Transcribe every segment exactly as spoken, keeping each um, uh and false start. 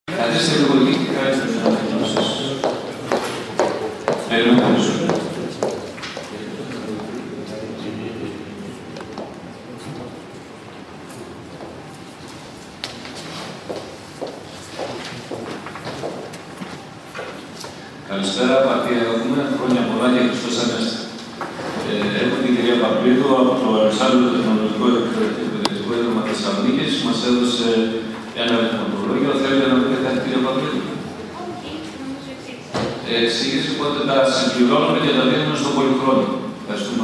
Καθίστε λίγο εκεί και κάνετε τις ανακοινώσεις. Περιμένουμε περισσότερο. Καλησπέρα, Πατία έχουμε. Χρόνια πολλά και Χριστός Ανέστη. Ε, έχουμε την κυρία Παπλίδου από το Αριστάλληλο Τεχνολογικό Εκπαιδευτικό Ίδρυμα Θεσσαλονίκης. Μας έδωσε ένα ερωτηματολόγιο. Θέλετε να πείτε κάτι, κυρία Παπλίδου? Ε, εξήγηση, οπότε τα συμπληρώνουμε και τα δίνουμε στο πολυχρόνιο. Ευχαριστούμε.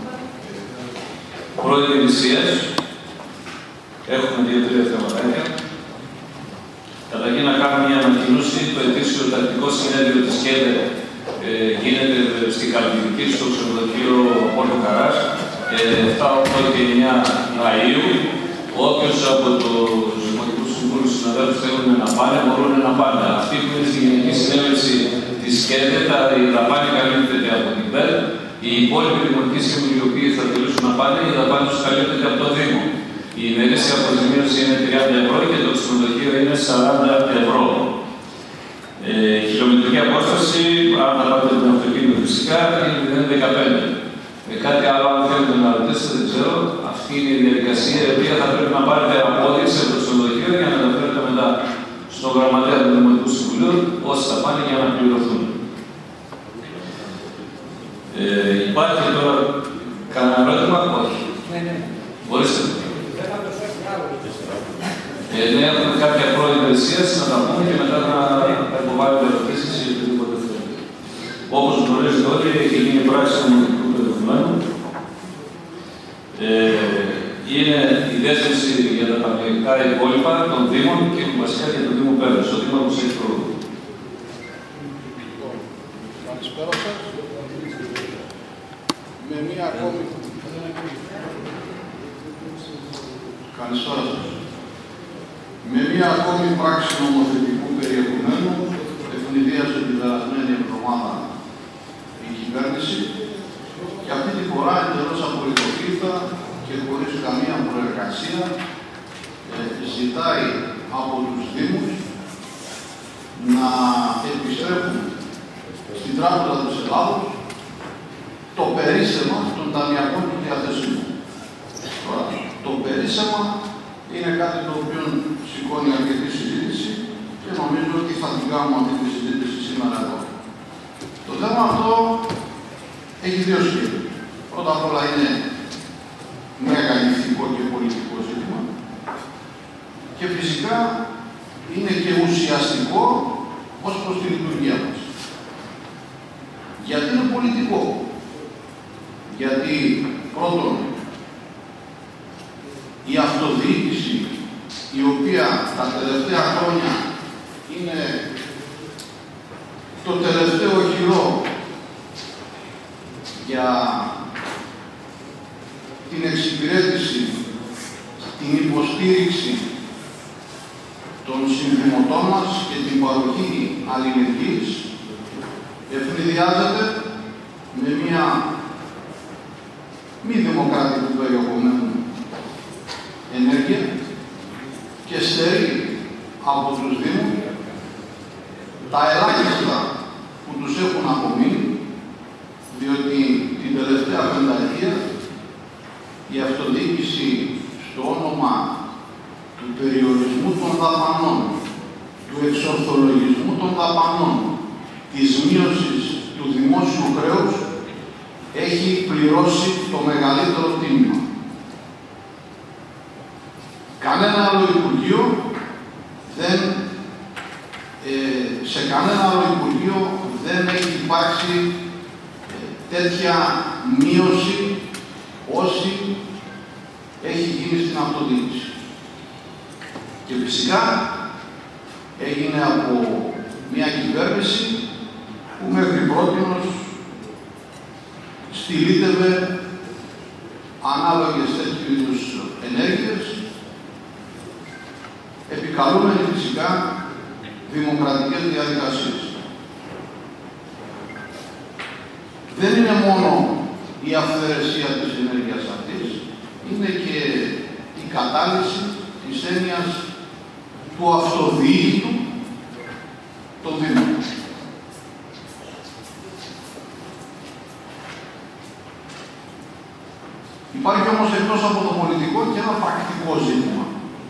Πρώτη υπηρεσίας. Έχουμε δύο-τρία θεματάκια. Καταρχήν να κάνουμε μια ανακοίνωση. Το ετήσιο τακτικό συνέδριο της ΚΕΔΕ ε, γίνεται στην Καλλιτική, στο ξενοδοχείο Πόλο Καράς, επτά, οκτώ και εννιά Μαΐου. Όποιος από τους Δημοτικούς Συμβούλους συναδέλφους θέλουν να πάνε, μπορούν να πάνε. Αυτοί που είναι στη Γενική Συνέλευση της ΚΕΔΕ, η δαπάνη καλύπτεται από την ΠΕΔ. Οι υπόλοιποι δημοτικοί σύμβουλοι, οι οποίοι θα θελήσουν να πάνε, η δαπάνη τους καλύπτεται από το Δήμο. Η ημερήσια αποζημίωση είναι τριάντα ευρώ και το ξενοδοχείο είναι σαράντα ευρώ. Ε, η χιλιομετρική απόσταση, αν θα πάτε με αυτοκίνητο φυσικά, είναι μηδέν κόμμα δεκαπέντε. Ε, κάτι άλλο, αν θέλετε να ρωτήσετε, δεν ξέρω. Αυτή είναι η διαδικασία η οποία θα πρέπει να πάρετε απόδειξη από το ξενοδοχείο για να μεταφέρετε μετά στο γραμματέα του Δημοτικού Συμβουλίου, όσοι θα πάνε για να πληρωθούν. Ε, υπάρχει τώρα κανένα ερώτημα? Όχι. Ναι, ναι. Μπορείτε. Ε, ναι, έχουμε κάποια προϋπηρεσία να τα πούμε και μετά να υποβάλετε ερωτήσεις ή οτιδήποτε θέλετε. Όπως γνωρίζετε όλοι, έχει γίνει πράξη του νομικού περιεχομένου. Ε, είναι η δέσμευση για τα πανελληνικά υπόλοιπα των Δήμων και βασικά για τον Δήμο Πέρας. Ο Δήμος όπως έχει πρόβλημα. Καλησπέρα σας. Με μία ακόμη... Καλησπέρα σας. Με μία ακόμη πράξη νομοθετικού περιεχομένου ευνηδίασε την περασμένη εβδομάδα η κυβέρνηση και αυτή τη φορά εντελώς απολυτοποίητα και χωρίς καμία προεργασία ε, ζητάει από τους Δήμους να επιστρέφουν στην Τράπεζα της Ελλάδος το περίσσεμα των ταμιακών του διαθεσίμου. Τώρα, το περίσσεμα είναι κάτι το οποίο σηκώνει αρκετή συζήτηση και νομίζω ότι θα την κάνουμε αυτή τη συζήτηση σήμερα εδώ. Το θέμα αυτό έχει δύο σχέδια. Πρώτα απ' όλα είναι μεγαλυθικό και πολιτικό ζήτημα και φυσικά είναι και ουσιαστικό ως προς τη λειτουργία μας. Γιατί είναι πολιτικό? Γιατί πρώτον, η αυτοδιοίκηση, η οποία τα τελευταία χρόνια είναι το τελευταίο χειρό για την εξυπηρέτηση, την υποστήριξη των συνδημοτών μας και την παροχή αλληλεγγύης, ευνηδιάζεται με μια μη δημοκρατικού περιεχομένου ενέργεια και στερεί από τους Δήμους τα ελάχιστα που τους έχουν απομείνει, διότι την τελευταία πενταετία η αυτοδιοίκηση στο όνομα του περιορισμού των δαπανών, του εξορθολογισμού των δαπανών, της μείωσης του δημόσιου χρέους, έχει πληρώσει το μεγαλύτερο τίμημα. Κανένα άλλο Υπουργείο δεν, ε, σε κανένα άλλο Υπουργείο δεν έχει υπάρξει ε, τέτοια μείωση όση έχει γίνει στην αυτοδιοίκηση. Και φυσικά έγινε από μια κυβέρνηση που μέχρι πρότινος στηρίτευε ανάλογες τέτοιου είδους ενέργειες, επικαλούμενοι φυσικά δημοκρατικές διαδικασίες. Δεν είναι μόνο η αυθαιρεσία της ενέργειας αυτής, είναι και η κατάλυση της έννοιας του αυτοδιοίκητου το Δήμο. Υπάρχει όμως εκτός από το πολιτικό και ένα πρακτικό ζήτημα.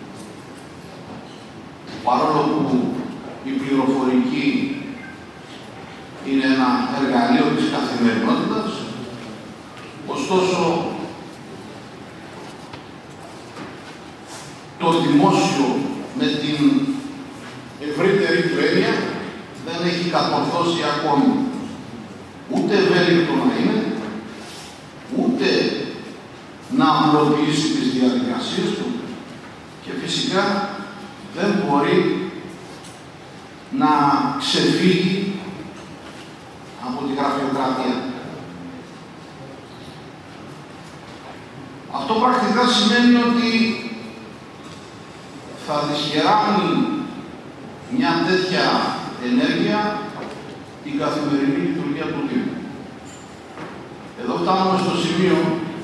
Παρόλο που η πληροφορική είναι ένα εργαλείο της καθημερινότητας, ωστόσο το δημόσιο με την ευρύτερη του έννοια δεν έχει κατορθώσει ακόμη ούτε ευέλικτο να είναι, ούτε να απλοποιήσει τις διαδικασίες του και φυσικά δεν μπορεί να ξεφύγει από τη γραφειοκρατία. Αυτό πρακτικά σημαίνει ότι θα δυσχεράνει μια τέτοια ενέργεια την καθημερινή λειτουργία του Δήμου. Εδώ φτάνουμε στο σημείο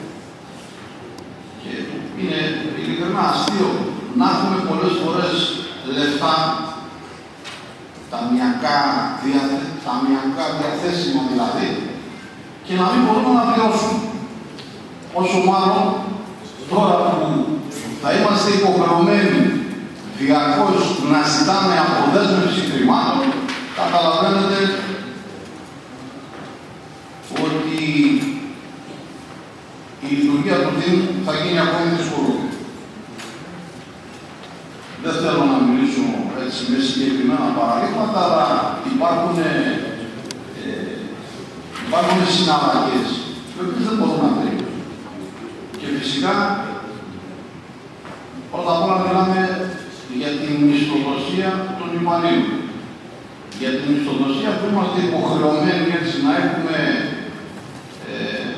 και είναι ειλικρινά αστείο να έχουμε πολλές φορές λεφτά ταμιακά, διαθε... ταμιακά διαθέσιμα δηλαδή και να μην μπορούμε να πληρώσουμε. Όσο μάλλον τώρα που θα είμαστε υποχρεωμένοι διαρκώς να ζητάμε αποδέσμευση χρημάτων, καταλαβαίνετε ότι η λειτουργία του Δήμου θα γίνει ακόμη δυσκολότερη. Δεν θέλω να μιλήσω έτσι με συγκεκριμένα παραδείγματα, αλλά υπάρχουν, ε, υπάρχουν συναλλαγές, οι οποίες δεν μπορούν να τελειώσουν. Και φυσικά, πρώτα απ' όλα μιλάμε για την μισθοδοσία των υπαλλήλων. Για την μισθοδοσία που είμαστε υποχρεωμένοι έτσι να έχουμε ε,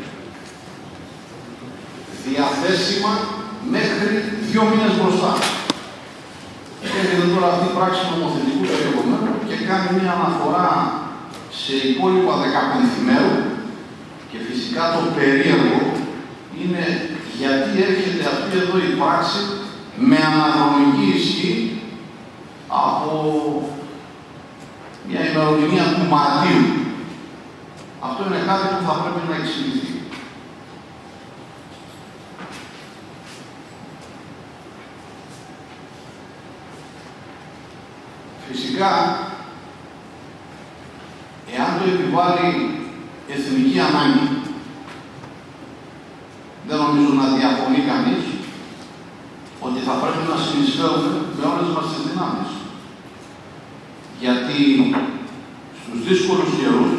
διαθέσιμα μέχρι δύο μήνες μπροστά. Έρχεται τώρα αυτή η πράξη νομοθετικού περιεχομένου και κάνει μια αναφορά σε υπόλοιπα δεκαπέντε μέρου και φυσικά το περίεργο είναι γιατί έρχεται αυτή εδώ η πράξη με αναδρομική ισχύ από μια ημερομηνία του Μαρτίου. Αυτό είναι κάτι που θα πρέπει να εξηγηθεί. Φυσικά, εάν το επιβάλλει εθνική ανάγκη, δεν νομίζω να διαφωνεί κανείς ότι θα πρέπει να συνεισφέρουμε με όλες μας τις δυνάμεις. Γιατί στους δύσκολους καιρούς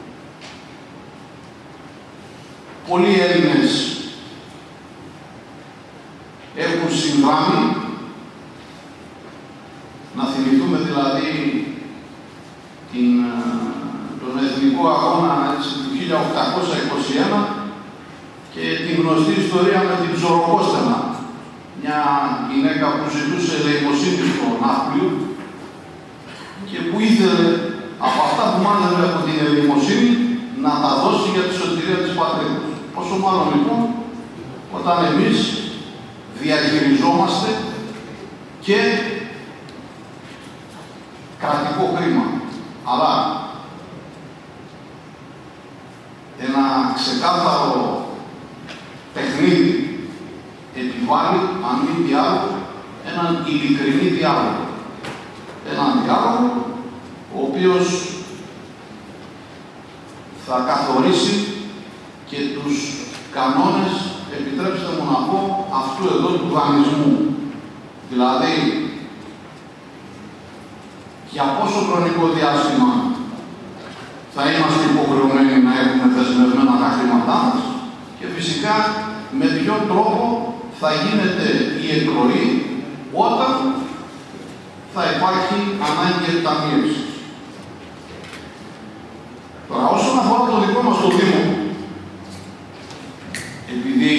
πολλοί Έλληνες έχουν συνδράμει. Να θυμηθούμε δηλαδή την, τον εθνικό αγώνα έτσι, του χίλια οκτακόσια είκοσι ένα και την γνωστή ιστορία με την Ψωροκόστενα, μια γυναίκα που ζητούσε ελεημοσύνη στο ναύπλιο και που ήθελε από αυτά που μάθαινε από την ελεημοσύνη να τα δώσει για τη σωτηρία της πατρίδας. Πόσο μάλλον λοιπόν όταν εμείς διαχειριζόμαστε και κρατικό χρήμα, αλλά ένα ξεκάθαρο παιχνίδι επιβάλλει, αν μη τι άλλο, έναν ειλικρινή διάλογο. Έναν διάλογο ο οποίος θα καθορίσει και τους κανόνες, επιτρέψτε μου να πω, αυτού εδώ του δανεισμού. Δηλαδή, για πόσο χρονικό διάστημα θα είμαστε υποχρεωμένοι να έχουμε δεσμευμένα τα χρήματά μας και φυσικά με ποιο τρόπο θα γίνεται η εκροή όταν θα υπάρχει ανάγκη εκταμείευσης. Τώρα, όσον αφορά το δικό μας το Δήμο, επειδή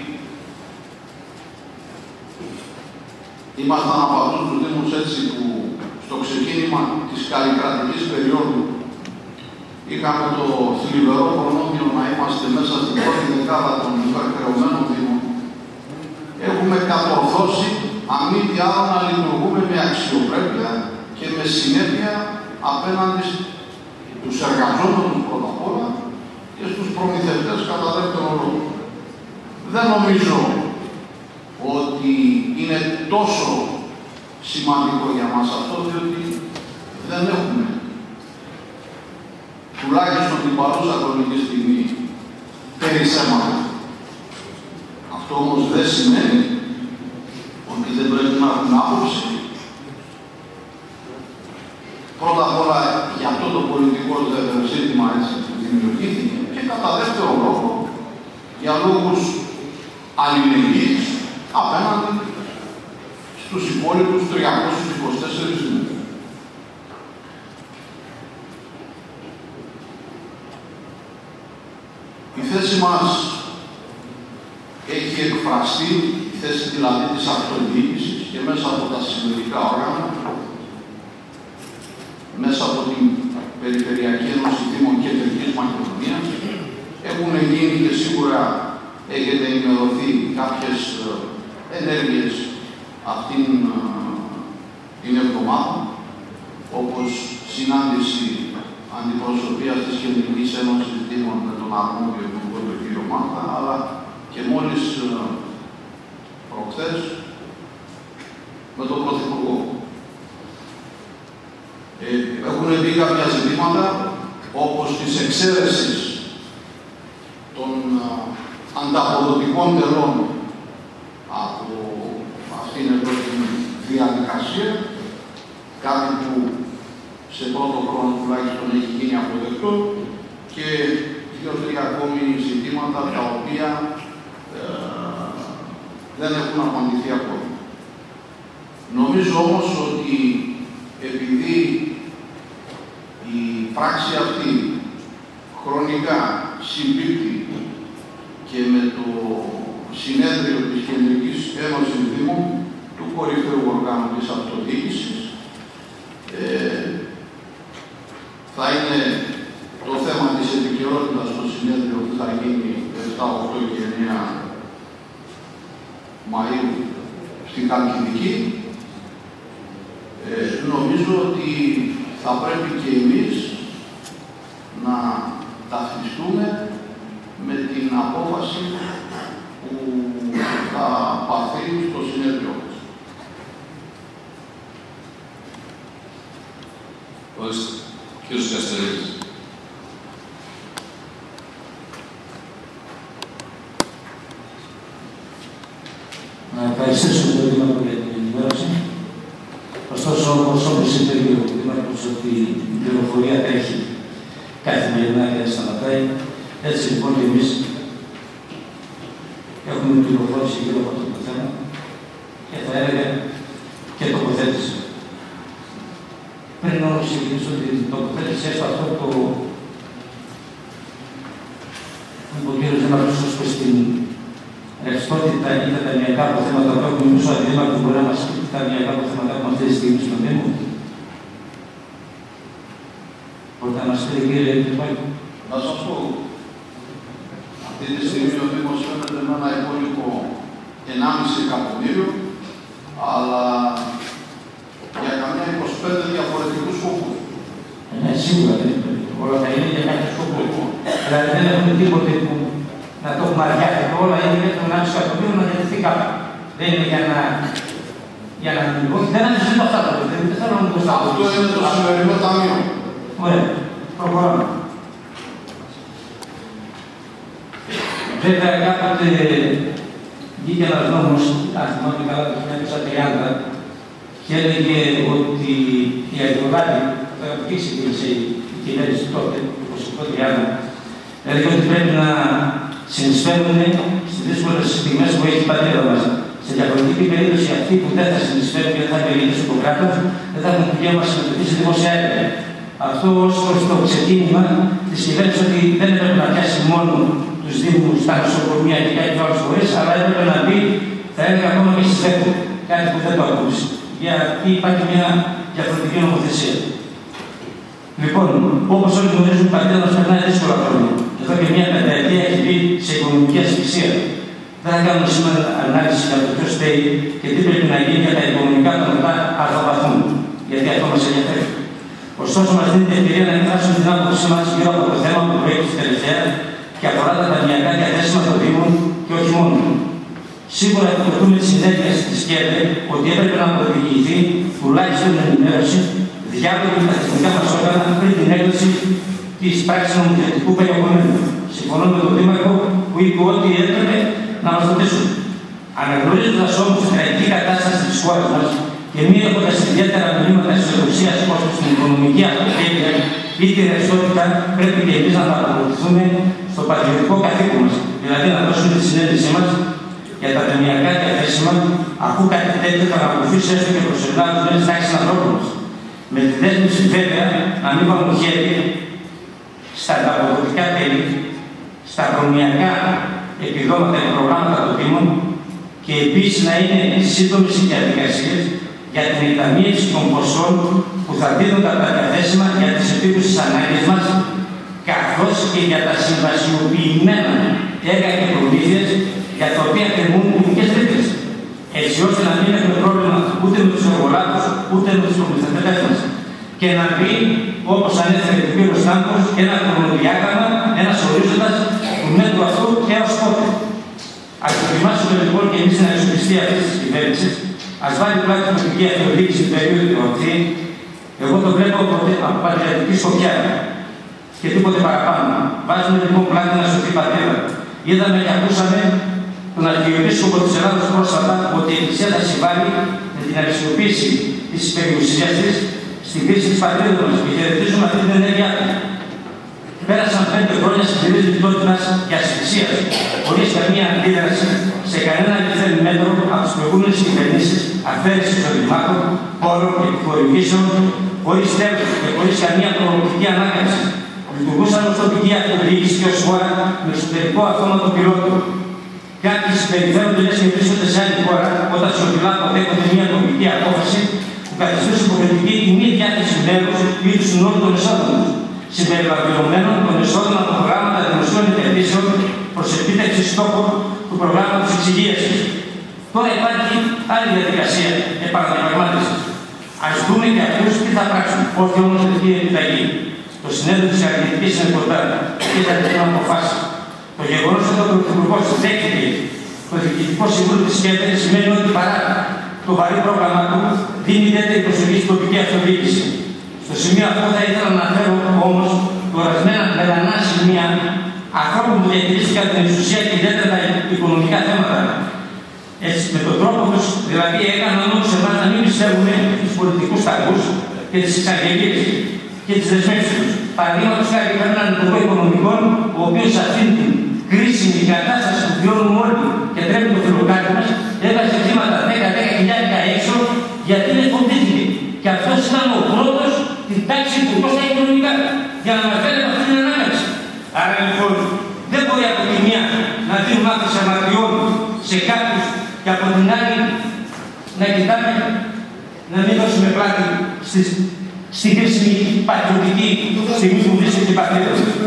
ήμασταν από αυτούς τους Δήμους έτσι που στο ξεκίνημα της καλλικρατικής περίοδου είχαμε το θλιβερό προνόμιο να είμαστε μέσα στην πρώτη δεκάδα των υπερχρεωμένων Δήμων, έχουμε κατορθώσει, αν μη τι άλλο, να λειτουργούμε με αξιοπρέπεια και και με συνέπεια απέναντι στους εργαζόμενους πρώτα απ' όλα και στους προμηθευτές κατά δεύτερον λόγο. Δεν νομίζω ότι είναι τόσο σημαντικό για μας αυτό, διότι δεν έχουμε, τουλάχιστον την παρούσα χρονική στιγμή, περισσέματα. Αυτό όμως δεν σημαίνει ότι δεν πρέπει να έχουν άποψη. Πρώτα απ' όλα για αυτό το πολιτικό ζήτημα έτσι δημιουργήθηκε και κατά δεύτερο λόγο για λόγους αλληλεγγύης απέναντι στους υπόλοιπους τριακόσιους είκοσι τέσσερις μήνες. Η θέση μας έχει εκφραστεί, η θέση δηλαδή της αυτοδιοίκησης και μέσα από τα συμμετρικά όργανα, μέσα από την Περιφερειακή Ένωση Δήμων Κεντρικής Μακεδονίας. Έχουν γίνει και σίγουρα έχετε ενημερωθεί κάποιες ενέργειες αυτήν την εβδομάδα, όπως συνάντηση αντιπροσωπείας της Κεντρικής Ένωσης Δήμων με τον αρμόδιο υπουργό τον κύριο Μάρτα, αλλά και μόλις προχθές με τον Πρωθυπουργό. Ε, έχουν δει κάποια ζητήματα, όπως της εξαίρεσης των α, ανταποδοτικών τελών από αυτήν εδώ την διαδικασία, κάτι που σε πρώτο χρόνο τουλάχιστον έχει γίνει αποδεκτό, και δύο-τρία ακόμη ζητήματα τα οποία ε, δεν έχουν απαντηθεί ακόμη. Νομίζω όμως ότι επειδή η πράξη αυτή χρονικά συμπίπτει και με το συνέδριο της Κεντρικής Ένωσης Δήμων του κορυφαίου οργάνου της αυτοδιοίκησης, ε, θα είναι το θέμα της επικαιρότητας στο συνέδριο που θα γίνει επτά, οκτώ και εννέα Μαΐου στην Χαλκιδική. Ε, νομίζω ότι θα πρέπει και εμείς να ταυτιστούμε με την απόφαση που θα πάρθει στο συνέδριο μας. Ορίστε, κύριος Καστερίδης. Να ευχαριστήσω τον Δήμαρχο για την ενημέρωση. Ωστόσο, όπως όπως είπε ο Δήμαρχος, ότι η πληροφορία τρέχει καθημερινά και δεν σταματάει. Έτσι λοιπόν και εμείς έχουμε πληροφόρηση γύρω από αυτό το θέμα και θα έλεγα και τοποθέτηση. Πριν όμως ξεκινήσω την τοποθέτηση, έστω αυτό το που ο κύριος Δήμαρχος ως προς την ρευστότητα ή τα ταμιακά αποθέματα που έχουμε εμείς ο Αντιδήμαρχος μπορεί να μας πει τα ταμιακά αποθέματα που έχουμε αυτή τη στιγμή στον Δήμο. Μπορείτε να μας πείτε, κύριε Δήμαρχο? Να σας πω, αυτή τη στιγμή ο Δήμος φαίνεται με ένα υπόλοιπο ενάμιση εκατομμύριο, αλλά για καμιά είκοσι πέντε διαφορετικούς σκοπούς. Ναι, σίγουρα δεν είναι. Όλα θα είναι για κάποιο σκοπό. Δηλαδή δεν έχουμε τίποτε που να το έχουμε αριάσει. Όλα είναι για τον ενάμιση εκατομμύριο να διατεθεί κάπου. Δεν είναι για να. Για να μην όχι, δεν ανησυχώ αυτά τα παιδιά. Δεν θέλω να μου κοστά. Αυτό είναι το σημερινό ταμείο. Ωραία. Προχωράμε. Βέβαια, κάποτε βγήκε ένας νόμος, αν θυμάμαι καλά, το χίλια εννιακόσια τριάντα, και έλεγε ότι οι αγιογάτοι, θα ξεκίνησε η κυβέρνηση τότε, το είκοσι οκτώ τριάντα, έλεγε ότι πρέπει να συνεισφέρουν στις δύσκολες στιγμές που έχει η πατρίδα μας. Σε διαφορετική περίπτωση, αυτοί που δεν θα συνεισφέρουν και δεν θα υπηρετήσουν το κράτος, δεν θα έχουν δικαίωμα να συμμετοχή σε δημόσια έργα. Αυτό ως προς το ξεκίνημα της κυβέρνησης ότι δεν έπρεπε να πιάσει μόνο τους Δήμους, τα νοσοκομεία και κάποιες άλλες φορές, αλλά έπρεπε να μπει, θα έλεγα, ακόμα και στις ΕΚΟ. Κάτι που δεν το ακούσει. Γιατί υπάρχει μια διαφορετική νομοθεσία. Λοιπόν, όπως όλοι γνωρίζουν, η πατρίδα μας περνάει δύσκολα χρόνια. Εδώ και μια πενταετία έχει μπει σε οικονομική ασφυξία. Δεν θα κάνουμε σήμερα ανάλυση για το ποιο στέει και τι πρέπει να γίνει για τα οικονομικά των ΟΤΑ αρθροπαθούν. γιατί αυτό μας ενδιαφέρει. Ωστόσο, μας δίνει την ευκαιρία να εκφράσουμε την άποψή μας γύρω από το θέμα που προέκυψε τελευταία και αφορά τα ταμιακά διαθέσιμα των Δήμων και όχι μόνο. Σίγουρα επικροτούμε τη συνέχεια τη ΚΕΔΕ ότι έπρεπε να προηγηθεί τουλάχιστον ενημέρωση διάλογο με τα θεσμικά μας όργανα πριν την έκδοση τη πράξη νομοθετικού περιεχομένου. Συμφωνώ με τον Δήμαρχο που είπε ότι έπρεπε να μας ρωτήσουν. Αναγνωρίζοντα όμως την τραγική κατάσταση τη χώρα μας και μη έχοντα ιδιαίτερα μηνύματα αισιοδοξία ως προς την οικονομική αυτοκίνητα ή τη ρευστότητα, πρέπει και εμείς να παρακολουθούμε στο πατριωτικό καθήκον μας, δηλαδή να δώσουμε τη συνέντευξή μας για τα ταμιακά διαθέσιμα, αφού κάτι τέτοιο θα ακολουθήσει έστω και προσωρινά ορισμένες τάξεις ανθρώπων μας. Με τη δέσμευση βέβαια να μην βάλουν χέρι στα ανταποδοτικά τέλη, στα χρονιακά επιδόματα και προγράμματα των Δήμων και επίσης να είναι σύντομες οι διαδικασίες για την εκταμείευση των ποσών που θα δίνονται από τα διαθέσιμα για τις επίγουσες ανάγκες μας, καθώς και για τα συμβασιοποιημένα έργα και προμήθειες για τα οποία κρεμούν ποινικές ρήτρες, έτσι ώστε να μην έχουμε πρόβλημα ούτε με τους εργολάβους ούτε με τους προμηθευτές μας. Και να μπει, όπως ανέφερε ο κ. Στάνκος, ένα χρονοδιάγραμμα, ένας ορίζοντας του μέτρου αυτού και έως πότε. Ας δοκιμάσουμε λοιπόν και εμείς την αξιοπιστία αυτής της κυβέρνησης, ας βάλει πλάτη την τοπική αυτοδιοίκηση στην περίοδο του ΟΤΗ. Εγώ το βλέπω από πατριωτική σκοπιά και τίποτε παραπάνω. Βάζουμε λοιπόν πλάτη να σωθεί πατέρα. Είδαμε και ακούσαμε τον Αρχιεπίσκοπο της Ελλάδος πρόσφατα ότι η Εκκλησία θα συμβάλλει με την αξιοποίηση της περιουσίας της στην κρίση της πατρίδας μας και χαιρετίζουμε αυτή την ενέργειά του. Πέρασαν πέντε χρόνια σκληρής λιτότητας και ασφυξίας, χωρίς καμία αντίδραση σε κανένα ελεύθερο μέτρο από τις προηγούμενες κυβερνήσεις, αφαίρεση των δημάρχων, πόρων και επιχορηγήσεων, χωρίς τέλος και χωρίς καμία προγραμματική ανάκαμψη. Λειτουργούσαν ως τοπική αυτοδιοίκηση και ως χώρα με εσωτερικό αυτόματο πιλότο. Κάποιοι συμπεριφέρονται λες και βρίσκονται σε άλλη χώρα όταν σιωπηλά αποδέχονται μια τοπική απόφαση που καθιστούσε υποχρεωτική τη μη διάθεση μέρους ή του συνόλου των εσόδων τους, συμπεριλαμβανομένων των εσόδων από προγράμματα δημοσίων επενδύσεων προς επίτευξη στόχων του προγράμματος εξυγίασης. Τώρα υπάρχει άλλη διαδικασία επαναδιαπραγμάτευσης. Ας δούμε και αυτούς τι θα πράξουν, όχι όμως αυτή η επιταγή. Το συνέδριο της Αρνητικής είναι κοντά και θα την αποφάσει. Το γεγονός ότι ο Πρωθυπουργός δέχεται το Διοικητικό Συμβούλιο της ΚΕΔΕ σημαίνει ότι παρά το βαρύ πρόγραμμα του δίνει ιδιαίτερη προσοχή στην τοπική αυτοδιοίκηση. Στο σημείο αυτό θα ήθελα να αναφέρω όμως ορισμένα μελανά σημεία ανθρώπων που διαχειρίστηκαν την εξουσία και ιδιαίτερα τα οικονομικά θέματα. Έτσι, με τον τρόπο τους, δηλαδή έκαναν όμως εμάς να μην πιστεύουμε τους πολιτικούς ταγούς και τις εξαγγελίες και τις δεσμεύσεις τους. Παραδείγματος χάρη έναν υπουργό οικονομικών, ο οποίος σε αυτήν την κρίσιμη κατάσταση που βιώνουμε όλοι και τρέπει το φιλοκάρι μας, έβαζε χρήματα δέκα με δέκα χιλιάδες έξω γιατί δεν φοβήθηκε. Και αυτός ήταν ο πρώτος στην τάξη του πώς τα οικονομικά για να μας φέρει από αυτή την ανάκαμψη. Άρα λοιπόν δεν μπορεί από τη μία να δίνουμε άφηση αμαρτιών σε κάποιους και από την άλλη να κοιτάμε να μην δώσουμε πλάτη στις στην κρίσιμη πατριωτική στιγμή που βρίσκεται η πατρίδα.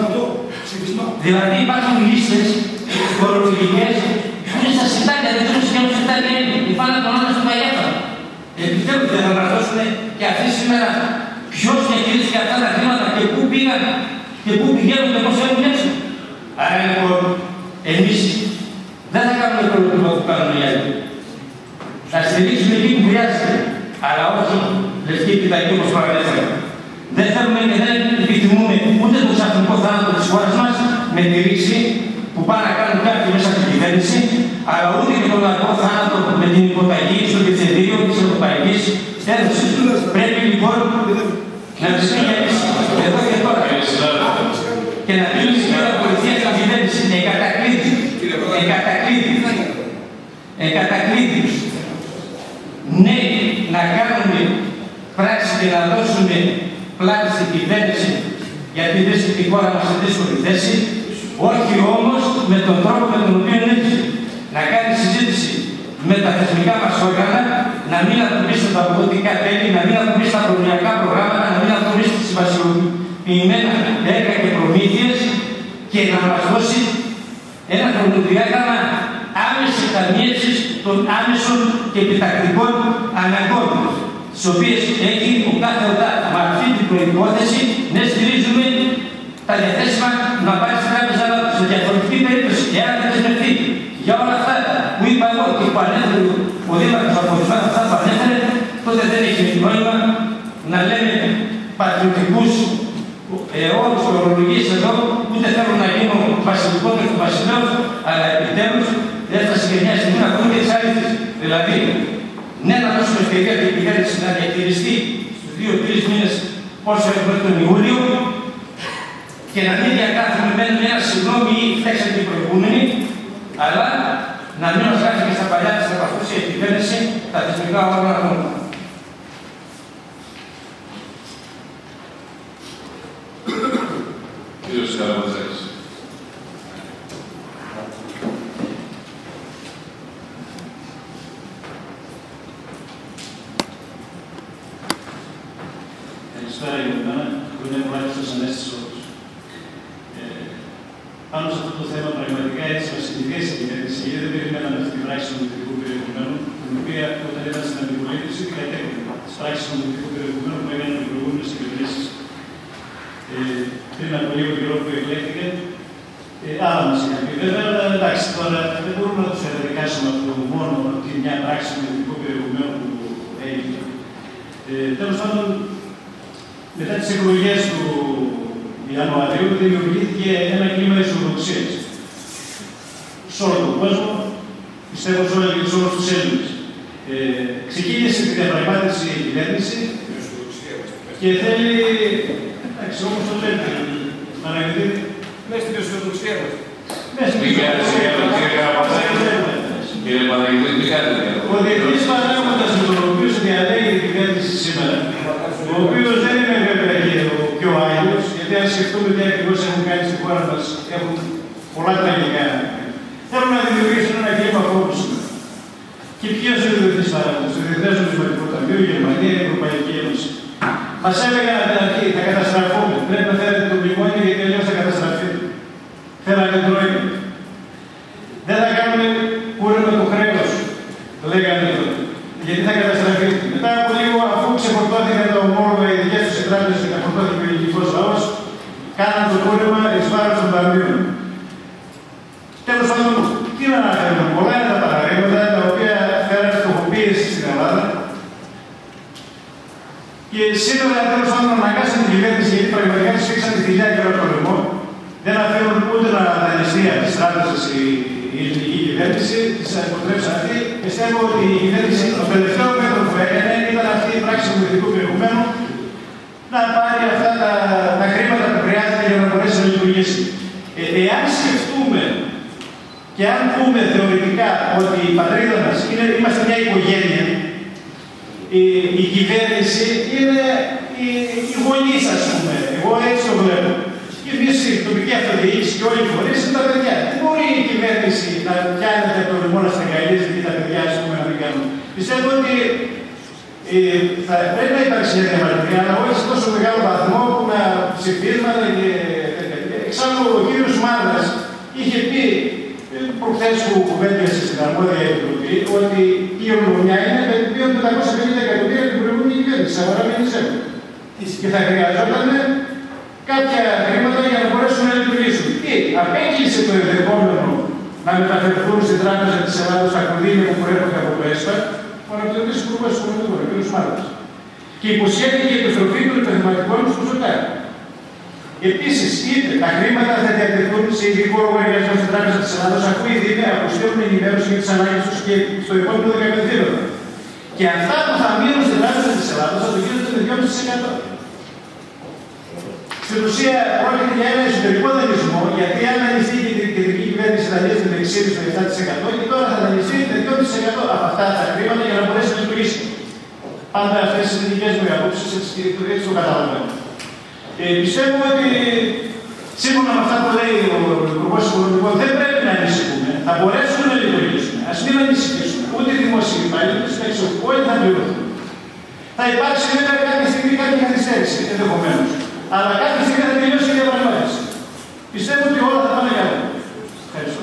Δηλαδή υπάρχουν λίστες φορολογικές που είναι στα συντάκια, δεν ξέρω σχεδόν συντάκια είναι. Υπάρχουν τον άλλο στον Παγιάφα. Επιτέλους δεν θα μας δώσουν και αυτή σήμερα ποιος διαχειρίστηκε αυτά τα χρήματα και πού πήγαν και πού πηγαίνουν και πώς έχουν έξω. Άρα λοιπόν εμείς δεν θα κάνουμε το λόγο που κάνουμε οι άλλοι. Θα στηρίξουμε εκεί που χρειάζεται, αλλά όχι λευκή επιταγή όπως παραδέχομαι. Δεν θέλουμε και δεν επιθυμούμε ούτε τον ξαφνικό θάνατο της χώρας μας με τη ρήξη που πάνε να κάνουν κάποιοι μέσα από την κυβέρνηση, αλλά ούτε και τον λαϊκό θάνατο με την υποταγή στο Διευθυντήριο της Ευρωπαϊκής Ένωσης. Πρέπει λοιπόν να ψηφίσει για εμείς εδώ και τώρα και να δίνει σημείο πολιτεία στην κυβέρνηση εγκατακλείδη. Εγκατακλείδη. Εγκατακλείδη. Ναι, να κάνουμε πράξη και να δώσουμε πλάτη στην κυβέρνηση γιατί βρίσκει τη χώρα μας σε δύσκολη θέση, όχι όμως με τον τρόπο με τον οποίο είναι να κάνει συζήτηση με τα θεσμικά μας όργανα, να μην ακολουθήσει τα αποδοτικά τέλη, να μην ακολουθήσει τα προγραμματικά προγράμματα, να μην ακολουθήσει τις συμβασιοποιημένα έργα και προμήθειες και να μας δώσει ένα χρονοδιάγραμμα άμεση ταμείευσης των άμεσων και επιτακτικών αναγκών. στις οποίες έχει ο κάθε ΟΤΑ με αυτή την προϋπόθεση να στηρίζουμε τα διαθέσιμα να πάρει στην τράπεζα σε διαφορετική περίπτωση, εάν δεν δεσμευτεί. Για όλα αυτά που είπα εγώ και που ανέφερε ο Δήμαρχος από αυτά που ανέφερε, τότε δεν έχει νόημα να λέμε πατριωτικούς ε, όρους και ορολογίες εδώ, ούτε θέλω να γίνω βασιλικότερος του βασιλέως, αλλά επιτέλους δεν θα συγκεκριμένα στιγμή να πούμε και τις αλήθειες. Δηλαδή, ναι, να δώσουμε ευκαιρία την κυβέρνηση να διατηρηστεί στους δύο τρεις μήνες όσο έχουμε τον Ιούλιο και να μην διακάθουμε με ένα συγγνώμη ή φταίξαμε την προηγούμενη, αλλά να μην μας γράφει και στα παλιά της θα παθούσε η κυβέρνηση τα θεσμικά όργανα μόνο. Κύριος Καραβατζάκης. Καλησπέρα για μένα, που είναι μάλιστα ανέστης όλους. Ε, πάνω σε αυτό το θέμα, πραγματικά έτσι μας συνηθίσει η κυβέρνηση, γιατί δεν περιμέναμε αυτή την πράξη του νομοθετικού περιεχομένου, την οποία όταν ήταν στην αντιπολίτευση κατέκρινε τις πράξεις του νομοθετικού περιεχομένου που έγιναν οι προηγούμενες κυβερνήσεις. Ε, πριν από λίγο καιρό που εκλέχθηκε, ε, άλλα μας είχαν πει. Βέβαια, εντάξει, τώρα δεν μπορούμε να τους καταδικάσουμε από το μόνο ότι μια πράξη του νομοθετικού περιεχομένου που έγινε. Ε, τέλος πάντων, μετά τις εκλογές του Ιανουαρίου δημιουργήθηκε ένα κλίμα αισιοδοξίας σε όλο τον κόσμο, πιστεύω σε όλους και σε όλους τους Έλληνες. Ε, ξεκίνησε τη διαπραγμάτευση η κυβέρνηση και θέλει. Εντάξει, όμως το λέτε, Παναγιώτη. Μέσα στην αισιοδοξία μας. Μην κάνετε κύριε Καραβατζάκη. Κύριε Παναγιώτη, μην κάνετε. Ο διεθνής παράγοντας με τον οποίο διαλέγει η κυβέρνηση σήμερα, ο οποίος δεν είναι βέβαια και ο πιο άγιος, γιατί αν σκεφτούμε τι ακριβώς έχουν κάνει στη χώρα μας, έχουν πολλά τραγικά. Θέλουν να δημιουργήσουν ένα κλίμα φόβου σήμερα. Και ποιος είναι ο διεθνής παράγοντας, το Διεθνές Νομισματικό Ταμείο, η Γερμανία, η Ευρωπαϊκή Ένωση. Μας έλεγαν από την αρχή, θα καταστραφούμε. Πρέπει να φέρετε το μνημόνιο γιατί αλλιώς θα καταστραφεί. Θέλανε το νόημα. Δεν θα κάνουμε κούρεμα του χρέους, λέγανε τότε. Γιατί θα καταστραφεί. Μετά από λίγο, αφού ξεφορτώθηκαν τα ομόλογα, οι δικές τους τράπεζες και ξεφορτώθηκε ο ελληνικός λαός, κάναν το κούρεμα εις βάρος των ταμείων. Τέλος πάντων, τι να αναφέρουμε. Πολλά είναι τα παραδείγματα τα οποία φέραν φτωχοποίηση στην Ελλάδα. Και σήμερα τέλος πάντων αναγκάσαν την κυβέρνηση, γιατί πραγματικά τους φίξαν τη θηλιά και τον πολεμό, δεν αφήνουν ούτε να δανειστεί από τις τράπεζες η, η ελληνική κυβέρνηση, τις αποτρέψαν αυτή. Πιστεύω ότι η κυβέρνηση, το τελευταίο μέτρο που έκανε ήταν αυτή η πράξη του νομοθετικού περιεχομένου να πάρει αυτά τα, τα χρήματα που χρειάζεται για να μπορέσει να λειτουργήσει. Ε, εάν σκεφτούμε και αν πούμε θεωρητικά ότι η πατρίδα μας είναι, είμαστε μια οικογένεια, Η, η κυβέρνηση είναι η, η γονείς, ας πούμε. Εγώ έτσι το βλέπω. Και εμείς η τοπική αυτοδιοίκηση και όλοι οι φορείς είναι τα παιδιά. Δεν μπορεί η κυβέρνηση να πιάνεται από το λαιμό να στεγαλίζει και τα παιδιά, ας πούμε, να μην κάνουν. Πιστεύω ότι ε, θα πρέπει να υπάρξει μια διαμαρτυρία, αλλά όχι σε τόσο μεγάλο βαθμό που να ψηφίσματα και τέτοια. Εξάλλου ο κύριος Μάρδας είχε πει προχθές που κουβέντιασε στην αρμόδια επιτροπή ότι η ορμονιά είναι περίπου πεντακόσια πενήντα εκατομμύρια την προηγούμενη κυβέρνηση, αγορά μηνυσέου. Και θα χρειαζόταν κάποια χρήματα για να μπορέσουν να λειτουργήσουν. Τι, απέκλεισε το ενδεχόμενο να μεταφερθούν στην Τράπεζα της Ελλάδας τα κονδύλια που προέρχονται από το ΕΣΠΑ, ο αναπληρωτής υπουργός οικονομικών, ο κ. Μάρδας. Και υποσχέθηκε η επιστροφή των επιχειρηματικών του ΣΟΤΑ. Επίσης, είπε τα χρήματα θα διατεθούν σε ειδικό λογαριασμό στην Τράπεζα της Ελλάδας, αφού ήδη είναι αποστέλουν ενημέρωση για τις ανάγκες τους και στο επόμενο δεκαπεντήμερο. Και αυτά που θα μείνουν στην Τράπεζα της Ελλάδας θα το γίνονται με δυόμισι τοις εκατό. Στην ουσία, πρόκειται για ένα εσωτερικό δανεισμό, γιατί αν δανειστεί και η κεντρική κυβέρνηση δανείζεται με εξήντα με επτά τοις εκατό και τώρα θα δανειστεί με δυόμισι τοις εκατό από αυτά τα χρήματα για να μπορέσει να λειτουργήσει. Πάντα αυτές είναι οι δικές μου απόψεις, έτσι το καταλαβαίνω. Ε, πιστεύω ότι σύμφωνα με αυτά που λέει ο Υπουργός Οικονομικών δεν πρέπει να ανησυχούμε. Θα μπορέσουν να λειτουργήσουν. Ας μην ανησυχήσουμε. Ούτε οι δημόσιοι υπάλληλοι, όλοι θα πληρωθούν. Θα υπάρξει βέβαια κάποια στιγμή κάποια καθυστέρηση ενδεχομένως. Αλλά κάποια στιγμή θα τελειώσει η διαπραγμάτευση. Πιστεύω ότι όλα θα πάνε καλά. Ευχαριστώ.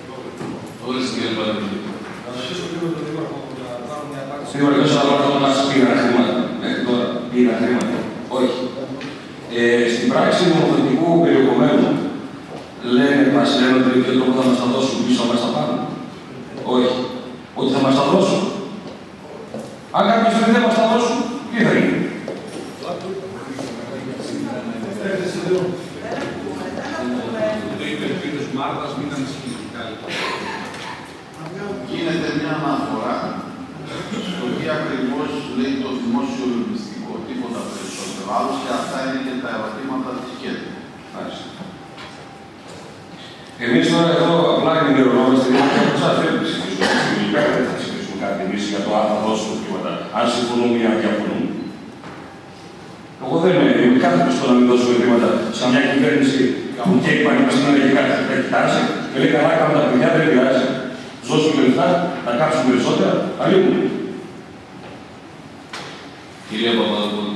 Ορίστε κύριε Παναγιώτη. Δήμαρχος, θα να μας πει Όχι. Ε, στην πράξη νομοθετικού περιεχομένου λένε, μας λένε ότι με ποιο τρόπο θα μας τα δώσουν πίσω, μας τα πάρουν. Όχι. Ότι θα μας τα δώσουν. Αν κάποια στιγμή δεν μας τα δώσουν, τι θα γίνει. Γίνεται μια αναφορά στο τι ακριβώς λέει το δημόσιο λογιστικό, τίποτα περισσότερο. Άλλωστε αυτά είναι και τα ερωτήματα της ΚΕΔ. Εμείς τώρα εδώ απλά ενημερωνόμαστε για να σας δεν ψηφίσουμε. Στην δεν θα ψηφίσουμε κάτι εμείς για το αν θα δώσουμε χρήματα, αν συμφωνούμε ή αν διαφωνούμε. Εγώ δεν είμαι κάθετος στο να μην δώσουμε χρήματα σε μια κυβέρνηση που και η πανεπιστήμια και κάτι θα κοιτάξει και λέει καλά κάνουμε τα παιδιά, δεν πειράζει. Δώσουμε λεφτά, να κάψουμε περισσότερα, αλλήμουν. Κυρία Παπαδοπούλου.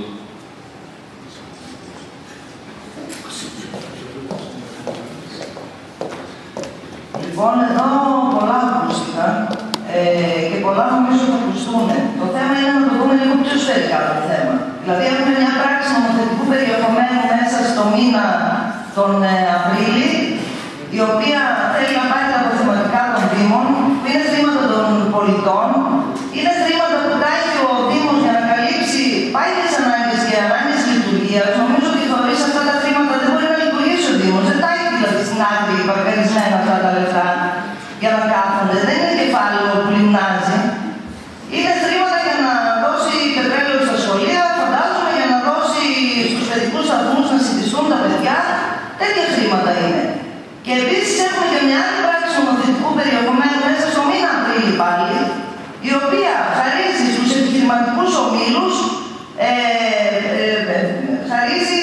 Λοιπόν, εδώ πολλά ακούστηκαν ε, και πολλά νομίζω θα ακουστούν. Το θέμα είναι να το δούμε λίγο πιο σφαιρικά το θέμα. Δηλαδή, έχουμε μια πράξη νομοθετικού περιεχομένου μέσα στο μήνα τον ε, Απρίλη, η οποία θέλει να πάρει τα αποθεματικά των Δήμων, που είναι χρήματα των πολιτών, είναι χρήματα που τα έχει ο Δήμος για να καλύψει πάγιες ανάγκες και ανάγκες λειτουργίας. Νομίζω ότι χωρίς αυτά τα χρήματα δεν μπορεί να λειτουργήσει ο Δήμος. Δεν τα έχει δηλαδή στην άκρη παρκαρισμένα αυτά τα λεφτά για να κάθονται. Δεν είναι κεφάλαιο που λιμνάζει. Είναι χρήματα για να δώσει πετρέλαιο στα σχολεία, φαντάζομαι, για να δώσει στους παιδικούς σταθμούς να συντηρηθούν τα παιδιά. Τέτοια χρήματα είναι. Και επίσης έχουμε και μια άλλη πράξη νομοθετικού περιεχομένου μέσα στο μήνα Απρίλη πάλι, η οποία χαρίζει στους επιχειρηματικούς ομίλους, ε, ε, ε, χαρίζει,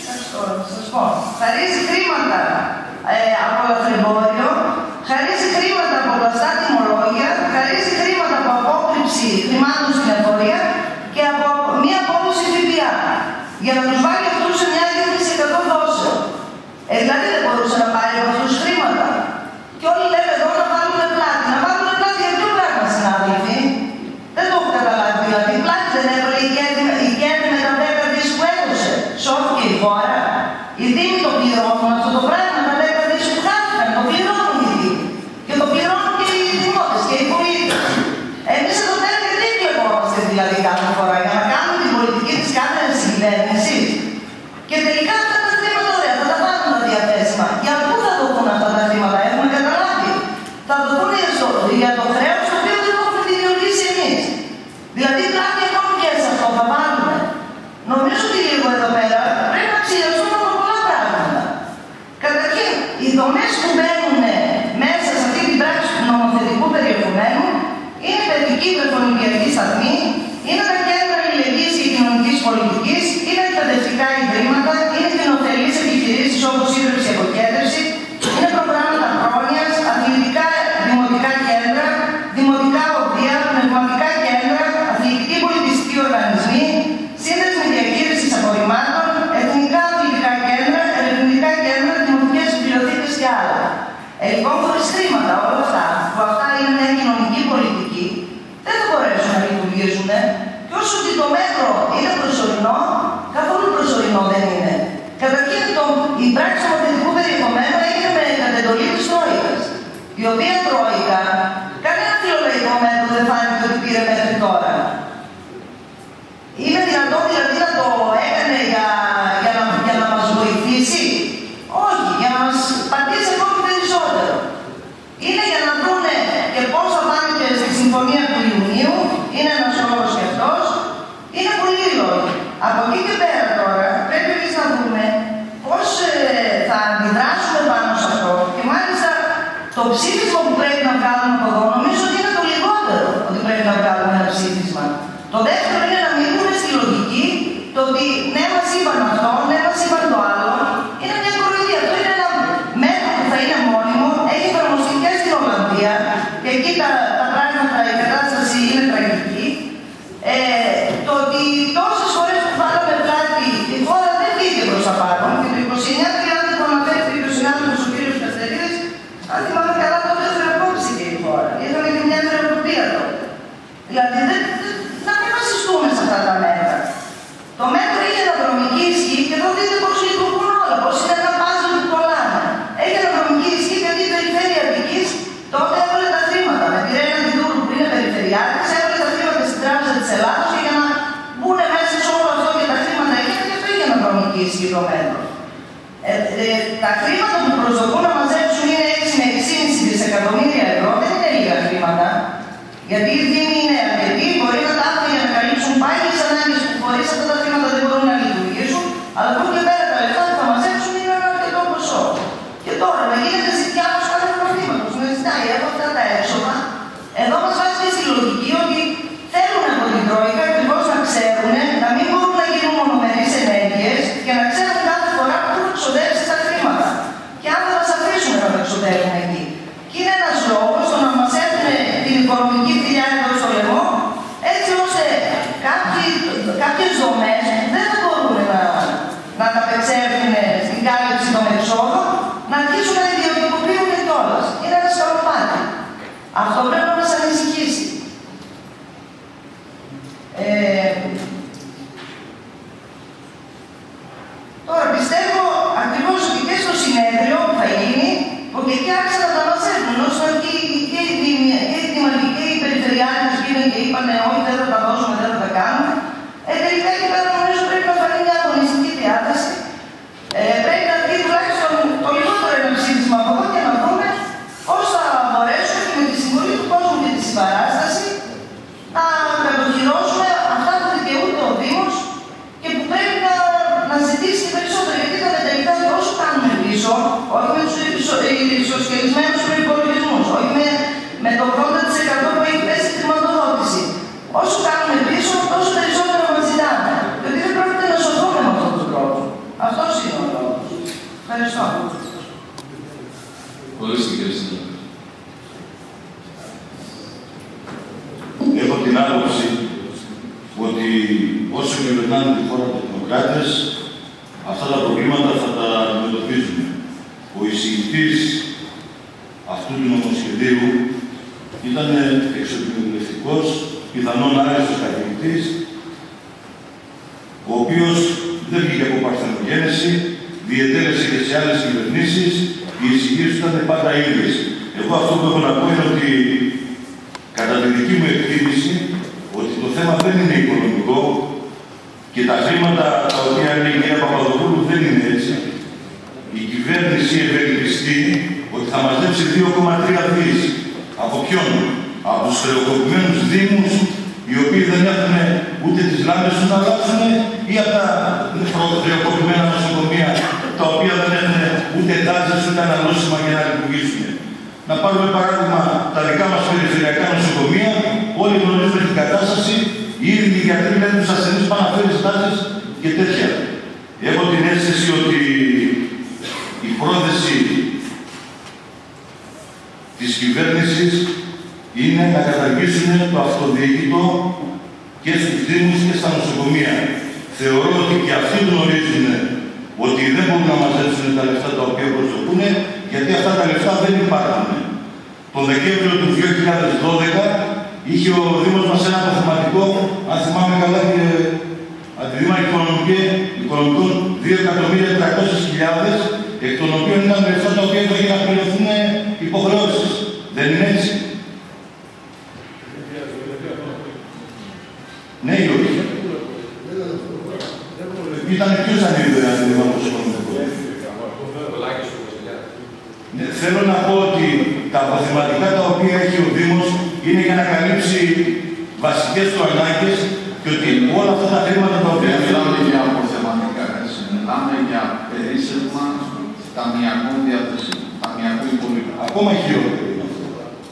σας πω, χαρίζει χρήματα ε, από λαθρεμπόριο, χαρίζει χρήματα από πλαστά τιμολόγια, χαρίζει χρήματα από απόκρυψη χρημάτων στην εφορία και από μία απόδοση ΦΠΑ. Για να τους βάλει αυτούς σε μια διεύθυνση εκατό δόσεων. Ε, δηλαδή δεν μπορούσε να πάρει από αυτούς χρήματα. Και όλοι λένε εδώ να βάλουμε πλάτη. Να βάλουμε πλάτη για ποιο πράγμα, συνάδελφοι. Δεν το έχω καταλάβει. Δηλαδή, πλάτη δεν έβαλε η ΚΕΔ με τα δέκα δις που έδωσε. Σώθηκε η χώρα. Οι Δήμοι το πληρώνουν αυτό το πράγμα. Τα δέκα δις που χάθηκαν. Το πληρώνουν οι Δήμοι. Και το πληρώνουν και οι δημότες και οι πολίτες. Εμείς εδώ πέρα γιατί εκλεγόμαστε δηλαδή κάθε φορά για να κάνουμε την πολιτική της κάθε συγκυβέρνησης. Και τελικά αυτά τα χρήματα ωραία, θα τα βάλουν τα διαθέσιμα. Για πού θα δοθούν αυτά τα χρήματα, έχουμε καταλάβει. Θα δοθούν για το χρέος το οποίο δεν το έχουμε δημιουργήσει εμείς. Δηλαδή πλάτη ακόμη και σε αυτό θα βάλουμε. Νομίζω ότι λίγο εδώ πέρα πρέπει να ψηλιαστούμε από πολλά πράγματα. Καταρχήν, οι δομές που μπαίνουν μέσα σε αυτή την πράξη του νομοθετικού περιεχομένου είναι η παιδική βρεφονιπιακή σταθμή, είναι τα κέντρα αλληλεγγύης και κοινωνικής πολιτικής, είναι εκπαιδευτικά ιδρύματα, είναι κοινοφελείς επιχειρήσεις όπως ίδρυψη και αποκέντρωση, είναι προγράμματα πρόνοιας, αθλητικά δημοτικά κέντρα, δημοτικά οδεία, πνευματικά κέντρα, αθλητικοί πολιτιστικοί οργανισμοί, σύνδεσμοι διαχείρισης απορριμμάτων, εθνικά αθλητικά κέντρα, ερευνητικά κέντρα, δημοτικές βιβλιοθήκες και άλλα. Ε, λοιπόν, χωρίς χρήματα όλα αυτά, που αυτά είναι μια κοινωνική πολιτική, δεν θα μπορέσουν να λειτουργήσουν. Και όσο ότι το μέτρο είναι προσωρινό, καθόλου προσωρινό δεν είναι. Καταρχήν, το, η πράξη νομοθετικού περιεχομένου έγινε με κατεντολή της Τρόικας. Η οποία Τρόικα, κανένα φιλολογικό μέτρο δεν φάνηκε ότι πήρε μέχρι τώρα. Είναι δυνατόν δηλαδή να το έκανε για, για, να, για να μας βοηθήσει? Όχι, για να μας πατήσει ακόμη περισσότερο. Είναι για να δούνε και πώς θα πάνε και στη συμφωνία του Ιουνίου, είναι ένας όρος και αυτός, είναι πολύ λόγοι. Από εκεί και πέρα τώρα πρέπει εμείς να δούμε πώς ε, θα αντιδράσουμε πάνω σε αυτό και μάλιστα το ψήφισμα που πρέπει να βγάλουμε από εδώ νομίζω ότι είναι το λιγότερο ότι πρέπει να βγάλουμε ένα ψήφισμα. Το δεύτερο είναι να μείνουμε στη λογική το ότι ναι μας είπαν αυτό, ναι μας είπαν το άλλο. Είναι μια κοροϊδία. Αυτό είναι ένα μέτρο που θα είναι μόνιμο, έχει εφαρμοστεί και στην Ολλανδία και εκεί τα, τα πράγματα, η κατάσταση είναι τραγική. Ε, το ότι τόσες φορές που βάλαμε πλάτη η χώρα δεν πήγε προς τα πάνω και το είκοσι εννιά τριάντα που αναφέρθηκε και ο συνάδελφος ο κ. Καστερίδης, αν θυμάμαι καλά τότε θεραπεύτηκε η χώρα. Είχαμε και μια θεραπεία τότε. Δηλαδή δεν, δεν, να μην βασιστούμε σε αυτά τα μέτρα. Το μέτρο είχε αναδρομική υλοποίηση των μέτρων. Ε, ε, τα χρήματα που προσδοκούν να μαζέψουν είναι έξι με έξι κόμμα πέντε δισεκατομμύρια ευρώ, δεν είναι λίγα χρήματα. Γιατί οι Δήμοι είναι αρκετοί, μπορεί να τα έχουν για να καλύψουν πάλι τις ανάγκες που χωρίς αυτά τα χρήματα δεν μπορούν να λειτουργήσουν, αλλά από εκεί και πέρα τα λεφτά που θα μαζέψουν είναι ένα αρκετό ποσό. Και τώρα να γίνεται ζητιά από κάθε προβλήματος, να ζητάει από αυτά τα έξοδα. Εδώ μας βάζει και στη λογική ότι θέλουν από την Τρόικα ακριβώς να ξέρουν, να μην μπορούν να γίνουν μονομερείς ενέργειες και να ξέρουν κάθε φορά που θα ξοδέψει τα χρήματα. Και αν θα μας αφήσουν να τα ξοδεύουν εκεί. Και είναι ένας λόγος το να μας έρθουν την οικονομική θηλιά εδώ στο λαιμό, έτσι ώστε κάποιες δομές δεν θα μπορούν να, να ανταπεξέλθουν στην κάλυψη των εξόδων, να αρχίσουν να ιδιωτικοποιούν κιόλας. Είναι ένα σκαλοπάτι. Αυτό πρέπει να μας ανησυχήσει. Ε, τώρα πιστεύω ακριβώς ότι και στο συνέδριο που θα γίνει, ότι εκεί άρχισαν να τα μαζεύουν, όσο και οι δημοτικοί και οι περιφερειάρχες πήγαν και είπανε όχι δεν θα τα δώσουμε, δεν θα τα κάνουμε. Ε, τελικά εκεί πέρα νομίζω πρέπει να φανεί μια αγωνιστική διάταση. Ε, πρέπει να βγει τουλάχιστον το λιγότερο ένα ψήφισμα από εδώ και να δούμε πώς θα μπορέσουμε και με τη συμβολή του κόσμου και τη συμπαράσταση να κατοχυρώσουμε αυτά που δικαιούται ο Δήμος και που πρέπει να, να ζητήσει και περισσότερο. Γιατί τα τελικά όσο κάνουμε πίσω, όχι με τους ισοσκελισμένους προϋπολογισμούς, όχι με, με το ογδόντα τοις εκατό που έχει πέσει η χρηματοδότηση. Όσο κάνουμε πίσω, τόσο περισσότερο μας ζητάνε. Γιατί δεν πρόκειται να σωθούμε με αυτόν τον τρόπο. Αυτός είναι ο λόγος. Ευχαριστώ. Ορίστε κύριε Συνάδελφε. Έχω την άποψη ότι όσο κυβερνάνε τη χώρα των δημοκράτες, αυτά τα προβλήματα θα τα αντιμετωπίζουμε. Ο εισηγητής αυτού του νομοσχεδίου ήταν εξοκοινοβουλευτικός, πιθανόν άρεστος καθηγητής, ο οποίος δεν βγήκε από παρθενογένεση, διετέλεσε και σε άλλες κυβερνήσεις, οι εισηγήσεις ήταν πάντα ίδιες. Εγώ αυτό που έχω να πω είναι ότι κατά τη δική μου εκτίμηση, ότι το θέμα δεν είναι οικονομικό και τα χρήματα τα οποία λέει η κυρία Παπαδοπούλου δεν είναι έτσι. Η κυβέρνηση ευελπιστεί ότι θα μαζέψει δύο κόμμα τρία δις. Από ποιον? Από τους χρεοκοπημένους δήμους, οι οποίοι δεν έχουν ούτε τις λάμπες τους να αλλάξουν, ή από τα χρεοκοπημένα νοσοκομεία, τα οποία δεν έχουν ούτε εντάσεις ούτε αναλώσιμα για να λειτουργήσουν. Να πάρουμε παράδειγμα τα δικά μας περιφερειακά νοσοκομεία, όλοι γνωρίζουμε την κατάσταση, οι ίδιοι οι γιατροί λένε τους ασθενείς πάνε να φέρει στάσεις και τέτοια. Έχω την αίσθηση ότι η πρόθεση της κυβέρνησης είναι να καταργήσουν το αυτοδιοίκητο και στους δήμους και στα νοσοκομεία. Θεωρώ ότι και αυτοί γνωρίζουν ότι δεν μπορούν να μαζέψουν τα λεφτά τα οποία προσδοκούν, γιατί αυτά τα λεφτά δεν υπάρχουν. Το Δεκέμβριο του δύο χιλιάδες δώδεκα είχε ο Δήμος μας ένα αποθεματικό, αν θυμάμαι καλά και αντιδήμα οικονομικών δύο εκατομμύρια τριακόσιες χιλιάδες, εκ των οποίων ήταν λεφτά τα οποία για να πληρωθούν υποχρεώσεις. Δεν είναι έτσι? Ναι ή όχι? Ήταν ποιος ανήρδε να δούμε από το οικονομικό. Ναι, θέλω να πω ότι τα αποθεματικά τα οποία έχει ο Δήμος είναι για να καλύψει βασικές του ανάγκες και ότι όλα αυτά τα χρήματα τα οποία... Δεν μιλάμε για αποθεματικά, έτσι. Μιλάμε για περίσσευμα ταμιακών διαθέσεων, ταμιακού υπολείπου. Ακόμα χειρότερο είναι αυτό.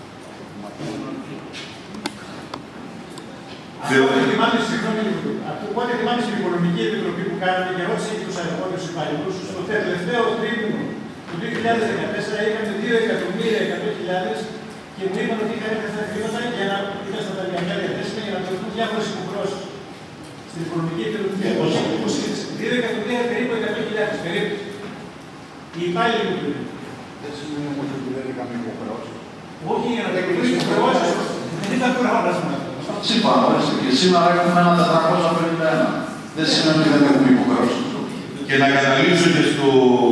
Οπότε θυμάμαι στην Οικονομική Επιτροπή που κάναμε και ρώτησε και τους αρμόδιους υπαλληλούς, στο τελευταίο τρίμηνο του δύο χιλιάδες δεκατέσσερα είχαμε δύο εκατομμύρια εκατό χιλιάδες και μου είπαν ότι είχαν αυτά τα χρήματα για να ήταν στα ταμιακά διαθέσιμα για να πληρωθούν διάφορες υποχρεώσεις. Στην Οικονομική Επιτροπή δύο εκατομμύρια περίπου εκατό χιλιάδες περίπου. Οι υπάλληλοι μου του. Δεν σημαίνει όμως ότι δεν είχαμε υποχρεώσεις. Όχι, για να τα υποχρεώσεις. Δεν ήταν πρόγραμμα. Σύμφωνα, και σήμερα έχουμε ένα τετρακόσια πενήντα ένα. Δεν σημαίνει ότι δεν έχουμε υποχρεώσεις. Και να καταλήξω και στο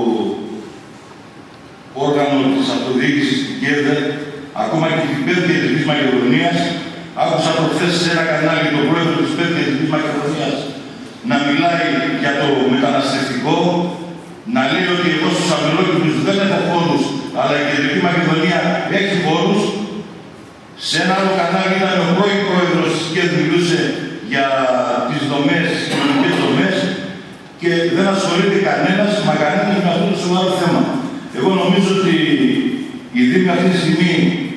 όργανο της αυτοδιοίκησης στην ΚΕΔΕ, ακόμα και την πέμπτη Εθνικής Μακεδονίας, άκουσα προχθές σε ένα κανάλι τον πρόεδρο της πέμπτη Εθνικής Μακεδονίας να μιλάει για το μεταναστευτικό, να λέει ότι εγώ στους Αμυλόκηπτους δεν έχω χώρους, αλλά η Κεντρική Μακεδονία έχει χώρους. Σε ένα άλλο κανάλι ήταν ο πρώην πρόεδρος και μιλούσε για τις δομές, τις κοινωνικές δομές και δεν ασχολείται κανένας, μα κανένας με αυτό το σοβαρό θέμα. Εγώ νομίζω ότι η Δήμη αυτή τη στιγμή,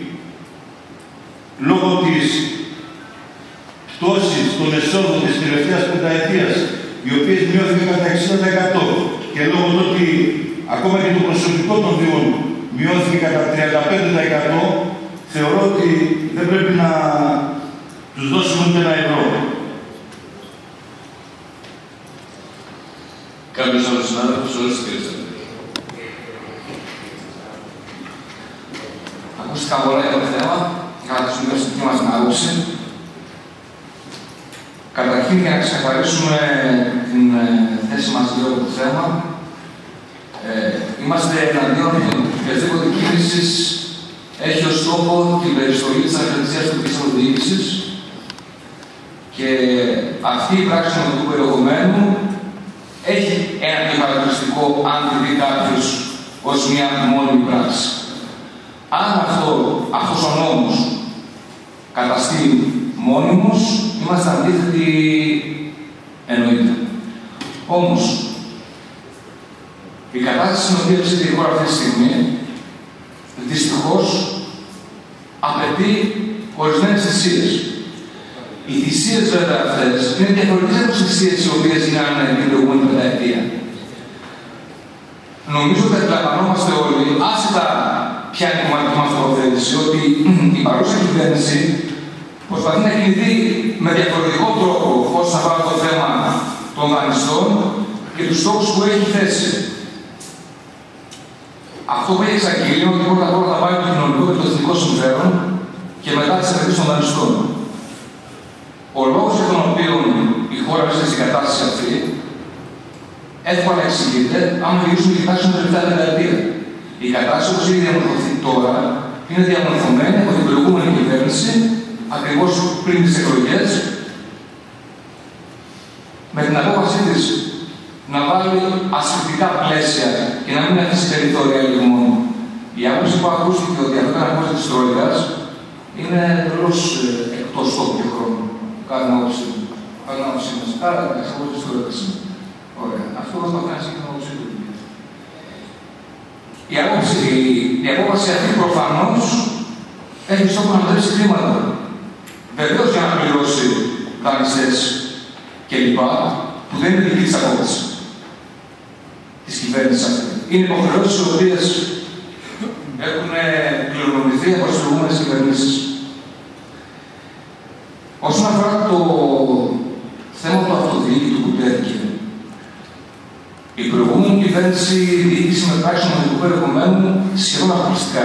λόγω της πτώσης των εσόδων της τελευταίας πενταετίας, οι οποίες μειώθηκαν κατά εξήντα τοις εκατό και λόγω του ότι ακόμα και το προσωπικό των Δήμων μειώθηκε κατά τριάντα πέντε τοις εκατό, θεωρώ ότι δεν πρέπει να τους δώσουμε ούτε ένα ευρώ. Κάποιος άλλος συνάδελφος, ορίστε κύριε Στέλνη. Ακούστηκα πολλά για το θέμα, για να τους μιλήσω στην μας την άποψη. Καταρχήν, για να ξεκαθαρίσουμε την θέση μας γύρω από το θέμα, ε, είμαστε εναντίον οποιασδήποτε κίνησης έχει ως στόχο την περιστολή της ανεξαρτησίας του τοπικής αυτοδιοίκησης και αυτή η πράξη του περιεχομένου έχει ένα και χαρακτηριστικό αν τη δει κάποιος ως μια μόνιμη πράξη. Αν αυτό, αυτός ο νόμος καταστεί μόνιμος, είμαστε αντίθετοι εννοείται. Όμως, η κατάσταση στην οποία βρίσκεται η χώρα αυτή τη στιγμή, δυστυχώς, απαιτεί ορισμένες θυσίες. Οι θυσίες βέβαια αυτές είναι διαφορετικές από τις θυσίες οι οποίες γίνανε την προηγούμενη πενταετία. Νομίζω ότι αντιλαμβανόμαστε όλοι, άσχετα ποια είναι η κομματική μας τοποθέτηση, ότι η παρούσα κυβέρνηση προσπαθεί να κινηθεί με διαφορετικό τρόπο όσον αφορά το θέμα των δανειστών και τους στόχους που έχει θέσει. Αυτό που έχει εξαγγείλει είναι ότι πρώτα απ' όλα θα βάλει το κοινωνικό και το εθνικό συμφέρον και μετά τις επενδύσεις των δανειστών. Ο λόγος για τον οποίο η χώρα βρίσκεται στην κατάσταση αυτή εύκολα εξηγείται αν μιλήσουμε για την τελευταία πενταετία. Η κατάσταση όπως έχει διαμορφωθεί τώρα είναι διαμορφωμένη από την προηγούμενη κυβέρνηση ακριβώς πριν τις εκλογές με την απόφασή της να βάλει ασφυκτικά πλαίσια και να μην αφήσει περιθώρια λιγμών. Η άποψη που ακούστηκε ότι αυτό ήταν απόφαση της Τρόικας είναι εντελώς εκτός τόπου και χρόνου. Κάθε άποψη μας. Άρα, εντάξει, απόφαση της Τρόικας. Ωραία. Αυτό προσπαθεί να συγκεκριμένο άποψη του. Η άποψη, η απόφαση αυτή προφανώς έχει στόχο να μετρήσει χρήματα. Βεβαίως για να πληρώσει δανειστές κλπ. Που δεν είναι δική της απόφαση της κυβέρνησης αυτή. Είναι υποχρεώσεις οι οποίες έχουν κληρονομηθεί από τις προηγούμενες κυβερνήσεις. Όσον αφορά το θέμα του αυτοδιοίκητου που τέθηκε, η προηγούμενη κυβέρνηση διοίκησε με πράξη νομικού περιεχομένου σχεδόν αποκλειστικά.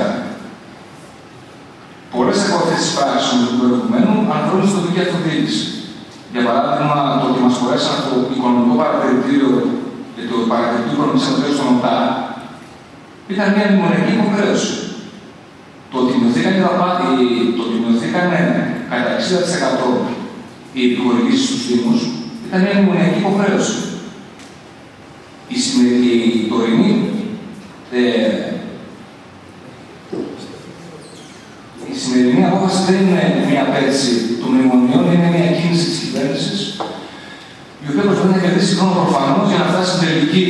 Πολλές από αυτές τις πράξεις νομικού περιεχομένου αναφέρονται στην τοπική αυτοδιοίκηση. Για παράδειγμα, το ότι μας χωρέσαν το οικονομικό παρατηρητήριο και το παρατηρητήριο οικονομικής αυτοδιοίκησης στον ΟΤΑ ήταν μια μνημονιακή υποχρέωση. Το ότι μειωθήκαν κατά εξήντα τοις εκατό οι επιχορηγήσεις στους Δήμους ήταν μια μνημονιακή υποχρέωση. Η σημερινή τωρινή ε, η σημερινή απόφαση δεν είναι μια απέτηση των μνημονίων, είναι μια κίνηση της κυβέρνησης η οποία προσπαθεί να κερδίσει χρόνο προφανώς για να φτάσει στην τελική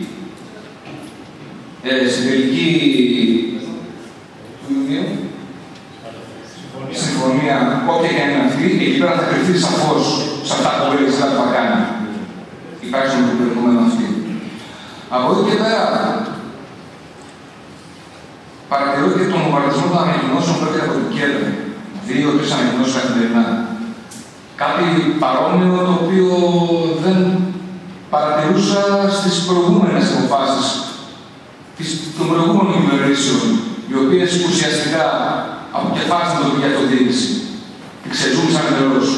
ε, στην τελική του Ιουνίου συμφωνία, όποια και αν είναι αυτή, εκεί πέρα θα κρυφθεί σαφώς σε αυτά που λέει η που θα κάνει. Υπάρχει με το περιεχομένο αυτή. Από εδώ και πέρα, παρατηρώ και τον βομβαρδισμό των ανακοινώσεων που έρχεται από την ΚΕΔ. Δύο-τρεις ανακοινώσεις καθημερινά. Κάτι παρόμοιο το οποίο δεν παρατηρούσα στις προηγούμενες αποφάσεις των προηγούμενων κυβερνήσεων, οι οποίες ουσιαστικά αποκεφάλισαν την τοπική αυτοδιοίκηση και ξεζούμισαν εντελώς.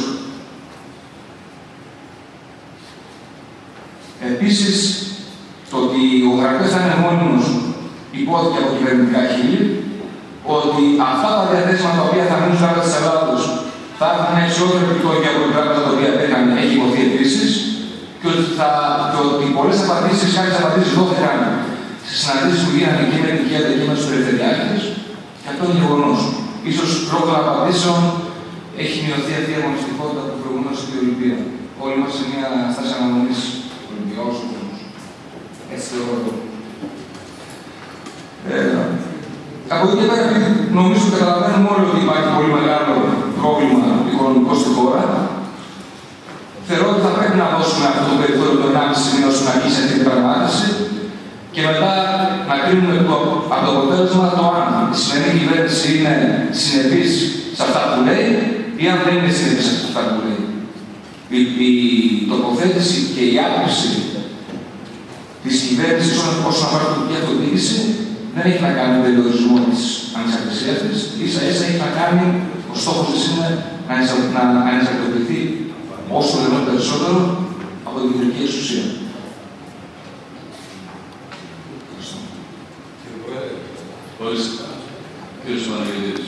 Επίσης, το ότι ο χαρακτήρας θα είναι μόνιμος υπόθηκε από κυβερνητικά χείλη, ότι αυτά τα διαθέσιμα τα οποία θα μείνουν στους τράπεζες της Ελλάδος θα έχουν ένα ισότερο επιτόκιο από την τράπεζα τα οποία είχαν, έχει υποθεί επίσης, και ότι, θα, και ότι πολλές απαντήσεις, κάποιες απαντήσεις δόθηκαν στις συναντήσεις που γίνανε και με την Κέντα και με τους περιφερειάρχες, και αυτό είναι γεγονός. Ίσως λόγω των απαντήσεων έχει μειωθεί αυτή η αγωνιστικότητα που προηγούμενος στην Ολυμπία. Όλοι είμαστε σε μια στάση αναμονής Ολυμπία, όσο κόσμος. Έτσι θεωρώ εγώ. Ε, από εκεί και πέρα, νομίζω ότι καταλαβαίνουμε όλοι ότι υπάρχει πολύ μεγάλο πρόβλημα οικονομικό στη χώρα. Θεωρώ ότι θα πρέπει να δώσουμε αυτό το περιθώριο των ενάμιση μήνων να αρχίσει αυτή την πραγμάτιση και μετά να κρίνουμε το, από το αποτέλεσμα το αν η σημερινή κυβέρνηση είναι συνεπής σε αυτά που λέει ή αν δεν είναι συνεπής σε αυτά που λέει. Η, η τοποθέτηση και η άποψη της κυβέρνησης όσον αφορά την τοπική αυτοδιοίκηση δεν έχει να κάνει με τον περιορισμό της ανεξαρτησίας της, ίσα ίσα έχει να κάνει, ο στόχος της είναι να ανεξαρτητοποιηθεί όσο δυνατόν περισσότερο από την κεντρική εξουσία. Ευχαριστώ. Κύριε Παναγιώτης.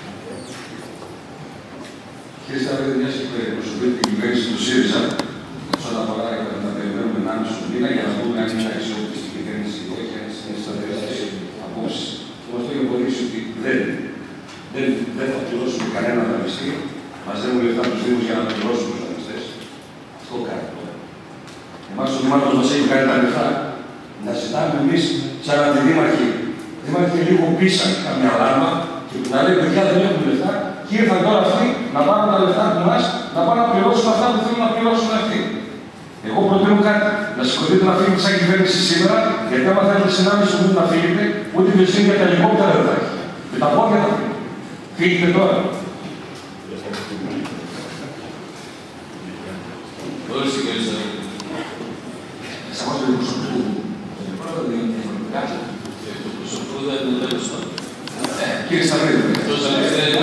Κύριε Σταυρίδη, μιας και εκπροσωπείτε την κυβέρνηση του ΣΥΡΙΖΑ, όσον αφορά και να περιμένουμε ενάμιση του μήνα για να δούμε αν είναι αξιόπιστη στην κυβέρνηση ή όχι, αν είναι σταθερές απόψεις. Εγώ αυτό έχω αποδείξει ότι δεν, δεν, δεν θα πληρώσουμε κανέναν δανειστή. Μας δίνουν λεφτά τους Δήμους για να πληρώσουμε τους δανειστές. Αυτό κάνει τώρα. Εμάς ο Δήμαρχος μας έχει κάνει τα λεφτά. Να ζητάμε εμείς, σαν αντιδήμαρχοι, δήμαρχοι λίγο πίσαν καμιά λάμπα και να λέει: παιδιά, δεν έχουμε λεφτά. Και ήρθαν τώρα αυτοί να πάρουν τα λεφτά του μας, να πάνε να πληρώσουν αυτά που θέλουν να πληρώσουν αυτοί. Εγώ προτείνω κάτι. Να σηκωθείτε να φύγετε σαν κυβέρνηση σήμερα, γιατί άμα θέλετε σε ενάμιση μήνες να φύγετε, ούτε η βενζίνη για τα ελικόπτερα δεν θα έχει. Με τα πόδια θα φύγετε. Φύγετε τώρα. Ορίστε κύριε Σταυρίδη. Σε εμάς το προσωπικού. Πρώτα δεν είναι κάτι. Το προσωπικό δεν είναι τέλος πάντων. Κύριε Σταυρίδη. Το Σταυρίδη δεν είναι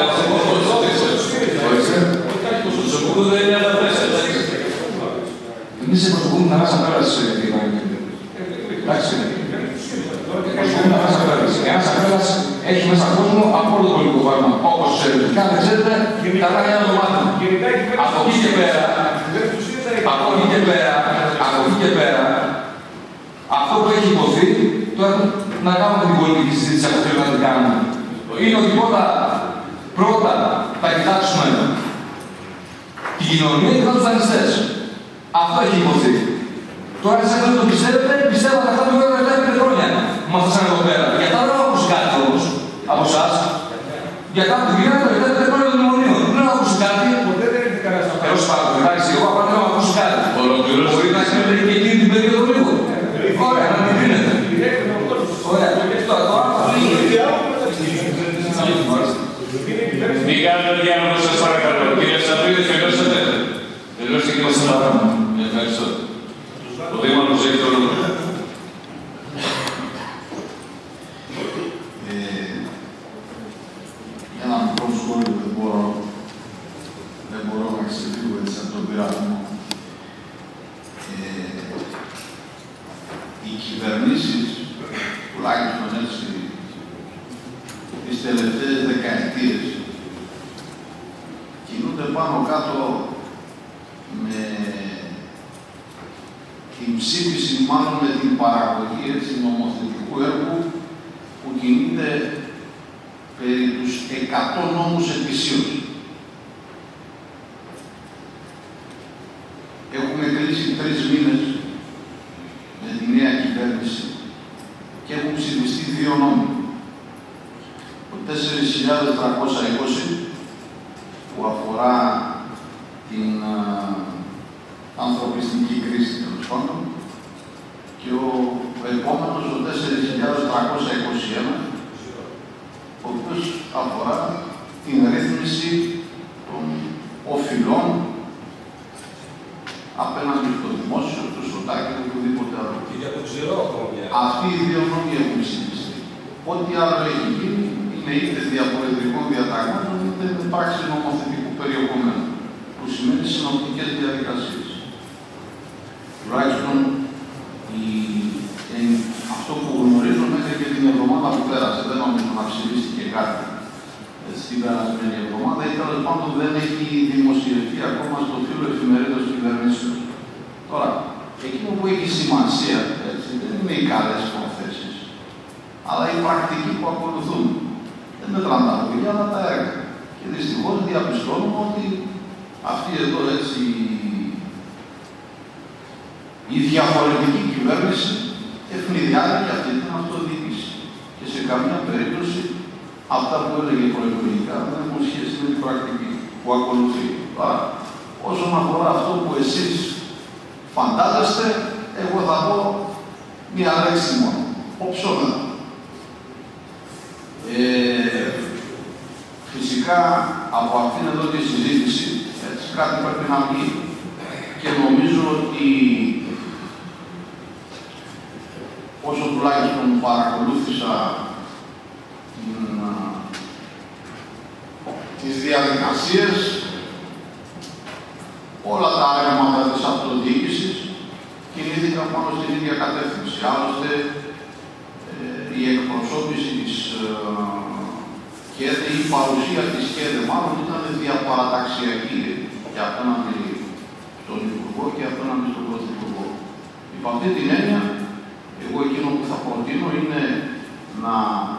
το προσωπικό δεν είναι άλλα μέσα. Εμείς εκπροσωπούμε να μας απέλασε τη Βαγγέλη. Εντάξει. Εκπροσωπούμε να μας απέλασε. Ένας απέλας έχει μέσα κόσμο από όλο το πολιτικό φάρμα. Όπως ξέρετε. Κάθε ξέρετε, καλά για να το μάθουμε. Από εκεί και πέρα, από εκεί και πέρα, από εκεί και πέρα, αυτό που έχει υποθεί, τώρα να κάνουμε την πολιτική συζήτηση από αυτό να την κάνουμε. Είναι ότι πρώτα, πρώτα θα κοιτάξουμε την κοινωνία και θα τους δανειστές. Αυτό έχει υποθεί. Τώρα εσείς δεν το πιστεύετε, πιστεύατε αυτά που είπατε μετά πέντε χρόνια. Μα φτάσανε εδώ πέρα. Γιατί δεν έχω ακούσει κάτι όμως από εσάς. Για κάτι που γίνανε μετά πέντε χρόνια των μνημονίων. Δεν έχω ακούσει κάτι. Ποτέ δεν έρθει κανένας να Τέλος πάντων, εντάξει, εγώ απλά δεν έχω ακούσει κάτι. Μπορεί να συμβαίνει και εκείνη την περίοδο λίγο. Ωραία, να μην δίνετε. Ωραία, τώρα το άλλο θα φύγει. Μην κάνετε διάλογο σας παρακαλώ. Κύριε Σταυρίδη, τελειώσατε. Τελειώσατε κύριε Σταυρίδη. Ευχαριστώ. Ο Δήμαρχος έχει το λόγο. Ένα μικρό σχόλιο δεν μπορώ, δεν μπορώ να ξεφύγω έτσι από τον πειρασμό. Ε, οι κυβερνήσεις, τουλάχιστον έτσι, τις τελευταίες δεκαετίες, κινούνται πάνω κάτω με την ψήφιση, μάλλον με την παραγωγή έτσι, νομοθετικού έργου που κινείται περί τους εκατό νόμους ετησίως. Έχουμε κλείσει τρεις μήνες με τη νέα κυβέρνηση και έχουν ψηφιστεί δύο νόμοι. Το τέσσερις χιλιάδες τριακόσια είκοσι που αφορά την α, ανθρωπιστική κρίση τέλος πάντων και ο, ο επόμενος ο τέσσερις χιλιάδες τριακόσια είκοσι ένα ο οποίος αφορά την ρύθμιση των οφειλών απέναντι στο δημόσιο, στο σωτάκι, οτιδήποτε άλλο. Και για το ξηρό ακόμα. Αυτοί οι δύο νόμοι έχουν ψηφιστεί. Ό,τι άλλο έχει γίνει είναι είτε διαπολιτικών διαταγμάτων είτε με πράξη νομοθετικού περιεχομένου, που σημαίνει συνοπτικές διαδικασίες. Τουλάχιστον η, ε, αυτό που γνωρίζω μέχρι και την εβδομάδα που πέρασε, δεν νομίζω να ψηφίστηκε κάτι στην περασμένη εβδομάδα ή τέλος πάντων δεν έχει δημοσιευτεί ακόμα στο φύλλο εφημερίδας της κυβερνήσεως. Τώρα, έχει σημασία, έτσι, δεν είναι οι καλές προθέσεις, αλλά οι πρακτικοί που ακολουθούν. Δεν μετράνε τα λόγια, αλλά τα έργα. Και δυστυχώς διαπιστώνουμε ότι αυτή εδώ έτσι η διαφορετική κυβέρνηση ευνηδιάζει και αυτή την αυτοδιοίκηση. Και σε καμία περίπτωση αυτά που έλεγε προεκλογικά δεν έχουν σχέση με την πρακτική που ακολουθεί. Άρα, όσον αφορά αυτό που εσείς φαντάζεστε, εγώ θα πω μία λέξη μόνο. Οψόμενα. Ε, φυσικά, από αυτήν εδώ τη συζήτηση, έτσι, κάτι πρέπει να βγει. Και νομίζω ότι όσο τουλάχιστον παρακολούθησα την, τις διαδικασίες, όλα τα ρεύματα της αυτοδιοίκησης κινήθηκαν πάνω στην ίδια κατεύθυνση. Άλλωστε, ε, η εκπροσώπηση της ε, ΚΕΔΕ, η παρουσία της ΚΕΔΕ μάλλον ήταν διαπαραταξιακή και απέναντι στον Υπουργό και απέναντι στον Πρωθυπουργό. Υπ' αυτή την έννοια, εγώ εκείνο που θα προτείνω είναι να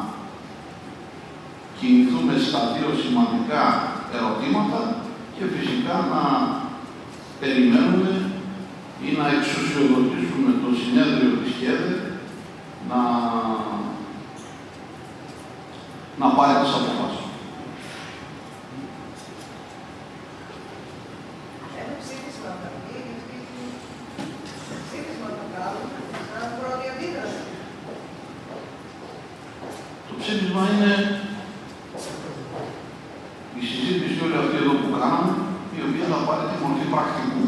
κινηθούμε στα δύο σημαντικά ερωτήματα και φυσικά να περιμένουμε ή να εξουσιοδοτήσουμε το συνέδριο της ΚΕΔΕ να, να πάρει τις αποφάσεις. Το ψήφισμα είναι η συζήτηση όλη αυτή εδώ που κάναμε, η οποία θα πάρει τη μορφή πρακτικού.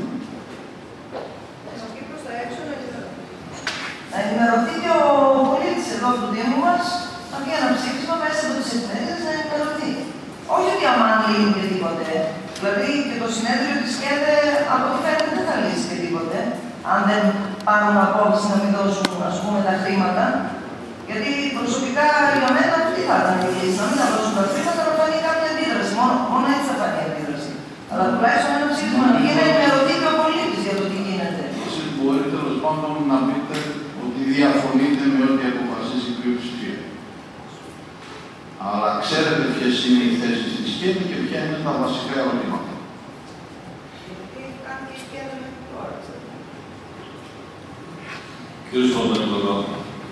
Να ενημερωθεί και ο πολίτης εδώ του Δήμου μας, να βγει ένα ψήφισμα μέσα από τις εφημερίδες να ενημερωθεί. Όχι ότι αμάν λύνει και τίποτε. Δηλαδή και το συνέδριο της ΚΕΔΕ από ό,τι φαίνεται δεν θα λύσει και τίποτε. Αν δεν πάρουν απόψη να μην δώσουν, ας πούμε, τα χρήματα. Γιατί προσωπικά για μένα τι θα ήταν η λύση, να μην θα δώσουν τα χρήματα, να φανεί κάποια αντίδραση. Μόνο, μόνο έτσι θα φανεί η αντίδραση. Αλλά τουλάχιστον ένα ψήφισμα να βγει να ενημερωθεί και ο πολίτης για το τι γίνεται. Εσείς μπορείτε τέλος πάντων να πείτε ότι διαφωνείτε με ό,τι αποφασίζει η πλειοψηφία. Αλλά ξέρετε ποιες είναι οι θέσεις της ΚΕΔΕ και ποια είναι τα βασικά ερωτήματα. Κύριε Σφόντανη, το λόγο.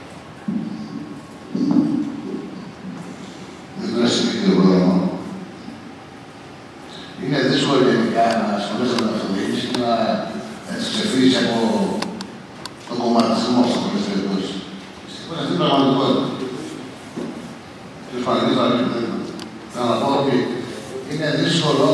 Είναι δύσκολο γενικά να ασχολείται με την αυτοδιοίκηση και να τις ξεφύγει από τον κομματισμό σε πολλές περιπτώσεις. Δυστυχώς αυτή είναι η πραγματικότητα. Και ο Σπανίδης θα πει θέλω να πω ότι είναι δύσκολο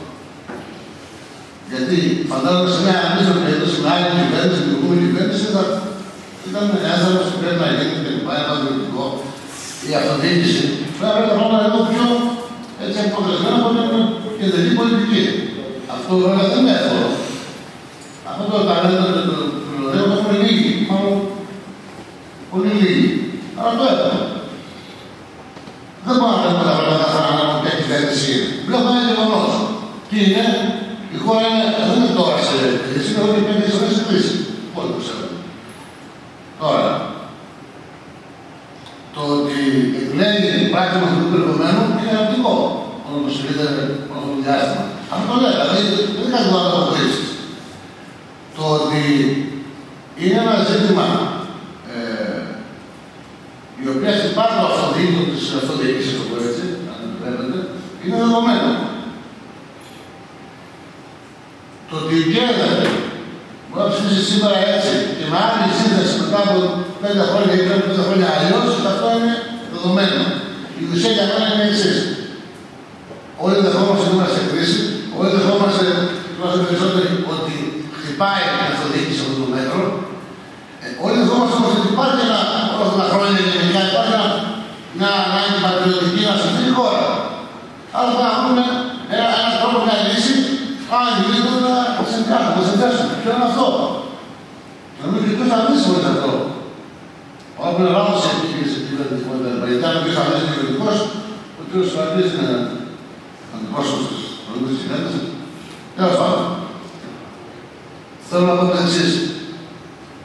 γιατί φαντάζομαι σε μια αντίστοιχη περίπτωση με άλλη κυβέρνηση, την προηγούμενη κυβέρνηση, θα ήταν έθαρρος που πρέπει να γίνει και λοιπά, ένα διοικητικό. Η αυτοδιοίκηση πρέπει να πάμε λίγο πιο έτσι αποκρασμένα από την κεντρική πολιτική. Αυτό βέβαια δεν είναι εύκολο. Αυτό το ταλέντο και το πληροφορείο το έχουν λίγοι, μάλλον πολύ λίγοι. Αλλά το έχουμε. Δεν μπορούμε να λέμε τα πράγματα καθαρά να πούμε ποια κυβέρνηση είναι. Βλέπουμε ένα γεγονός. Τι είναι, η χώρα είναι, δεν είναι τώρα σε κρίση, είναι όλη πέντε φορές σε κρίση. Όλοι το ξέρουμε. Τώρα, το ότι επιλέγει πράγμα του περιεχομένου είναι αρνητικό. Ono το συμβείτε όλο το διάστημα. Αυτό το λέω, δηλαδή δεν είναι κάτι που να το αποκρίσεις. Το ότι είναι ένα ζήτημα ε, η οποία στην part του αυτοδιοίκητου της αυτοδιοίκησης, το πω έτσι, αν επιτρέπετε, είναι δεδομένο. Το ότι η ΚΕΔΕ μπορεί να ψηφίσει σήμερα έτσι και με άλλη σύνθεση μετά από πέντε χρόνια ή πέντε χρόνια αλλιώς, αυτό είναι δεδομένο. Η ουσία για μένα είναι εξής. Όλοι δεχόμαστε ότι είμαστε σε κρίση, όλοι δεχόμαστε τουλάχιστον περισσότεροι ότι χτυπάει η αυτοδιοίκηση αυτό το μέτρο. Ε, όλοι δεχόμαστε όμως ότι υπάρχει ένα, όλα αυτά τα χρόνια γενικά, υπάρχει ένα, μια ανάγκη πατριωτική να σωθεί η χώρα. Άρα θα βρούμε ένα, ένα τρόπο, μια λύση. Α, η λύση πρέπει να συνδυάσουμε, να συνδυάσουμε. Ποιο είναι αυτό. Και νομίζω ότι ποιος θα λύσει χωρίς αυτό. Όταν είναι λάθος η κυβερνητικότητα, γιατί αν ποιος θα λύσει κυβερνητικός, ο κ. Σφαντής είναι αντιπρόσωπος της προηγούμενης κυβέρνησης. Τέλος πάντων. Θέλω να πω το εξής.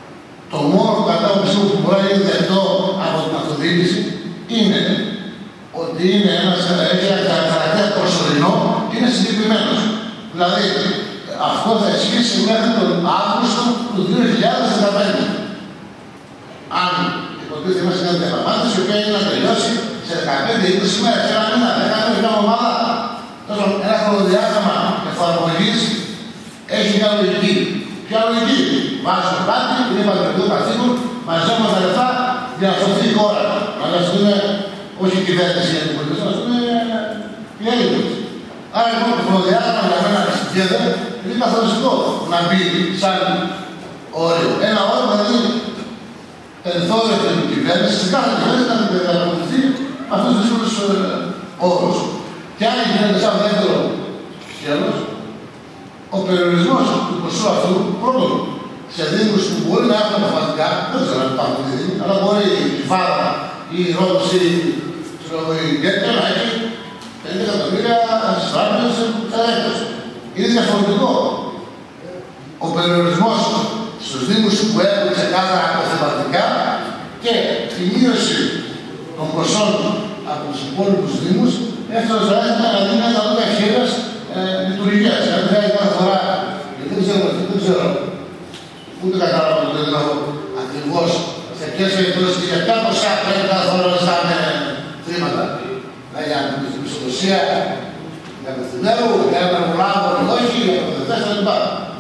Το μόνο κατά πιστεύω που μπορεί να γίνει δεκτό από την αυτοδιοίκηση είναι ότι είναι ένας, έχει ένα χαρακτήρα προσωρινό και είναι συγκεκριμένος. Δηλαδή, αυτό θα ισχύσει μέχρι τον Αύγουστο του δύο χιλιάδες δεκαπέντε. Αν υποτίθεται είμαστε μια διαπραγμάτευση, η οποία είναι να τελειώσει σε δεκαπέντε είκοσι μέρες, σε ένα μήνα, δεκαπέντε μια εβδομάδα. Τόσο ένα χρονοδιάγραμμα εφαρμογής έχει μια λογική. Ποια λογική? Βάζουμε κάτι, είναι πατριωτικό καθήκον, μαζεύουμε τα λεφτά για να σωθεί η χώρα. Να σωθούμε όχι η κυβέρνηση για την πολιτική, να σωθούμε οι Έλληνες. Άρα λοιπόν το χρονοδιάγραμμα για μένα είναι καθοριστικό να μπει σαν όριο. Ένα όριο δηλαδή περιθώριο για την κυβέρνηση, σε κάθε κυβέρνηση να διαπραγματευτεί με αυτούς τους δύσκολους όρους. Και αν γίνεται σαν δεύτερο σκέλος, ο περιορισμός του ποσού αυτού, πρώτον, σε δήμους που μπορεί να έχουν αποφατικά, δεν ξέρω αν υπάρχουν δήμοι, αλλά μπορεί η Φάρα ή η Ρόδος ή η Γκέτια να έχει πενήντα εκατομμύρια στις τράπεζες σε έκδοση. Είναι διαφορετικό. Ο περιορισμός στους δήμους που έχουν ξεκάθαρα αποθεματικά και η μείωση των ποσών από τους υπόλοιπους δήμους έφτασε να δίνει ένα λόγο ευχαίρειας λειτουργίας. Αν δεν έχει κάθε φορά, γιατί δεν ξέρω, δεν ξέρω, ούτε καταλάβω το λέω ακριβώς σε ποιες περιπτώσεις και για ποια ποσά πρέπει κάθε φορά να ζητάμε χρήματα. Για την πιστοδοσία, για το θημέρου, για ένα προλάβο, όχι, για το δευτές κλπ.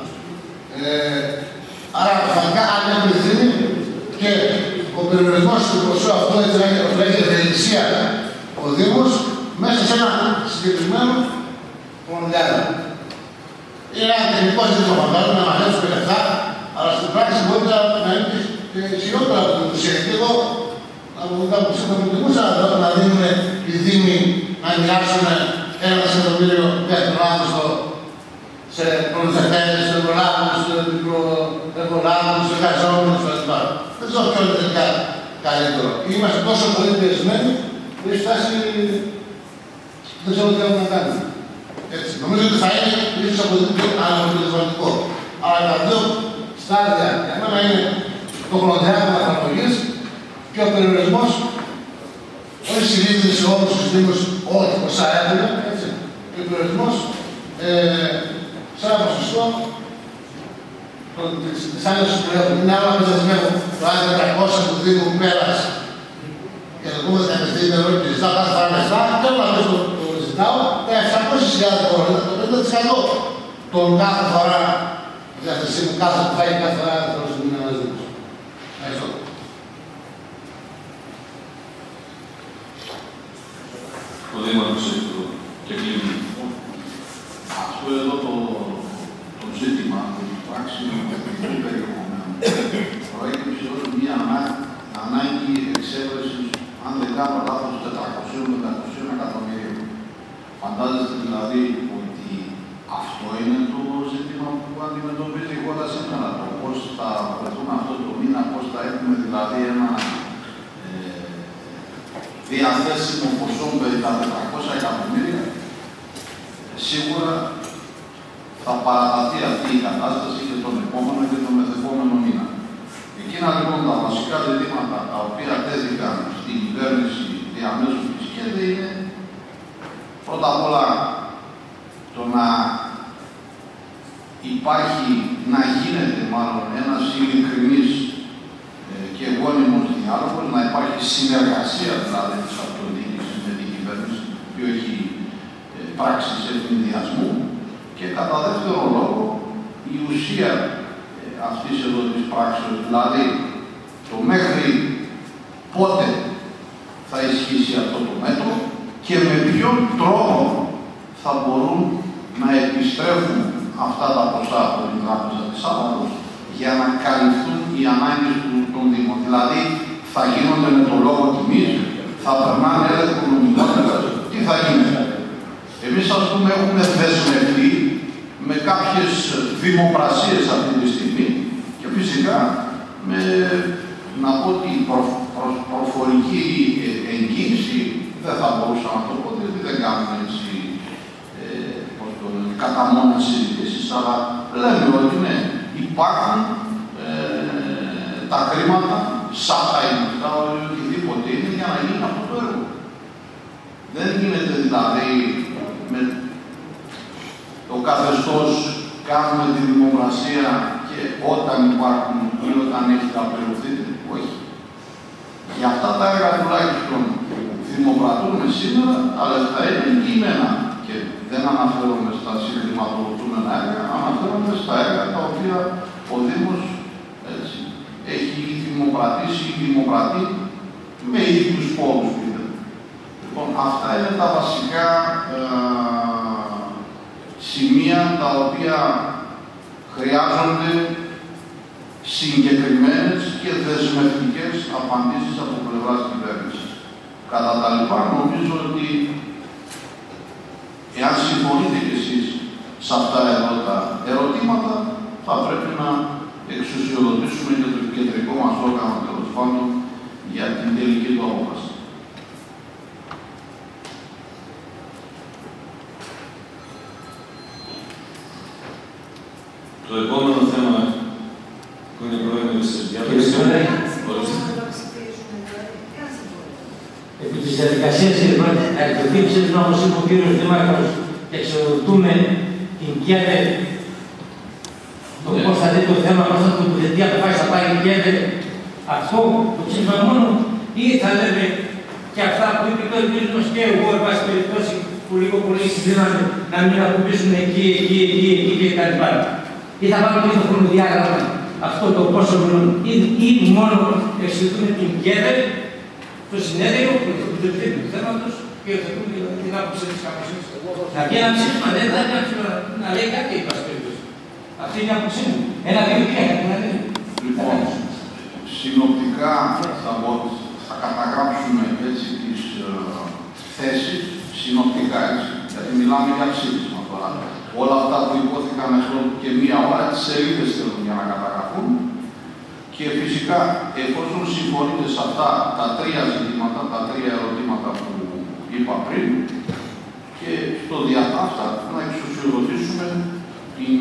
Άρα, προφανικά, αν έχουμε ευθύνη και ο περιορισμός του ποσού αυτό έτσι να έχει ευελιξία ο Δήμος μέσα σε ένα συγκεκριμένο χρονοδιάγραμμα. Είναι ένα τεχνικό ζήτημα που θέλουμε να μαζέψουμε λεφτά, αλλά στην πράξη μπορεί να είναι και ισχυρότερα από την ουσία. Και εγώ, από τα που συμφωνητικούσα να δίνουν οι Δήμοι να μοιράσουν ένα δισεκατομμύριο για τον άνθρωπο σε προμηθευτές, σε εργολάβους, σε μικροεργολάβους, σε εργαζόμενους κλπ. Δεν ξέρω ποιο είναι τελικά καλύτερο. Είμαστε τόσο πολύ πιεσμένοι που έχει φτάσει. Δεν ξέρω τι έχουμε να κάνουμε. Έτσι. Νομίζω ότι θα είναι ίσως αναποτελεσματικό. Αλλά τα δύο στάδια για μένα είναι το χρονοδιάγραμμα εφαρμογής και ο περιορισμός, όχι συνήθιζε σε όλους τους Δήμους ό,τι ποσά έχουν, έτσι. Και ο περιορισμός ε, σαν ποσοστό της άλλης που έχουν. Είναι άλλο να δεσμεύω το άλλο τριακόσια του Δήμου πέρασε. Και το πούμε θα επιστεί με ρόλο και ζητάω κάθε φορά λεφτά, θέλω να πες το ζητάω, τα επτακόσιες χιλιάδες ευρώ, το πενήντα τοις εκατό τον κάθε φορά διάθεσή μου, κάθε που φάει κάθε φορά θέλω να είναι ένας Δήμος. Ευχαριστώ. Ο Δήμαρχος έχει το κεκλίνο. Αυτό εδώ το, το ζήτημα του πράξη του περιεχομένου προέκυψε ως μια ανάγκη εξέβρεσης, αν δεν κάνω λάθος, τετρακόσια με πεντακόσια εκατομμυρίων. Φαντάζεστε δηλαδή ότι αυτό είναι το ζήτημα που αντιμετωπίζει η χώρα σήμερα. Το πώς θα βρεθούμε αυτό το μήνα, πώς θα έχουμε δηλαδή ένα ε, διαθέσιμο ποσό περί τα τετρακόσια εκατομμύρια. Σίγουρα θα παραταθεί αυτή η κατάσταση και τον επόμενο και τον μεθεπόμενο μήνα. Εκείνα λοιπόν τα βασικά ζητήματα τα οποία τέθηκαν στην κυβέρνηση διαμέσου της ΚΕΔΕ είναι πρώτα απ' όλα το να υπάρχει, να γίνεται μάλλον ένας ειλικρινής ε, και γόνιμος διάλογος, να υπάρχει συνεργασία δηλαδή της αυτοδιοίκησης με την κυβέρνηση, που έχει ε, πράξεις ευνηδιασμού και κατά δεύτερο λόγο η ουσία ε, αυτής εδώ της πράξης, δηλαδή το μέχρι πότε θα ισχύσει αυτό το μέτρο και με ποιον τρόπο θα μπορούν να επιστρέφουν αυτά τα ποσά από την Τράπεζα της Άββατος για να καλυφθούν οι ανάγκες των Δήμων. Δηλαδή, θα γίνονται με το λόγο τιμής, θα περνάνε έλεγχο νομιμότητας, τι θα γίνεται. Εμείς, ας πούμε, έχουμε δεσμευτεί με κάποιες δημοπρασίες αυτή τη στιγμή και φυσικά με, να πω ότι η προ, προ, προφορική εγγύηση δεν θα μπορούσα να το πω, γιατί δεν κάνουμε έτσι κατά μόνα συζητήσεις, αλλά λέμε ότι ναι, υπάρχουν ε, τα χρήματα, σάπα είναι αυτά, οτιδήποτε είναι για να γίνει αυτό το έργο. Δεν γίνεται δηλαδή με το καθεστώς κάνουμε τη δημοκρασία και όταν υπάρχουν ή όταν έχει καπελωθείτε. Όχι. Για αυτά τα έργα τουλάχιστον δημοκρατούμε σήμερα, αλλά θα είναι κείμενα. Και δεν αναφέρομαι στα συγχρηματοδοτούμενα έργα, αναφέρομαι στα έργα τα οποία ο Δήμος έτσι, έχει δημοκρατήσει ή δημοκρατεί με ίδιους πόρους. Λοιπόν, αυτά είναι τα βασικά ε, σημεία τα οποία χρειάζονται συγκεκριμένες και δεσμευτικές απαντήσεις από πλευράς κυβέρνησης. Κατά τα λοιπά, νομίζω ότι εάν συμφωνείτε κι εσείς σε αυτά εδώ τα ερωτήματα, θα πρέπει να εξουσιοδοτήσουμε και το κεντρικό μας όργανο, τέλος πάντων, για την τελική του απόφαση. Το επόμενο θέμα που είναι πρόβλημα της διαδικασίας. Επί της διαδικασίας, κύριε Πρόεδρε, να εκδοθεί ψήφισμα, όπως είπε ο κύριος Δήμαρχος, και εξοδοτούμε την ΚΕΔΕ. Το πώς θα δει το θέμα, πώς θα τοποθετεί αποφάσεις θα πάει η ΚΕΔΕ. Αυτό το ψήφισμα μόνο, ή θα λέμε και αυτά που είπε το κύριος και εγώ, εν πάση περιπτώσει, που λίγο πολύ συγκρίναμε, να μην ακουμπήσουμε εκεί, εκεί, εκεί, εκεί και τα λοιπά. Ή θα πάμε και το χρονοδιάγραμμα αυτό το πόσο μιλούν, ή, ή μόνο εξηγούμε την ΚΕΔΕ στο συνέδριο που εξηγούμε του θέματος και εξηγούμε την άποψη της καμποσύνης. Να βγει ένα ψήφισμα, δεν θα είναι να λέει κάτι η πάση περίπτωση. Αυτή είναι η άποψή μου. Ένα, δύο, τρία, να λέει. Λοιπόν, συνοπτικά θα, θα καταγράψουμε έτσι τις uh, θέσεις, συνοπτικά έτσι, γιατί μιλάμε για ψήφισμα τώρα. Όλα αυτά που υπόθηκαν εδώ και μία ώρα, τις σελίδες θέλουν για να καταγραφούν. Και φυσικά, εφόσον συμφωνείτε σε αυτά τα τρία ζητήματα, τα τρία ερωτήματα που είπα πριν, και στο διατάφτα να εξουσιοδοτήσουμε την,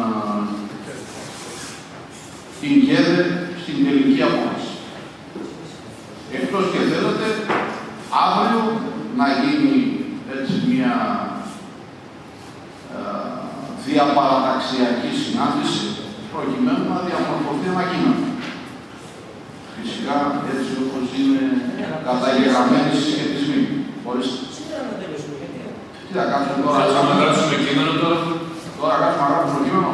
την ΚΕΔΕ στην τελική απόφαση. Εκτός και θέλετε, αύριο να γίνει έτσι μια διαπαραταξιακή συνάντηση προκειμένου να διαμορφωθεί ένα κείμενο. Φυσικά έτσι όπως είναι καταγεγραμμένοι συσχετισμοί. Ορίστε. Τι θα κάτσουμε τώρα, θα γράψουμε κείμενο τώρα. Τώρα κάτσουμε να γράψουμε κείμενο.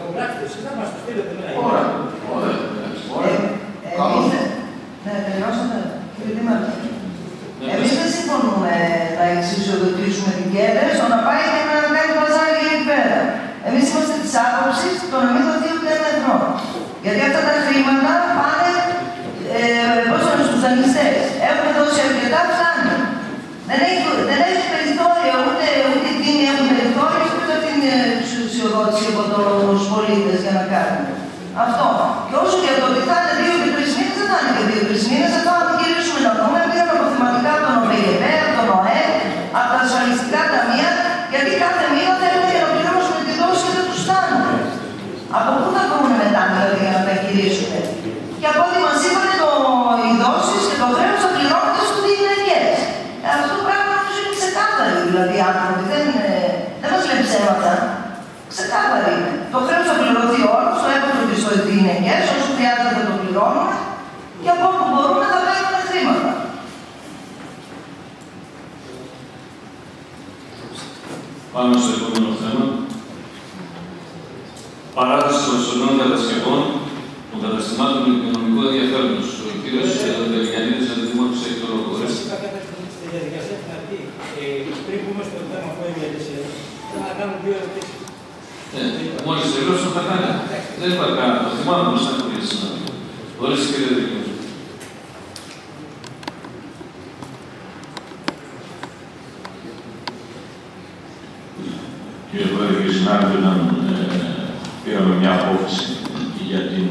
Ωραία, ωραία. Καλώς. Ναι, τελειώσατε, κύριε Δήμαρχε. Εμείς δεν συμφωνούμε να εξουσιοδοτήσουμε την ΚΕΔΕ στο να πάει και να κάνει παζάρι εκεί πέρα. Εμείς είμαστε της άποψης το να μην δοθεί ούτε ένα ευρώ. Γιατί αυτά τα χρήματα πάνε ε, στους δανειστές. Έχουμε δώσει αρκετά, φτάνει. Δεν έχει, δεν έχει περιθώριο, ούτε, ούτε εκείνοι έχουν περιθώριο, ούτε την εξουσιοδότηση από τους πολίτες για να κάνουν. Αυτό. Και όσο και το ότι θα είναι δύο και τρεις μήνες, δεν θα είναι και δύο και τρεις μήνες, θα το γυρίσουμε να δούμε πήραμε αποθεματικά από τον ΟΠΕΓΕΠΕ, από τον ΟΕ, από τα ασφαλιστικά ταμεία, γιατί κάθε μήνα θέλουμε για να πληρώσουμε τη δόση και δεν τους φτάνουν. Από πού θα βρούμε μετά δηλαδή για να τα γυρίσουμε. Και από ό,τι μας είπανε το, οι δόσεις και το χρέος θα πληρώνονται στους γυναίκες. Ε, αυτό το πράγμα νομίζω είναι ξεκάθαρη δηλαδή οι άνθρωποι, δεν, δεν μας λένε ψέματα. Ξεκάθαρη είναι. Το χρέος θα πληρωθεί όλο, το έπρεπε και στο γυναίκες, όσο χρειάζεται να το πληρώνουμε και από όπου μπορούμε θα παίρνουμε χρήματα. Πάμε στο επόμενο θέμα. Παράταση των εσωτερικών κατασκευών των καταστημάτων του οικονομικού ενδιαφέροντος. Ο κύριος Τελιγιαννίδης Αντιδημότης έχει το λόγο. Στη διαδικασία την αρχή, πριν πούμε στο θέμα που έμεινε, θα να κάνουμε δύο ερωτήσεις. Μόλις τελειώσω θα κάνει. Δεν υπάρχει κανένα. Το θυμάμαι πως θα έχω λύσει. Ορίστε κύριε Δικαιός. Κύριε Πρόεδρε, κύριε συνάδελφοι, όταν πήραμε μια απόφαση για την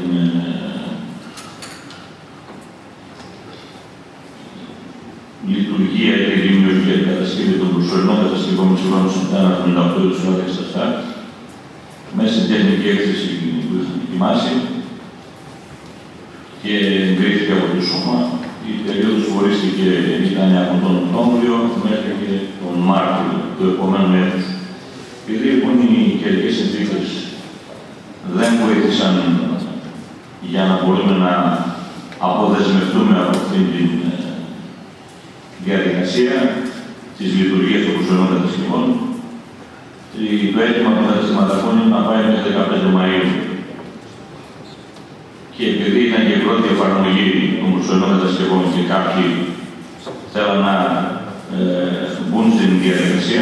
λειτουργία και δημιουργία και κατασκευή των προσωρινών κατασκευών της Ουράνου Σαντάνα εβδομήντα οκτώ του Σουάδια Σταστά, μέσα στην τεχνική έκθεση που είχαμε ετοιμάσει, και εγκρίθηκε από το Σώμα. Η περίοδος που ορίστηκε ήταν από τον Οκτώβριο μέχρι και τον Μάρτιο του επόμενου έτους. Επειδή λοιπόν οι καιρικές συνθήκες δεν βοήθησαν για να μπορούμε να αποδεσμευτούμε από αυτήν τη διαδικασία της λειτουργίας των προσωρινών κατασκευών, το αίτημα των κατασκευματικών είναι να πάει μέχρι δεκαπέντε Μαΐου. Και επειδή ήταν και η πρώτη εφαρμογή των προσωρινών κατασκευών και κάποιοι θέλαν να ε, μπουν στην διαδικασία,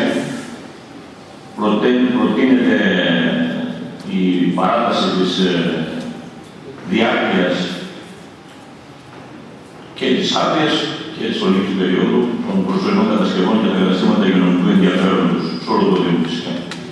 προτείνεται η παράταση της ε, διάρκειας και της άδειας και της ολικής περίοδου των προσωρινών κατασκευών και τα καταστήματα υγειονομικού ενδιαφέροντος σε όλο το Δήμο φυσικά.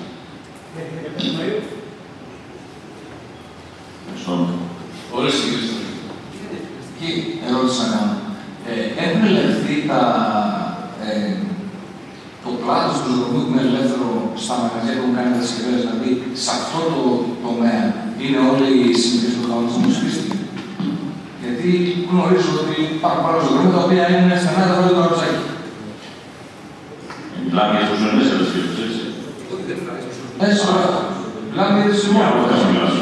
Ορίστε, κύριε. Τι ερώτηση να κάνω. Ε, έχουν ελεγχθεί τα, ε, το πλάτος του δρομού που είναι ελεύθερο στα μαγαζιά που έχουν κάνει τα συσκευές, δηλαδή σε αυτό το τομέα είναι όλοι οι συνθήκες του κανονισμού χρήστη. Γιατί γνωρίζω ότι υπάρχουν πολλά δρόμια τα οποία είναι στενά τα πρώτα καροτσάκια. Μιλάμε για τους προσωρινές κατασκευές, έτσι. Έτσι, ωραία. Μιλάμε για τις σημειώσεις.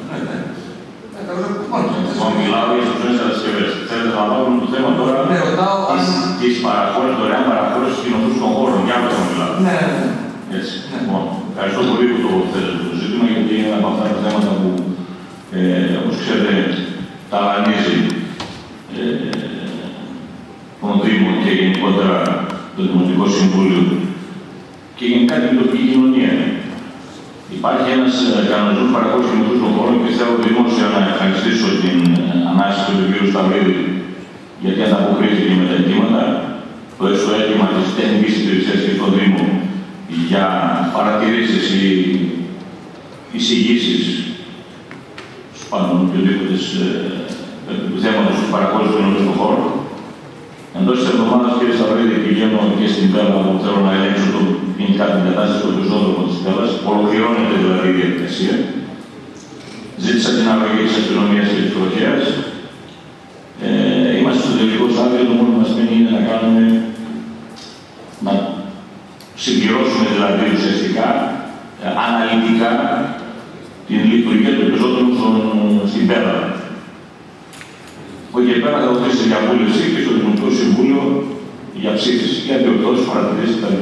Εγώ μιλάω για τις προσωρινές κατασκευές. Θέλετε να βάλουμε το θέμα τώρα της παραχώρησης, δωρεάν παραχώρησης κοινωνικού των χώρων. Για αυτό μιλάω. Ναι, ναι. Έτσι. Λοιπόν, ευχαριστώ πολύ που το θέσατε το ζήτημα, γιατί είναι από αυτά τα θέματα που, ε, όπως ξέρετε, ταλανίζει ε, τον Δήμο και γενικότερα το Δημοτικό Συμβούλιο και γενικά την τοπική κοινωνία. Υπάρχει ένας κανονισμός παραχώρησης κοινωνικού των χώρων και θέλω δημόσια να ευχαριστήσω την ανάσταση του κ. Σταυρίδη γιατί ανταποκρίθηκε με τα αιτήματα. Το έσω αίτημα της τεχνικής υπηρεσίας και στον Δήμο για παρατηρήσεις ή εισηγήσεις πάνω οποιοδήποτε του θέματος της παραχώρησης των κοινωνικών χώρων. Εντός της εβδομάδας, κύριε Σταυρίδη, πηγαίνω και στην Πέλα που θέλω να ελέγξω το γενικά την κατάσταση του πεζόδρομου της Πέλας. Ολοκληρώνεται δηλαδή η διαδικασία. Ζήτησα την αρρωγή της αστυνομίας και της προχέας. Ε, είμαστε στο τελικό στάδιο, το μόνο που μας μένει είναι να κάνουμε, να συμπληρώσουμε δηλαδή ουσιαστικά, ε, αναλυτικά την λειτουργία του πεζόδρομου στην Πέλα. Από εκεί πέρα θα δοθεί στη διαβούλευση και στο Δημοτικό Συμβούλιο για ψήφιση, για διορθώσεις, παρατηρήσεις κτλ.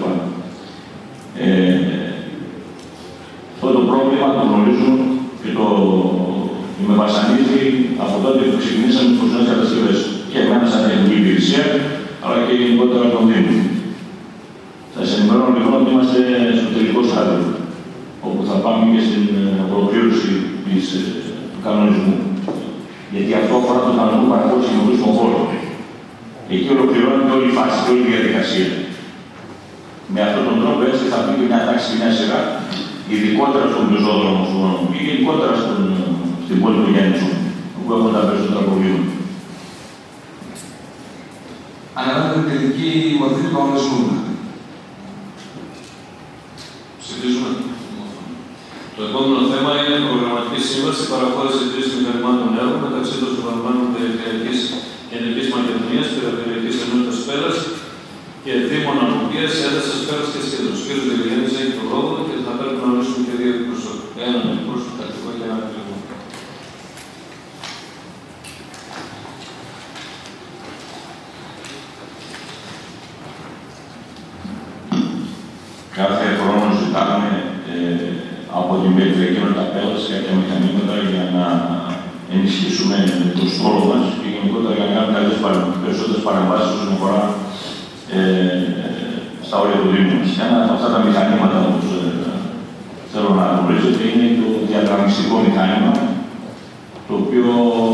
Ε, αυτό το πρόβλημα το γνωρίζουν και το με βασανίζει από τότε που ξεκινήσαμε τις προσωρινές κατασκευές. Και εμένα σαν τεχνική υπηρεσία, αλλά και γενικότερα τον Δήμο. Θα σας ενημερώνω λοιπόν ότι είμαστε στο τελικό στάδιο, όπου θα πάμε και στην ολοκλήρωση του κανονισμού. Γιατί αυτό αφορά τον κανονισμό παραχώρησης κοινωνικού στον χώρο. Εκεί ολοκληρώνεται όλη η φάση και όλη η διαδικασία. Με αυτόν τον τρόπο έτσι θα μπει και μια τάξη και μια σειρά, ειδικότερα στον πεζόδρομο ή γενικότερα στον, στην πόλη του Γιάννησου, όπου έχουν τα περισσότερα προβλήματα. Αναλάβετε την τελική μορφή του κανονισμού. Ψηφίζουμε. Το επόμενο θέμα είναι η προγραμματική σύμβαση παραχώρηση χρήσης μηχανημάτων έργων μεταξύ των συμπραγμένων Περιφερειακής Κεντρικής Μακεδονίας, Περιφερειακής Ενότητας Πέλας και Δήμων Ανοπίας, Έντασης Πέλας και Σχέδρους. Ο κ. Δελιγέννης έχει το λόγο και θα πρέπει να ορίσουμε και δύο εκπροσώπους. Έναν εκπρόσωπο τακτικό και έναν εκλογικό. Κάθε χρόνο ζητάμε ε, από την Περιφερειακή Ενότητα Πέλας κάποια μηχανήματα για να ενισχύσουμε το στόλο μας και γενικότερα για να κάνουμε περισσότερες παρεμβάσεις όσον αφορά ε, στα όρια του Δήμου μας. Ένα από αυτά τα μηχανήματα, όπως ε, θέλω να γνωρίζετε, είναι το διαγραμμιστικό μηχάνημα, το οποίο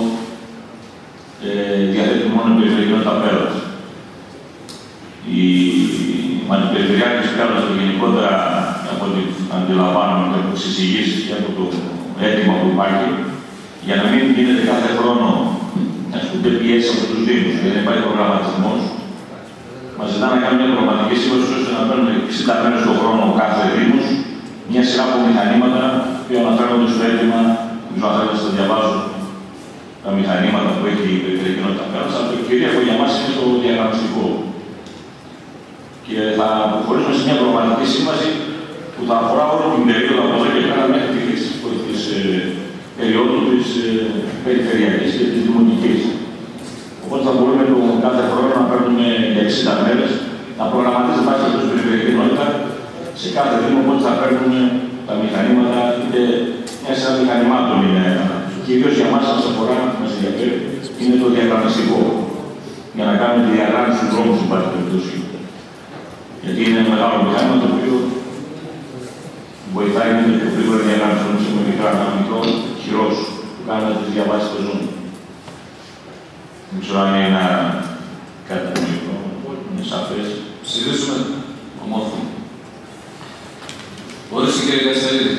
ε, διαθέτει μόνο η Περιφερειακή Ενότητα Πέλας. Η Αντιπεριφερειάρχης Πέλας και γενικότερα από ό,τι αντιλαμβάνομαι και από τις εισηγήσεις και από το αίτημα που υπάρχει, για να μην γίνεται κάθε χρόνο να ασκούνται πιέσεις από τους Δήμους και δεν υπάρχει προγραμματισμός, μας ζητά να κάνουμε μια προγραμματική σύμβαση ώστε να παίρνουμε εξήντα μέρες τον χρόνο ο κάθε Δήμος, μια σειρά από μηχανήματα που αναφέρονται στο αίτημα, που αν θέλετε θα διαβάζω τα μηχανήματα που έχει η Περιφερειακή Κοινότητα Πέρας, αλλά το κυρίαρχο για μας είναι το διαγραμμιστικό. Και θα προχωρήσουμε σε μια προγραμματική σύμβαση που θα αφορά όλη την περίοδο από εδώ και πέρα μέχρι τη λήξη της ε, περίοδου της ε, περιφερειακής και της δημοτικής. Οπότε θα μπορούμε το κάθε χρόνο να παίρνουμε για εξήντα μέρες, να προγραμματίζει βάση στην Περιφερειακή Κοινότητα σε κάθε δήμο, οπότε θα παίρνουμε τα μηχανήματα, είτε μέσα μηχανημάτων είναι ένα. Κυρίως για εμάς μας αφορά, μας ενδιαφέρει, είναι το διαγραμμιστικό. Για να κάνουμε τη διαγράμμιση του δρόμου στην πάση περιπτώσει. Γιατί είναι ένα μεγάλο μηχάνημα το οποίο βοηθάει με την γρήγορη διαγράμμιση. Όμως έχουμε μικρά, ένα μικρό χειρός που κάνει να τις διαβάσει το ζώο. Δεν ξέρω αν είναι κάτι που είναι σαφές. Ψηφίσουμε ομόφωνα. Ορίστε κύριε Καστερίδη.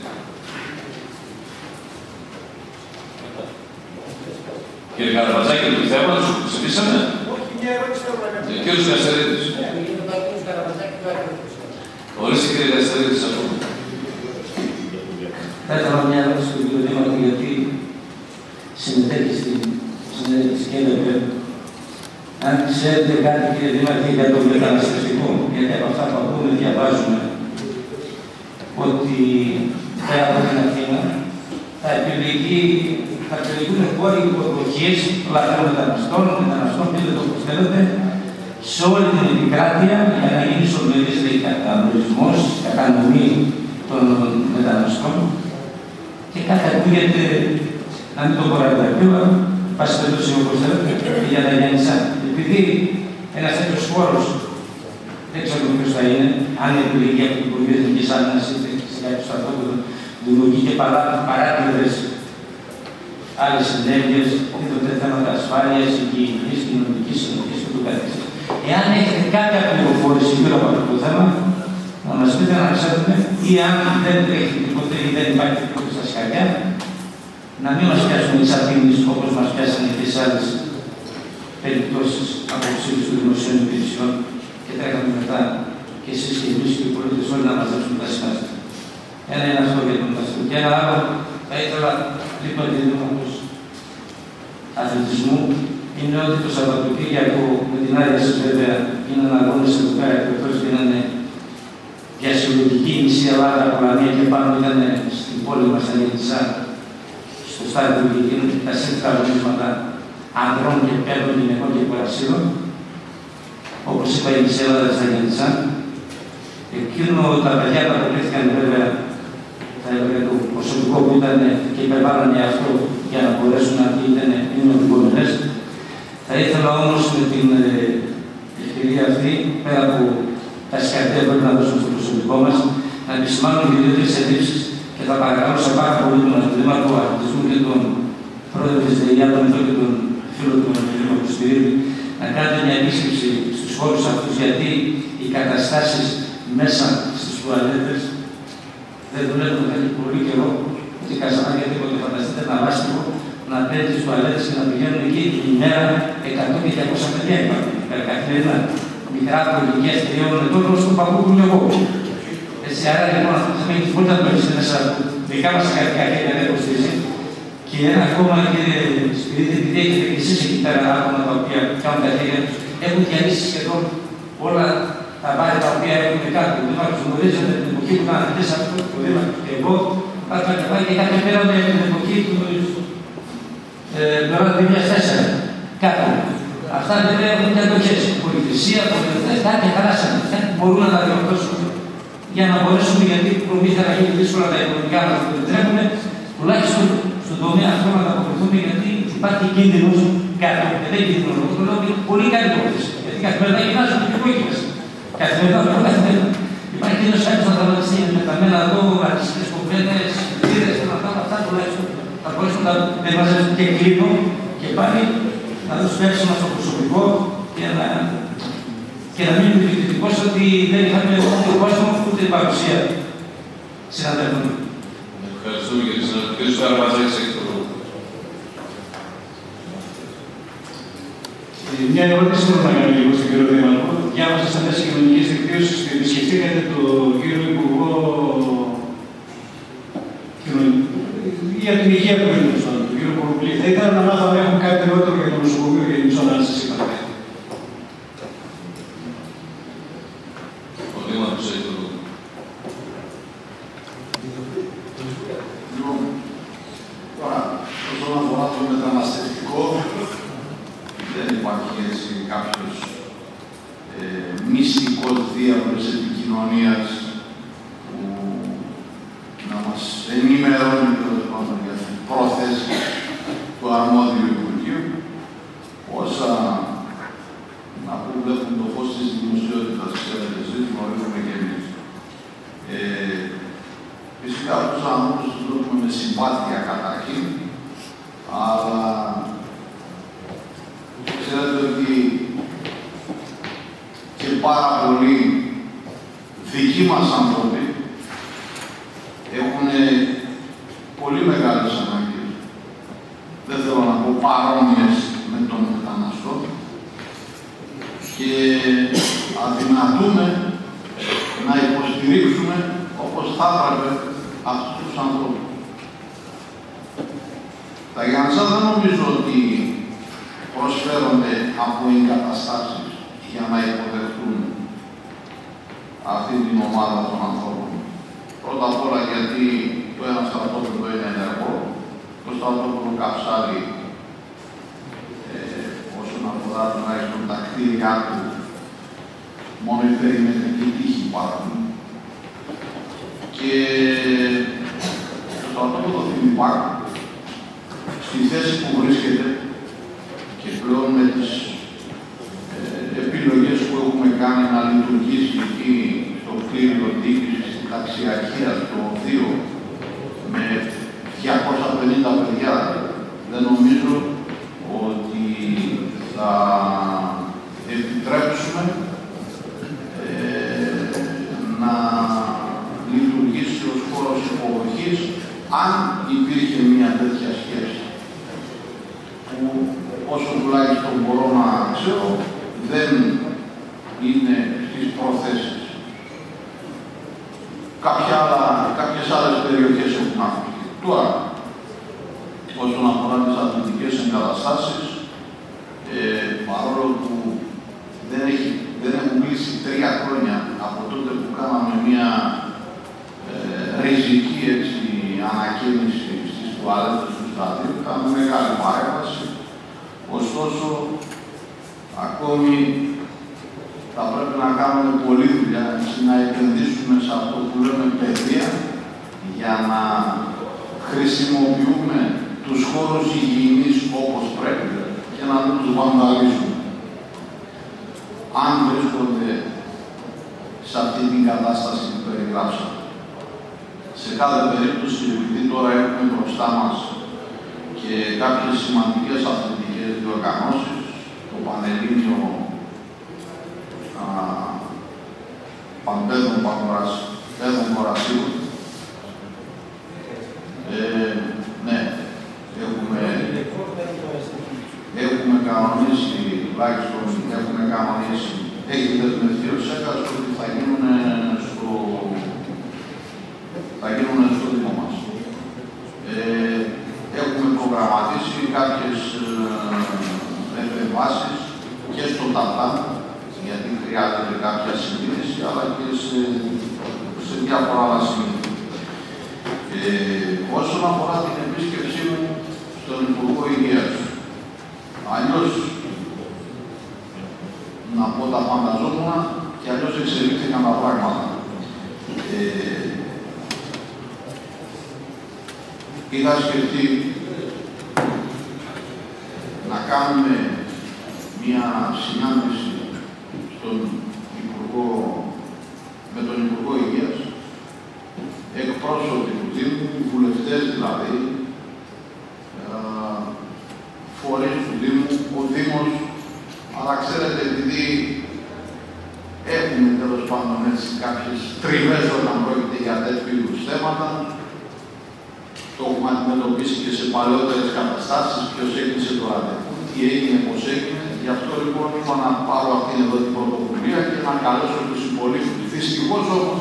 Κύριε Καραβατζάκη, το θέμα του ψηφίσαμε. Όχι, μια ερώτηση θέλω να κάνω. Κύριος Καστερίδης. Ορίστε κύριε Καστερίδη, σας πούμε. Θα ήθελα μια ερώτηση στον κύριο Δήμαρχο, γιατί συμμετέχει στην συνέντευξη της ΚΕΔΕΠΕ. Αν ξέρετε κάτι, κύριε Δήμαρχε, για το μεταναστευτικό, γιατί από αυτά που ακούμε διαβάζουμε ότι πέρα από την Αθήνα θα επιλεγεί, θα επιλεγούν χώροι υποδοχής λαθρών μεταναστών, μεταναστών, πείτε το όπως θέλετε, σε όλη την επικράτεια για να γίνει σοβαρής κατανομισμός, κατανομή των μεταναστών και κάτι ακούγεται, να μην το πω ραδιοφύλλα, πάση περιπτώσει όπως θέλετε, για τα Γιάννησα. Επειδή ένας τέτοιος χώρος, δεν ξέρω ποιος θα είναι, αν επιλεγεί από την Υπουργή Εθνικής Άμυνας είτε σε κάποιο στρατόπεδο, δημιουργεί και παράτηρες άλλες ενέργειες, είτε θέματα ασφάλειας, υγιεινής, κοινωνικής συνοχής και του καθεξής. Εάν έχετε κάποια πληροφόρηση γύρω από αυτό το θέμα, να μας πείτε να ξέρουμε, ή αν δεν έχετε τίποτε ή δεν υπάρχει τίποτε στα σκαριά, να μην μας πιάσουν τις ατίμες όπως μας πιάσανε και σε άλλες περιπτώσεις αποψήλους των δημοσίων υπηρεσιών και τρέχαμε μετά και εσείς και εμείς και οι πολίτες όλοι να μαζέψουμε τα σημεία. Ένα είναι αυτό για τον Μαστρό. Και ένα άλλο, θα ήθελα λίγο τη Δήμαρχος Αθλητισμού, είναι ότι το Σαββατοκύριακο με την άδεια σας βέβαια γίνανε αγώνες εδώ πέρα εκτός και γίνανε για συλλογική μισή Ελλάδα από Λαμία και πάνω ήταν στην πόλη μας Αγγελισσά, στο στάδιο που γίνονται τα σύνθετα αγωνίσματα ανδρών και πέμπτων, γυναικών και παρασύρων. Όπως είπα, η μισή Ελλάδα της Αγγελισσά. Εκείνο τα παιδιά τα αποκρίθηκαν βέβαια, θα έλεγα το προσωπικό που ήταν και υπερβάλλανε αυτό για να μπορέσουν να ήταν οδηγούμενες. Θα ήθελα όμως με την ευκαιρία αυτή, πέρα από τα συγχαρητήρια που πρέπει να δώσουμε στο προσωπικό μας, να επισημάνουμε και δύο-τρεις ελλείψεις και θα παρακαλούσα πάρα πολύ τον Δήμαρχο Αθλητισμού και τον πρόεδρο της ΔΕΙΑ, τον εδώ και τον φίλο του κ. Κωστηρίδη, να κάνετε μια επίσκεψη στους χώρους αυτούς, γιατί οι καταστάσεις μέσα στις τουαλέτες δεν δουλεύουν κάτι πολύ καιρό, ούτε καζανάκια τίποτε. Φανταστείτε ένα λάστιχο να παίρνει τις τουαλέτες και να πηγαίνουν εκεί την ημέρα εκατό και διακόσια παιδιά υπάρχουν. Καθημερινά. Μικρά από ηλικίας τριών ετών ως τον παππού που είμαι εγώ. Έτσι, άρα λοιπόν αυτό θα έχει πολύ να το έχεις μέσα από δικά μας κρατικά χέρια να υποστηρίζει. Και ένα ακόμα, κύριε Σπυρίδη, επειδή έχετε και εσείς εκεί πέρα άτομα τα οποία κάνουν τα χέρια τους, έχουν διαλύσει σχεδόν όλα τα βάρη τα οποία έχουν κάτω. Ο Δήμαρχος γνωρίζετε την εποχή που ήταν αυτές αυτό το Δήμαρχο και εγώ, πάτε να πάει και κάποια πέρα με την εποχή του δύο χιλιάδες τέσσερα. Κάτω. Αυτά βέβαια έχουν και αντοχές. Πολυκρισία, πολυκρισία, κάτι χαράσανε. Μπορούν να τα διορθώσουν για να μπορέσουμε, γιατί προμήθεια να γίνει δύσκολα τα οικονομικά μας που επιτρέπουν, τουλάχιστον στον τομέα αυτό να ανταποκριθούμε, γιατί υπάρχει κίνδυνος κάτω. Και δεν κίνδυνος. Το λέω ότι πολύ καλή υπόθεση. Γιατί καθημερινά γυμνάζουν και υπόκειμες. Καθημερινά, αυτό καθημερινά. Υπάρχει κίνδυνος κάποιος να τραυματιστεί με τα μένα εδώ, ρατσιστικές κοπέλες, θύρες, αυτά, αυτά τουλάχιστον. Θα μπορέσουν να τα μαζέψουν και κλείνω και πάλι να δώσουν έψημα στο προσωπικό και να, και να μην είναι κριτικός ότι δεν είχαμε ούτε κόσμο ούτε παρουσία συναδέλφων. Ευχαριστούμε κύριε συνάδελφε. Κύριος Καραβατζάκης έχει το λόγο. Μια ερώτηση θέλω να κάνω λίγο στον κύριο Δήμαρχο. Διάβασα στα μέσα κοινωνικής δικτύωσης ότι επισκεφτήκατε τον κύριο Υπουργό για την υγεία που είναι στον κύριο Υπουργό πολύ. Θα ήθελα να μάθω αν έχουν κάτι νεότερο για το νοσοκομείο και την μισό να σας είπα. Τώρα, όσον αφορά το μεταναστευτικό, δεν υπάρχει έτσι κάποιος ε, μυστικός διάβλος επικοινωνίας που να μας ενημερώνει για την πρόθεση του αρμόδιου Υπουργείου, όσα να που βλέπουν το φως της δημοσιότητας, ξέρετε, εσείς γνωρίζουμε και εμείς. Ε, φυσικά τους ανθρώπους τους βλέπουμε με συμπάθεια καταρχήν, αλλά ξέρετε ότι και πάρα πολλοί δικοί μας άνθρωποι έχουν πολύ μεγάλες ανάγκες. Δεν θέλω να πω παρόμοιες με τον μεταναστό και αδυνατούμε να υποστηρίξουμε όπως θα έπρεπε αυτούς τους ανθρώπους. Τα Γιάννησα δεν νομίζω ότι προσφέρονται από εγκαταστάσεις για να υποδεχτούν αυτή την ομάδα των ανθρώπων. Πρώτα απ' όλα γιατί το ένα στρατόπεδο είναι ενεργό, το στρατόπεδο καψάρει ε, όσον αφορά τουλάχιστον τα κτίρια του, μόνο η περιμετρική τύχη υπάρχουν. Και το στρατόπεδο Θημιπάκ, στη θέση που βρίσκεται και πλέον με τις ε, επιλογές που έχουμε κάνει να λειτουργήσει εκεί στο κτίριο διοίκησης στην ταξιαρχία, στο δύο, με διακόσια πενήντα παιδιά, δεν νομίζω ότι θα επιτρέψουμε ε, να λειτουργήσει ως χώρος υποδοχής αν υπήρχε μια τέτοια σχέση που όσο τουλάχιστον μπορώ να ξέρω δεν είναι στις προθέσεις. Κάποια άλλα, κάποιες άλλες περιοχές έχουν αφήσει. Τώρα, όσον αφορά τις αθλητικές εγκαταστάσεις, ε, παρόλο που δεν, έχει, δεν έχουν κλείσει τρία χρόνια από τότε που κάναμε μια ε, ριζική έτσι, ανακαίνιση στις τουαλέτες του σταδίου, κάνουμε μεγάλη παρέμβαση. Ωστόσο, ακόμη θα πρέπει να κάνουμε πολλή δουλειά και να επενδύσουμε σε αυτό που λέμε παιδεία για να χρησιμοποιούμε τους χώρους υγιεινής όπως πρέπει και να μην τους βανδαλίζουμε. Αν βρίσκονται σε αυτή την κατάσταση που περιγράψαμε. Σε κάθε περίπτωση, επειδή τώρα έχουμε μπροστά μας και κάποιες σημαντικές αθλητικές διοργανώσεις, το Πανελλήνιο Παντέδων Κορασίου, ε, ναι, έχουμε, έχουμε κανονίσει, τουλάχιστον έχουμε κανονίσει, έχει δεσμευτεί ο ΣΕΚΑΣ ότι θα γίνουν στο, θα γίνουν στο δικό μας. Ε, έχουμε προγραμματίσει κάποιες ε, επεμβάσεις και στο ΤΑΤΑ, γιατί χρειάζεται κάποια συντήρηση, αλλά και σε, σε διάφορα άλλα σημεία. Ε, όσον αφορά την επίσκεψή μου στον Υπουργό Υγείας, αλλιώς να πω τα φανταζόμουν και αλλιώς εξελίχθηκαν τα πράγματα. Ε, είχα σκεφτεί να κάνουμε μια συνάντηση στον Υπουργό, με τον Υπουργό Υγείας, εκπρόσωποι του Δήμου, βουλευτές δηλαδή, φορείς του Δήμου, ο Δήμος, αλλά ξέρετε, επειδή έχουμε τέλος πάντων έτσι κάποιες τριβές όταν πρόκειται για τέτοιου είδους θέματα, το έχουμε αντιμετωπίσει και σε παλαιότερες καταστάσεις, ποιος έκλεισε το ραντεβού, τι έγινε, πώς έγινε. Γι' αυτό λοιπόν είπα να πάρω αυτήν εδώ την πρωτοβουλία και να καλέσω τους υπολείπους. Δυστυχώς όμως,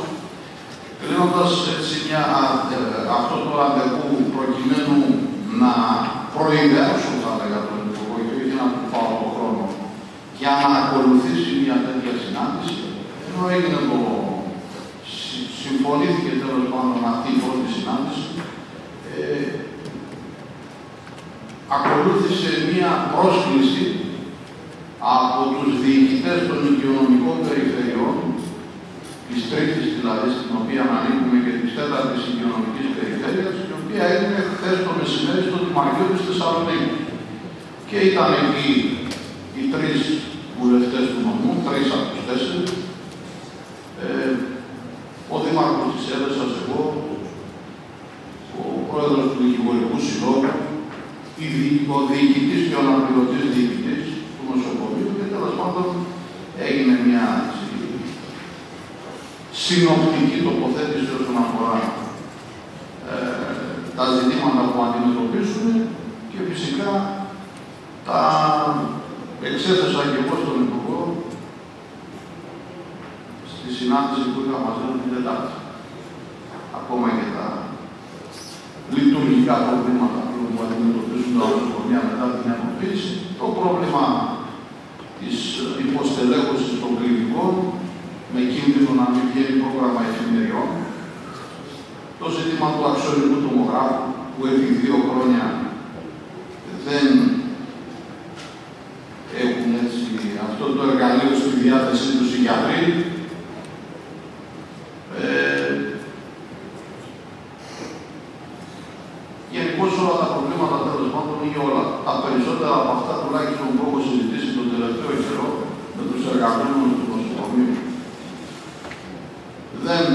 κλείνοντας έτσι μια, ε, αυτό το ραντεβού προκειμένου να προειδεάσω, θα έλεγα, τον Υπουργό, και όχι να του πάω τον χρόνο, για να ακολουθήσει μια τέτοια συνάντηση, ενώ έγινε το... συμφωνήθηκε τέλος πάντων αυτή η πρώτη συνάντηση, ε, ακολούθησε μια πρόσκληση από τους διοικητές των οικονομικών περιφερειών, της τρίτης δηλαδή, στην οποία ανήκουμε, και της τέταρτης οικονομικής περιφέρειας, η οποία έγινε χθες το μεσημέρι στο Δημαρχείο της Θεσσαλονίκη. Και ήταν εκεί οι τρεις βουλευτές του νομού, τρεις από τους τέσσερις, ε, ο Δήμαρχος της Έδεσας, εγώ, ο Πρόεδρος του Δικηγορικού Συλλόγου, ο διοικητής και ο αναπληρωτής διοικητής του νοσοκομείου, και τέλος πάντων έγινε μια συνοπτική τοποθέτηση όσον αφορά ε, τα ζητήματα που αντιμετωπίζουμε, και φυσικά τα εξέθεσα και εγώ στον Υπουργό στη συνάντηση που είχα μαζί την Τετάρτη. Ακόμα και τα λειτουργικά προβλήματα που αντιμετωπίζουν τα νοσοκομεία μετά την ενοποίηση, το πρόβλημα της υποστελέχωσης των κλινικών, με κίνδυνο να μην βγαίνει πρόγραμμα εφημεριών, το ζήτημα του αξιολογικού τομογράφου, που επί δύο χρόνια δεν έχουν έτσι αυτό το εργαλείο στη διάθεσή τους οι γιατροί. Ε, Γενικώς όλα τα προβλήματα, τέλος πάντων, ή όλα τα περισσότερα από αυτά, τουλάχιστον που έχω συζητήσει τον τελευταίο καιρό με τους εργαζόμενους του νοσοκομείου, δεν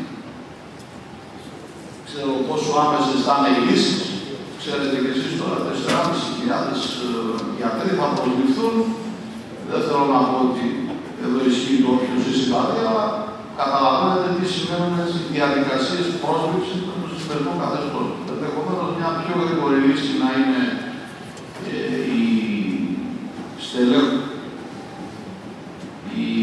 ξέρω πόσο άμεσες θα είναι οι λύσεις. Ξέρετε και εσείς τώρα, τέσσερις χιλιάδες γιατροί θα προσληφθούν. Δεν θέλω να πω ότι εδώ ισχύει το όποιο ζήσει κάτι, αλλά καταλαβαίνετε τι σημαίνουν οι διαδικασίες πρόσληψης με το σημερινό καθεστώς. Ενδεχομένως μια πιο γρήγορη λύση να είναι ε, η στελέχη, η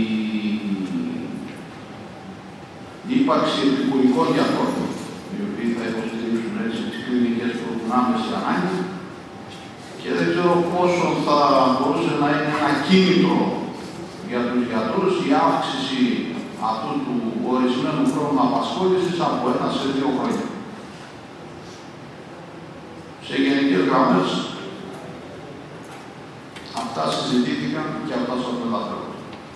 η ύπαρξη επικουρικών γιατρών, οι οποίοι θα υποστηρίξουν έτσι τις κλινικές που έχουν άμεση ανάγκη, και δεν ξέρω πόσο θα μπορούσε να είναι ένα κίνητρο για τους γιατρούς η αύξηση αυτού του ορισμένου χρόνου απασχόλησης από ένα σε δύο χρόνια. Σε γενικές γραμμές, αυτά συζητήθηκαν και αυτά σας μεταφέρω.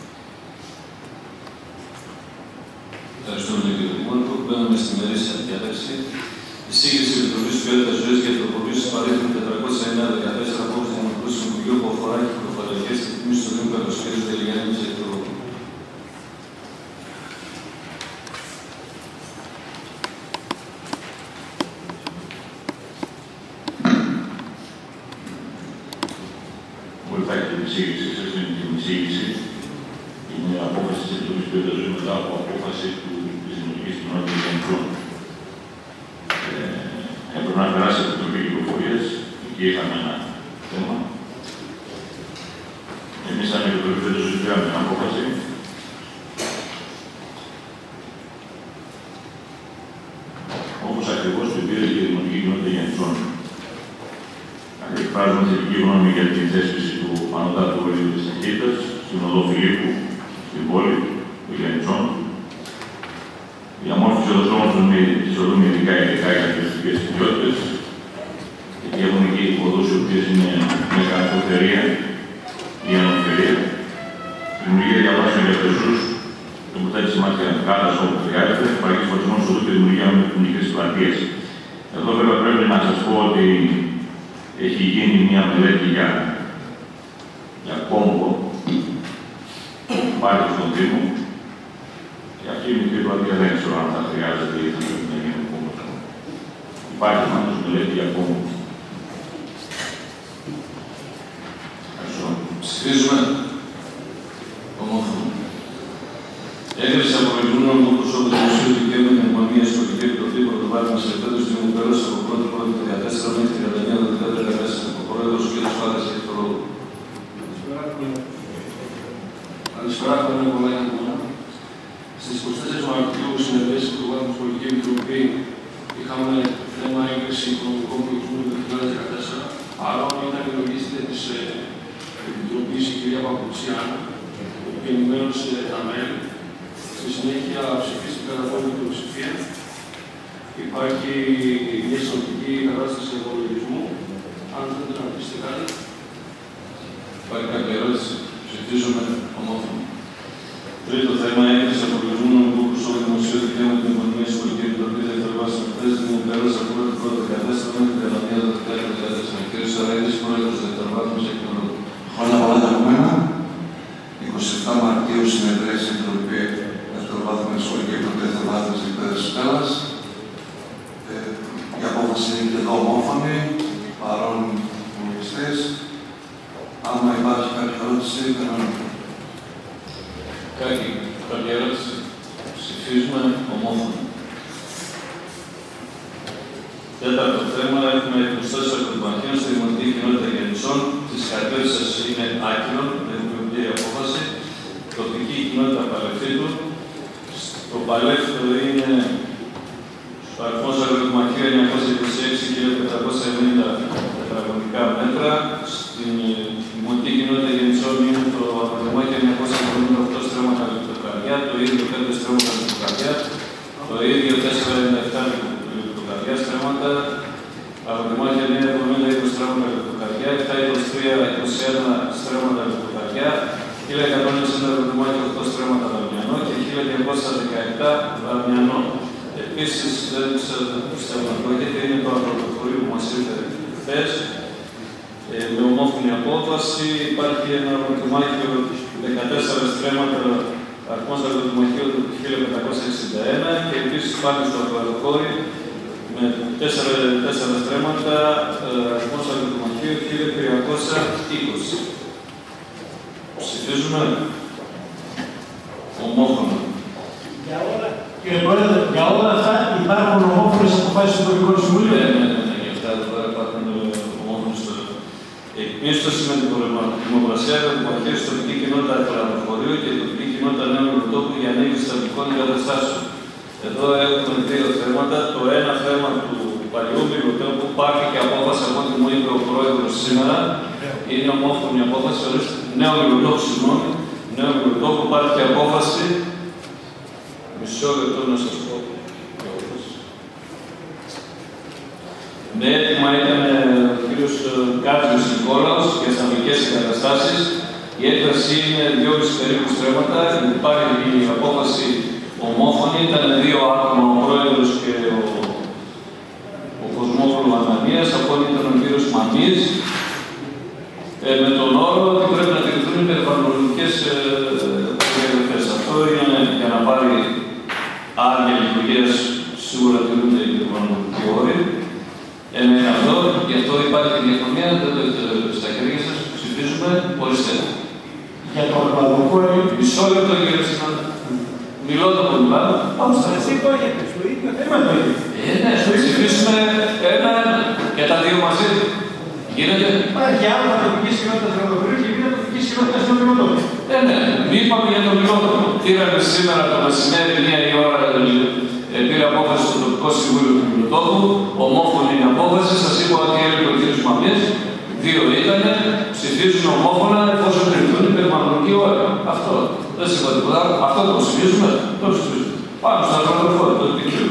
Ευχαριστούμε τον κύριο Δήμαρχο. Μπαίνουμε στη μερίσια διάταξη. Εισήγηση Επιτροπής Ποιότητας Ζωής για τροποποίηση παρήθμου τετρακόσια εννέα δεκατέσσερα από το Δημοτικό Συμβουλίο που αφορά κυκλοφοριακές ρυθμίσεις του Δήμου Καλοσχέριου Τελιγιάννη Ζεϊτρού. Βοηθάει την εισήγηση, σας είναι την εισήγηση. Είναι απόφαση της Επιτροπής Ποιότητας Ζωής μετά από απόφαση της Δημοτικής Κοινότητας Γενικών. Έπρεπε να περάσει από την Επιτροπή Κυκλοφορίας, εκεί είχαμε ένα θέμα. Εμείς, σαν Επιτροπή Ποιότητας Ζωής, πήραμε την απόφαση. Όπως ακριβώς την πήρε και η Δημοτική Κοινότητα Γενικών. Εκφράζουμε θετική γνώμη για την θέσπιση του ανώτατου ορίου της ταχύτητας στην οδό Φιλίππου, στην πόλη του Γιαννητσών. Η αμόρφωση της οδού με ειδικά ειδικά για τουριστικές ιδιότητες. Γιατί έχουμε και οδούς οι οποίες είναι με καρποθερία ή ανοφερία. Η δημιουργία διαβάσεων για πεζούς, τοποθέτηση μάτια κάτας όπου χρειάζεται, παραγωγή φορτισμών οδού και δημιουργία με μικρές πλατείες. Εδώ βέβαια πρέπει να σας πω ότι έχει γίνει μια μελέτη για, για κόμπο πάλι στον Δήμο, και αυτή η μικρή πλατεία δεν ξέρω αν θα χρειάζεται ή θα πρέπει να γίνει κόμπο. Υπάρχει πάντως μελέτη για κόμπο. Ευχαριστώ. Ψηφίζουμε. Ομόφωνα. Έγκριση από λειτουργούν του προσώπου του Δημοσίου Δικαίου με την Ομονία Σχολική Επιτροπή Πρωτοβάθμια Ελευθέρωση του Δημοκρατία από πρώτη πρώτη χιλιάδες δεκατέσσερα μέχρι τριάντα εννέα του δύο χιλιάδες δεκατέσσερα. Ο Πρόεδρος κ. Φάρας έχει το λόγο. Καλησπέρα, κύριε Κολέγια. Στις είκοσι τέσσερις Μαρτίου, συνεδρίαση του Πρωτοβάθμιας Σχολική Επιτροπή, είχαμε θέμα έγκριση οικονομικών προορισμού του δύο χιλιάδες δεκατέσσερα. της Επιτροπής, η κυρία Παπουτσιάνου, που ενημέρωσε τα μέλη. Στη συνέχεια ψηφίστηκαν από όλη την πλειοψηφία. Υπάρχει μια συνολική κατάσταση υπολογισμού. Αν θέλετε να πείτε κάτι. Υπάρχει κάποια ερώτηση. Ψηφίζουμε ομόφωνα. Τρίτο θέμα, έκθεση απολογισμού νομικού προσώπου δημοσίου δικαίου την Οικονομία Συλλογική Επιτροπή Δευτεροβάσης Μελετές Δήμου Πέρας από την πρώτη δεκατέσσερα μέχρι την τριάντα μία Δεκεμβρίου δύο χιλιάδες δεκατέσσερα. Κύριε Σαραϊδής, πρόεδρος Δευτεροβάθμιας Εκπαιδευτικού. Χρόνια πολλά τα επόμενα. είκοσι επτά Μαρτίου συνεδρίασε η Επιτροπή Δευτεροβάθμιας Σχολική Επιτροπή Δευτεροβάθμιας Εκπαίδευσης Πέρας. Η απόφαση είναι εδώ ομόφωνη, παρόν βουλευτές. Άμα υπάρχει κάποια ερώτηση, κανονικά. Κάτι, κάποια ερώτηση. Ψηφίζουμε ομόφωνα. Τέταρτο θέμα, έχουμε είκοσι τέσσερα κομμάτια στη Δημοτική Κοινότητα Γεννησών. Τη κατεύθυνση σας είναι άκυρον, δεν έχουμε πλήρη απόφαση. Τοπική κοινότητα Παλαιφίτου. Το Παλαιφίτου είναι στο αριθμό αγροτομαχίου εννιακόσια είκοσι έξι χιλιάδες πεντακόσια εβδομήντα τετραγωνικά μέτρα. Στην Δημοτική Κοινότητα Γεννησών είναι το αγροτομάχιο εννιακόσια εβδομήντα οκτώ στρέμματα λεπτοκαρδιά, το ίδιο πέντε στρέμματα λεπτοκαρδιά, το ίδιο τέσσερα ενενήντα επτά λεπτοκαρδιά στρέμματα, αγροτομάχιο εννιακόσια εβδομήντα είκοσι στρέμματα λεπτοκαρδιά, επτακόσια είκοσι τρία είκοσι ένα στρέμματα λεπτοκαρδιά, χίλια εκατόν είκοσι ένα αγροτομάχιο οκτώ στρέμματα δαμιανό και χίλια διακόσια δεκαεπτά δαμιανό. Επίσης, δεν πιστεύω να πρόκειται, είναι το αγροτοφορείο που μας ήρθε χθες. Ε, με ομόφωνη απόφαση υπάρχει ένα αγροτομάχιο δεκατέσσερα στρέμματα, αριθμός αγροτομαχίου χίλια πεντακόσια εξήντα ένα και επίσης πάλι στο αγροτοφόριο με τέσσερα στρέμματα, αριθμός αγροτομαχίου χίλια τριακόσια είκοσι. Ψηφίζουμε ομόφωνα. Για όλα, κύριε Πρόεδρε, για όλα αυτά υπάρχουν ομόφωνες αποφάσεις στο Τοπικό Συμβούλιο. Ναι, ναι, ναι, για αυτά εδώ πέρα υπάρχουν ομόφωνες. Εκπίστωση με την δημοκρασία δημοκρατία στην τοπική κοινότητα Αθλαντοφορείου και τοπική κοινότητα Νέου Πρωτόπου για ανοίγηση στατικών εγκαταστάσεων. Εδώ έχουμε δύο θέματα. Το ένα θέμα του παλιού Μιλωτόπου υπάρχει και απόφαση από ό,τι μου είπε ο πρόεδρος σήμερα. Είναι ομόφωνη απόφαση. Νέο Μιλωτόπου, συγγνώμη. Νέο Μιλωτόπου υπάρχει και απόφαση. Μισό λεπτό να σας πω. Με έτοιμα ήταν ο κύριος Κάτριος Νικόλαος για στατικές εγκαταστάσεις. Η έκθεση είναι δυόμισι περίπου στρέμματα. Υπάρχει η απόφαση ομόφωνη. Ήταν δύο άτομα, ο πρόεδρος και ο, ο Κοσμόπουλος Ανανίας. Από ό,τι ήταν ο κύριος Μαμής. Ε, με τον όρο ότι πρέπει να τηρηθούν οι περιβαλλοντικές προδιαγραφές. Αυτό είναι για να πάρει άδεια λειτουργίας, σίγουρα τηρούνται οι περιβαλλοντικοί όροι. Είναι αυτό, γι' αυτό υπάρχει διαφωνία, δεν το έχετε στα χέρια σας, ψηφίζουμε, ορίστε. Για το αγροτοφόριο. Μισό λεπτό, κύριε συνάδελφε. Μιλώ το που μιλάμε. Πάμε στα εσύ το έχετε, στο ίδιο θέμα το έχετε. Ε, ναι, ψηφίσουμε ένα-ένα και τα δύο μαζί. Γίνεται. Υπάρχει άλλο τοπική κοινότητα αγροτοφορείου και μία τοπική κοινότητα στο Μιλότοπο. Ε, ναι, μη είπαμε για τον Μιλότοπο. Πήραμε σήμερα το μεσημέρι, μία η ώρα, ε, πήρε απόφαση στο τοπικό συμβούλιο του Μιλότοπου. Ομόφωνη είναι απόφαση. Σας είπα ότι έλεγε ο κ. Μαμής. Δύο ήταν, ψηφίζουν ομόφωνα εφόσον κρυφθούν οι περιβαλλοντικοί όροι. Αυτό. Δεν σας είπα τίποτα. Αυτό το ψηφίζουμε. Το ψηφίζουμε. Πάμε στο αγροτοφόριο, το δικαιού.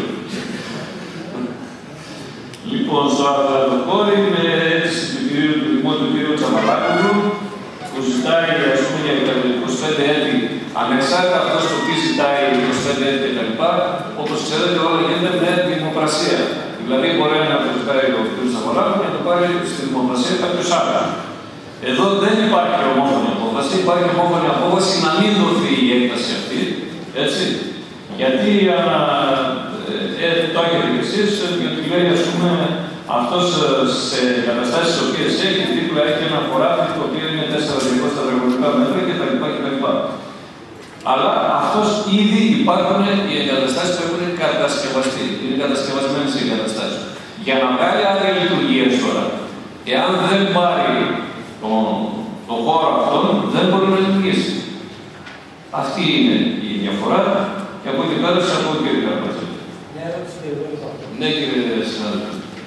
Λοιπόν, στο αγροτοφόριο είναι αίτηση του κυρίου του Δημότου κ. Τσαμαλάκου, που ζητάει ας πούμε, για είκοσι πέντε έτη, ανεξάρτητα αυτό το τι ζητάει είκοσι πέντε έτη κτλ. Όπως ξέρετε, όλα γίνεται με δημοκρασία. Δηλαδή, μπορεί να το ζητάει ο κ. Τσαμαλάκου και να το πάρει στη δημοκρασία κάποιο άλλο. Εδώ δεν υπάρχει ομόφωνη απόφαση. Υπάρχει ομόφωνη απόφαση να μην δοθεί η έκταση αυτή. Έτσι. Γιατί ε, ε, το έχετε και εσείς, γιατί λέει, ας πούμε, αυτός σε καταστάσεις τις οποίες έχει, δίπλα έχει ένα χωράφι το οποίο είναι τέσσερα διακόσια τετραγωνικά μέτρα κτλ. κτλ. Αλλά αυτός ήδη υπάρχουν οι εγκαταστάσεις που έχουν κατασκευαστεί. Είναι κατασκευασμένες οι εγκαταστάσεις. Για να βγάλει άδεια λειτουργίας τώρα, εάν δεν πάρει τον το χώρο αυτόν, δεν μπορεί να λειτουργήσει. Αυτή είναι η διαφορά και από την πέρα σας ακούω κύριε Καρπατσέλη. Ναι, κύριε συνάδελφε.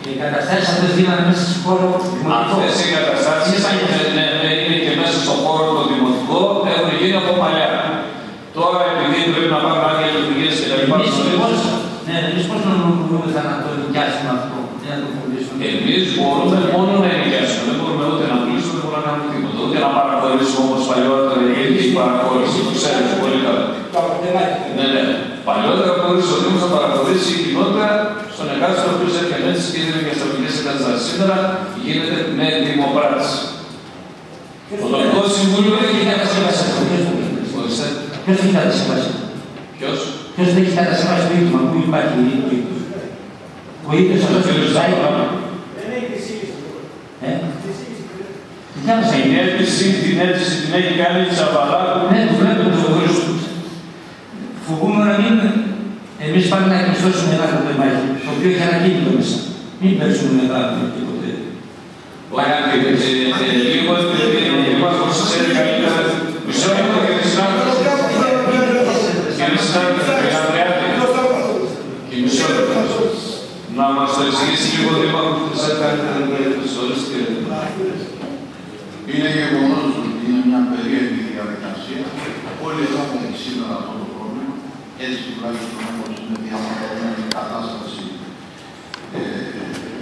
Οι εγκαταστάσεις αυτές γίνανε μέσα στο χώρο δημοτικό. Αυτές οι εγκαταστάσεις είναι, είναι και μέσα στο χώρο το δημοτικό, έχουν γίνει από παλιά. Τώρα επειδή πρέπει να πάμε άδεια λειτουργίες και τα λοιπά. Ναι, εμείς πώς μπορούμε να το νοικιάσουμε αυτό, ή να το πουλήσουμε. Εμείς μπορούμε μόνο να νοικιάσουμε, δεν μπορούμε ούτε να πουλήσουμε, δεν μπορούμε να κάνουμε τίποτα. Ούτε να παραχωρήσουμε όπως παλιότερα η παραχώρηση, που ξέρετε πολύ καλά. Ναι, ναι. Παλιότερα μπορείς ο Δήμος να παραχωρήσει η κοινότητα στον εκάστοτε ο οποίος έφτιανε τις και δίνει για στρατηγικές εγκαταστάσεις. Σήμερα γίνεται με δημοπράτηση. Το τοπικό συμβούλιο έχει κατασκευάσει. Ποιος έχει κατασκευάσει. Ποιος? Ποιος δεν έχει κατασκευάσει το ίδρυμα που υπάρχει ο ίδιος αυτός που ζητάει. Δεν έχει τη σύγχυση. Ε? Την αίτηση, την αίτηση την έχει κάνει η Τσαβαλάκου. Ναι, το βλέπετε το γνωρίζω. Φοβούμαι να μην εμείς πάμε να εκμισθώσουμε ένα κοντεμάχι, το οποίο έχει ένα κίνητο μέσα. Μην παίξουμε μετά τίποτε. Ωραία, λίγο λίγο όπως ξέρει καλύτερα. Μισό λεπτό και τη συνάδελφο. Κύριε συνάδελφο, κύριε Ανδρεάτη. Και μισό λεπτό. Να μας το εξηγήσει λίγο ο Δήμαρχος που ξέρει καλύτερα τις ώρες και... Είναι γεγονός ότι είναι μια περίεργη διαδικασία. Όλοι εδώ έχουμε σήμερα αυτό το πρόβλημα. Έτσι τουλάχιστον όπως είναι διαμορφωμένη η κατάσταση. Ε,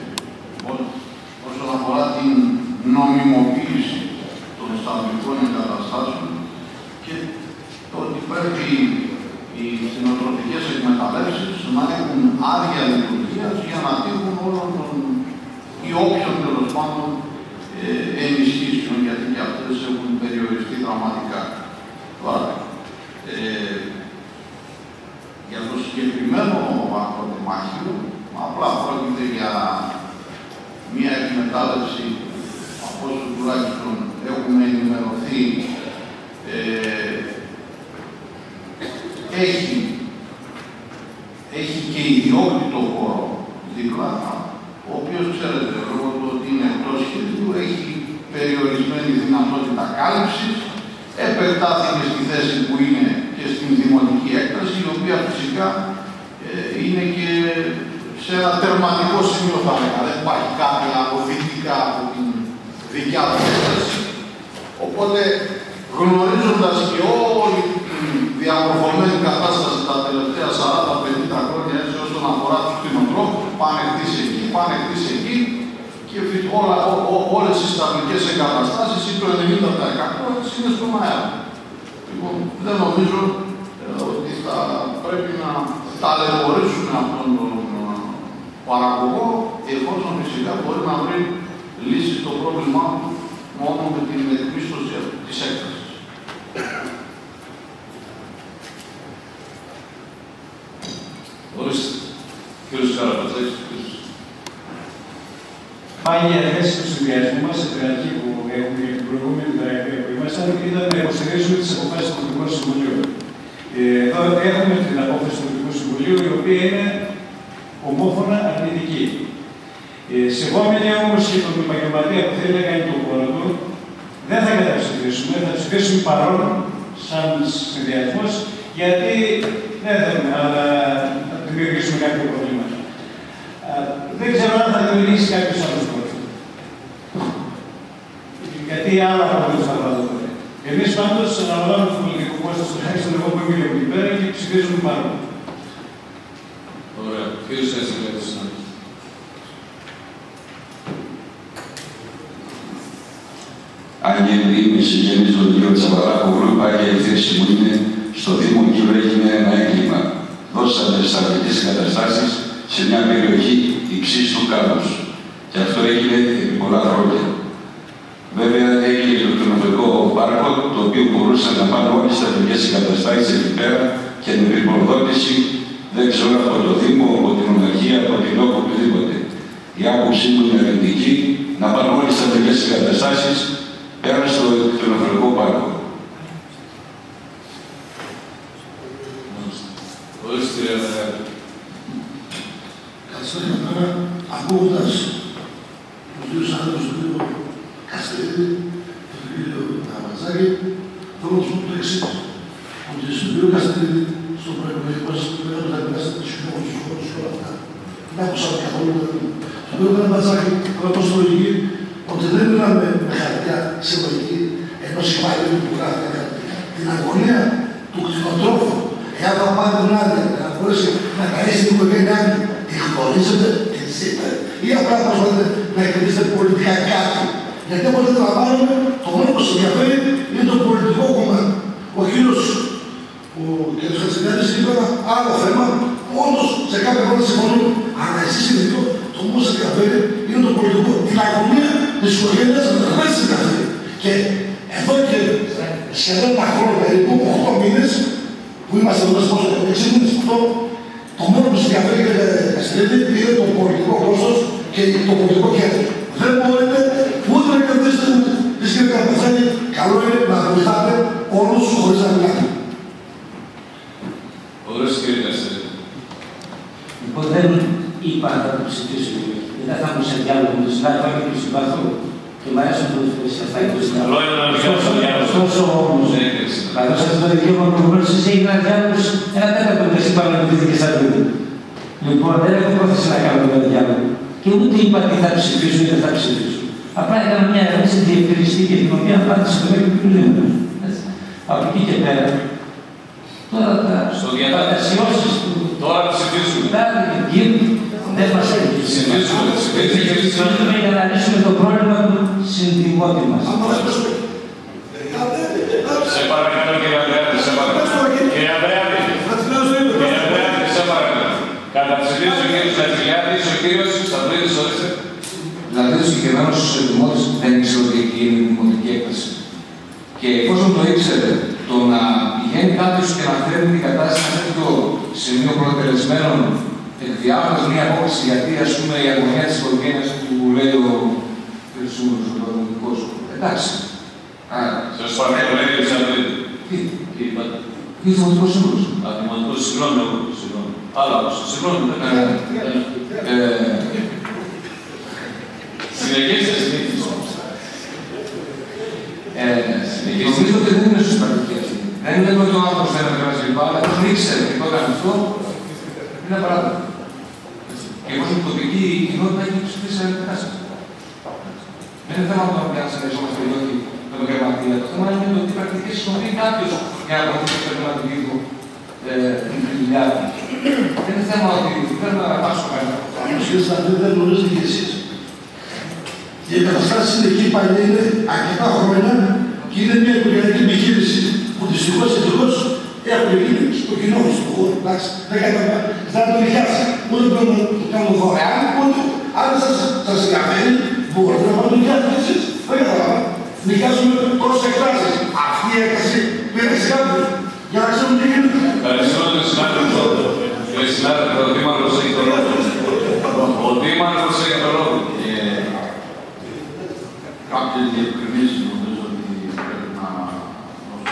όσον αφορά την νομιμοποίηση των στατικών εγκαταστάσεων και το ότι πρέπει οι κτηνοτροφικές εκμεταλλεύσεις να έχουν άδεια λειτουργίας για να τύχουν όλων των ή όποιων τέλος πάντων ενισχύσεων, γιατί και αυτές έχουν περιοριστεί δραματικά. Τώρα, ε, για το συγκεκριμένο αγροτεμάχιο, απλά πρόκειται για μία εκμετάλλευση, από όσο τουλάχιστον έχουμε ενημερωθεί, ε, έχει, έχει και ιδιόκτητο χώρο δίπλα, ο οποίος, ξέρετε, λόγω του ότι είναι εκτός σχεδίου, έχει περιορισμένη δυνατότητα κάλυψης, επεκτάθηκε στη θέση που είναι και στην δημοτική έκταση, η οποία φυσικά ε, είναι και σε ένα τερματικό σημείο, θα λέγα. Δεν υπάρχει κάτι αποφυτικά από την δικιά του έκταση. Οπότε, γνωρίζοντας και όλη την διαμορφωμένη κατάσταση τα τελευταία σαράντα πενήντα χρόνια, έτσι όσον αφορά τους κτηνοτρόφους, πάνε χτίσει εκεί, πάνε χτίσει εκεί, και όλα, ό, ό, όλες οι στατικές εγκαταστάσεις ή το ενενήντα τοις εκατό είναι στον αέρα. Λοιπόν, δεν νομίζω ε, ότι θα πρέπει να ταλαιπωρήσουμε αυτόν τον παραγωγό, εφόσον φυσικά μπορεί να βρει λύση στο πρόβλημά του μόνο με την εκμίσθωση της έκτασης. Ορίστε, κύριος Καραπατζάκης. Πάλι οι αρχές του συνδυασμού μας, σε την αρχή που έχουμε για την προηγούμενη δεκαετία που ήμασταν, ήταν να υποστηρίζουμε τις αποφάσεις του Υπουργικού Συμβουλίου. Εδώ έχουμε την απόφαση του Υπουργικού Συμβουλίου, η οποία είναι ομόφωνα αρνητική. Ε, Σεβόμενοι όμως και τον επαγγελματία που θέλει να κάνει τον χώρο του, δεν θα καταψηφίσουμε, θα ψηφίσουμε παρόν σαν συνδυασμό, γιατί δεν θέλουμε να δημιουργήσουμε κάποιο πρόβλημα. Δεν ξέρω αν θα δημιουργήσει κάποιος άλλος πρόβλημα. Γιατί άλλα πρόβλημα θα βάλουμε. Εμείς πάντως αναλαμβάνουμε το πολιτικό κόστος, τουλάχιστον εγώ που είμαι εκεί πέρα και ψηφίζουμε παρόν. Ωραία. Κύριος Σέσσελετης. Αν και είμαι συγγενής του κ. Τσαβαλάκου, υπάρχει η θέση μου είναι στο Δήμο Κύβρου έγινε ένα έγκλημα. Δώσαμε στρατηγικές εγκαταστάσεις σε μια περιοχή υψής του κάδους. Και αυτό έγινε επί πολλά χρόνια. Βέβαια έγινε το κτηνοτροφικό πάρκο, το οποίο μπορούσαν να πάνε όλες τις στρατηγικές εγκαταστάσεις εκεί πέρα και με την προδότηση, δεν ξέρω από το Δήμο, από την Ομαρχία, από την Λόγο, οτιδήποτε. Η άποψή μου είναι αρνητική να πάνε όλες τις στρατηγικές εγκαταστάσεις πέρα στο κτηνοτροφικό πάρκο. Καλησπέρα. Ακούγοντας τους δύο συνάδελφους του κ. Καστέλη και του κ. Καραπατζάκη, θέλω να σου πω το εξής. Ότι στον κ. Καστέλη, στο προηγούμενο μας, πρέπει να καταστήσει τους χώρους, τους χώρους και όλα αυτά. δεν άκουσα καθόλου. Του λέω ένα μπατζάκι, να πω στη λογική, ότι δεν μιλάμε με χαρτιά σε λογική ενός υπάλληλου που γράφει την αγωνία του κτηνοτρόφου. Εάν θα πάρει τον άδεια να μπορέσει να καλέσει την οικογένειά του, τη γνωρίζετε, την ζείτε, ή απλά προσπαθείτε να εκπαιδεύσετε πολιτικά κάτι. Γιατί όποτε δεν θα πάρουμε, το μόνο που σας ενδιαφέρει είναι το πολιτικό κομμάτι. Ο κύριος ο κ. Χατζηδάκης είπε ένα άλλο θέμα, όντως σε κάποια πράγματα συμφωνούν. Αλλά εσείς οι δύο, το μόνο που σας ενδιαφέρει είναι το πολιτικό. Την αγωνία της οικογένειας δεν σας ενδιαφέρει. Και εδώ και σχεδόν ένα χρόνο περίπου, οκτώ μήνες, που είμαστε εδώ μέσα από έξι μήνες, το μόνο που σας ενδιαφέρει είναι το πολιτικό κόστος και το πολιτικό κέρδος. Δεν μπορείτε ούτε να κερδίσετε τη σκηνή Καρπαζάκη. Καλό είναι να βοηθάτε όλους χωρίς να μιλάτε. Ωραίος κύριε Καστέλη. Λοιπόν, δεν είπα να το ψηφίσω. Δεν θα μου σε διάλογο με τον συνάδελφο και τον συμπαθώ. Και μ' αρέσουν το αυτά και το συνάδελφο. Καλό είναι να μιλάω στο διάλογο. Ωστόσο όμως, καθώς σας το δικαίωμα προηγουμένως, εσείς έγιναν διάλογος ένα τέταρτο και εσύ πάμε να πείτε και σαν παιδί. Λοιπόν, δεν έχω πρόθεση να κάνω το διάλογο. Και ούτε είπα τι θα ψηφίσω ή δεν θα ψηφίσω. Απλά έκανα μια ερώτηση διευκρινιστική την οποία απάντησε το μέχρι του Λίμνου. Από εκεί και πέρα. Τώρα τα φαντασιώσεις του. Τώρα ψηφίσουμε. Δεν μας έρχεται. Ψηφίσουμε. Ψηφίσουμε για να λύσουμε το πρόβλημα του συντημότη μας. Σε παρακαλώ κύριε Ανδρέαδη, σε παρακαλώ. Κύριε Ανδρέαδη, κύριε Ανδρέαδη, σε παρακαλώ. Καταψηφίζει ο κύριος Χατζηλιάδης, ο κύριος Σαββίδης, ορίστε. Δηλαδή, ο συγκεκριμένος Δημότης δεν ήξερε ότι εκεί είναι η δημοτική έκταση. Και εφόσον το ήξερε, το να πηγαίνει κάποιος και να φέρνει την κατάσταση σε ένα τέτοιο σημείο προτελεσμένων, εκδιάβοντας μια απόφαση γιατί ας πούμε η αγωνία της οικογένειας που λέει ο Χρυσούμενος, ο Παπαδημοτικός. Εντάξει. Σας παρακαλώ, κύριε Σαββίδη. Τι. Τι είπατε. Τι δημοτικός σύμβουλος. Α, δημοτικός, συγγνώμη, εγώ, συγγνώμη. Άλλα, συγγνώμη, δεν κάνω. Συνεχίστε, συνεχίστε. Νομίζω ότι δεν είναι σωστή αυτή. Δεν είναι ότι ο άνθρωπος δεν έπρεπε να λοιπά, αλλά δεν ήξερε και το έκανε αυτό. Είναι ένα παράδειγμα. Και εφόσον η τοπική κοινότητα έχει ψηφίσει αρνητικά σε αυτό. Δεν είναι θέμα που θα πιάσει να ζήσουμε ή όχι με τον γραμματεία. Το θέμα είναι το τι πρακτικές χρησιμοποιεί κάποιος για να βοηθήσει το επαγγελματική του την δουλειά του. Δεν είναι θέμα ότι πρέπει να πάσω κανένα. Όμως κύριε Σταυρίδη, δεν γνωρίζετε κι εσείς. Οι εγκαταστάσεις είναι εκεί παλιά, είναι αρκετά χρόνια και είναι μια οικογενειακή επιχείρηση που δυστυχώς ευτυχώς έχουν γίνει στο κοινό, στον χώρο. Εντάξει, δεν κατάλαβα, δεν το νοικιάσει. Ούτε πρέπει να το κάνω δωρεάν, ούτε αν σας ενδιαφέρει, μπορείτε να το νοικιάσετε εσείς. Δεν κατάλαβα. Νοικιάσουμε τόσες εκτάσεις. Αυτή η έκταση πήρε σε κάποιους. Για να ξέρουν τι γίνεται. Ευχαριστώ τον συνάδελφο. Κύριε συνάδελφε, ο Δήμαρχος έχει το λόγο. Ο Δήμαρχος έχει το λόγο. Κάποιες διευκρινήσεις νομίζω ότι πρέπει να δώσω.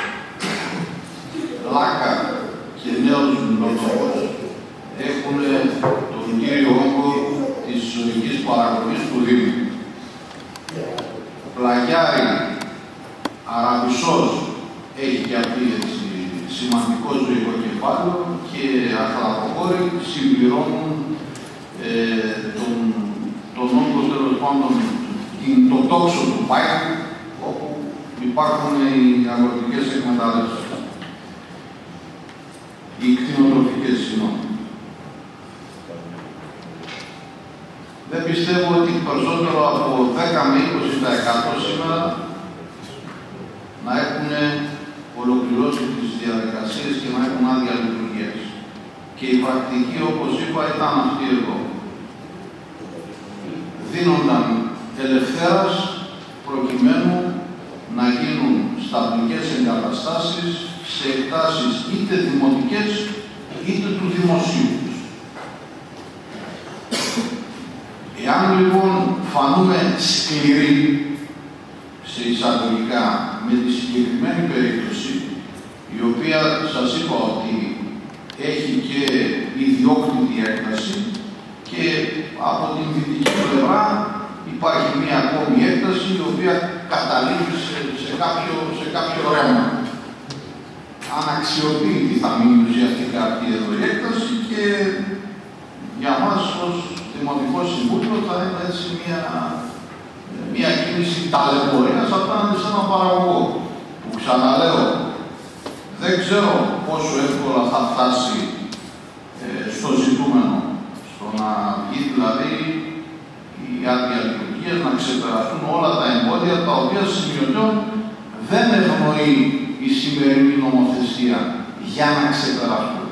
Λάκα και νέους μηχανισμούς έχουν τον κύριο όγκο της ζωικής παραγωγής του Δήμου. Πλαγιάρι, Αραβισσός έχει και αυτή σημαντικό ζωικό κεφάλαιο και Αχλαποχώροι συμπληρώνουν ε, τον, τον όγκο τέλος πάντων το τόξο του Πάικου, όπου υπάρχουν οι αγροτικές εκμετάλλευσεις. Οι κτηνοτροφικές, συγγνώμη. Δεν πιστεύω ότι περισσότερο από δέκα με είκοσι τοις εκατό σήμερα να έχουν ολοκληρώσει τις διαδικασίες και να έχουν άδεια λειτουργίας. Και η πρακτική, όπως είπα, ήταν αυτή εδώ. Δίνονταν ελευθέρας προκειμένου να γίνουν σταυλικές εγκαταστάσεις σε εκτάσεις είτε δημοτικές είτε του δημοσίου. Εάν λοιπόν φανούμε σκληροί σε εισαγωγικά με τη συγκεκριμένη περίπτωση, η οποία σας είπα ότι έχει και ιδιόκτητη έκταση και από την δυτική πλευρά υπάρχει μία ακόμη έκταση η οποία καταλήγει σε, σε, κάποιο, σε κάποιο ρέμα. Αναξιοποιητή θα μείνει ουσιαστικά αυτή εδώ η έκταση και για μας ως Δημοτικό Συμβούλιο θα είναι έτσι μια, μια κίνηση ταλαιπωρίας απέναντι σε έναν παραγωγό. Που ξαναλέω, δεν ξέρω πόσο εύκολα θα φτάσει ε, στο ζητούμενο. Στο να βγει δηλαδή η άδεια λειτουργίας, να ξεπεραστούν όλα τα εμπόδια τα οποία σημειωτών δεν ευνοεί η σημερινή νομοθεσία για να ξεπεραστούν.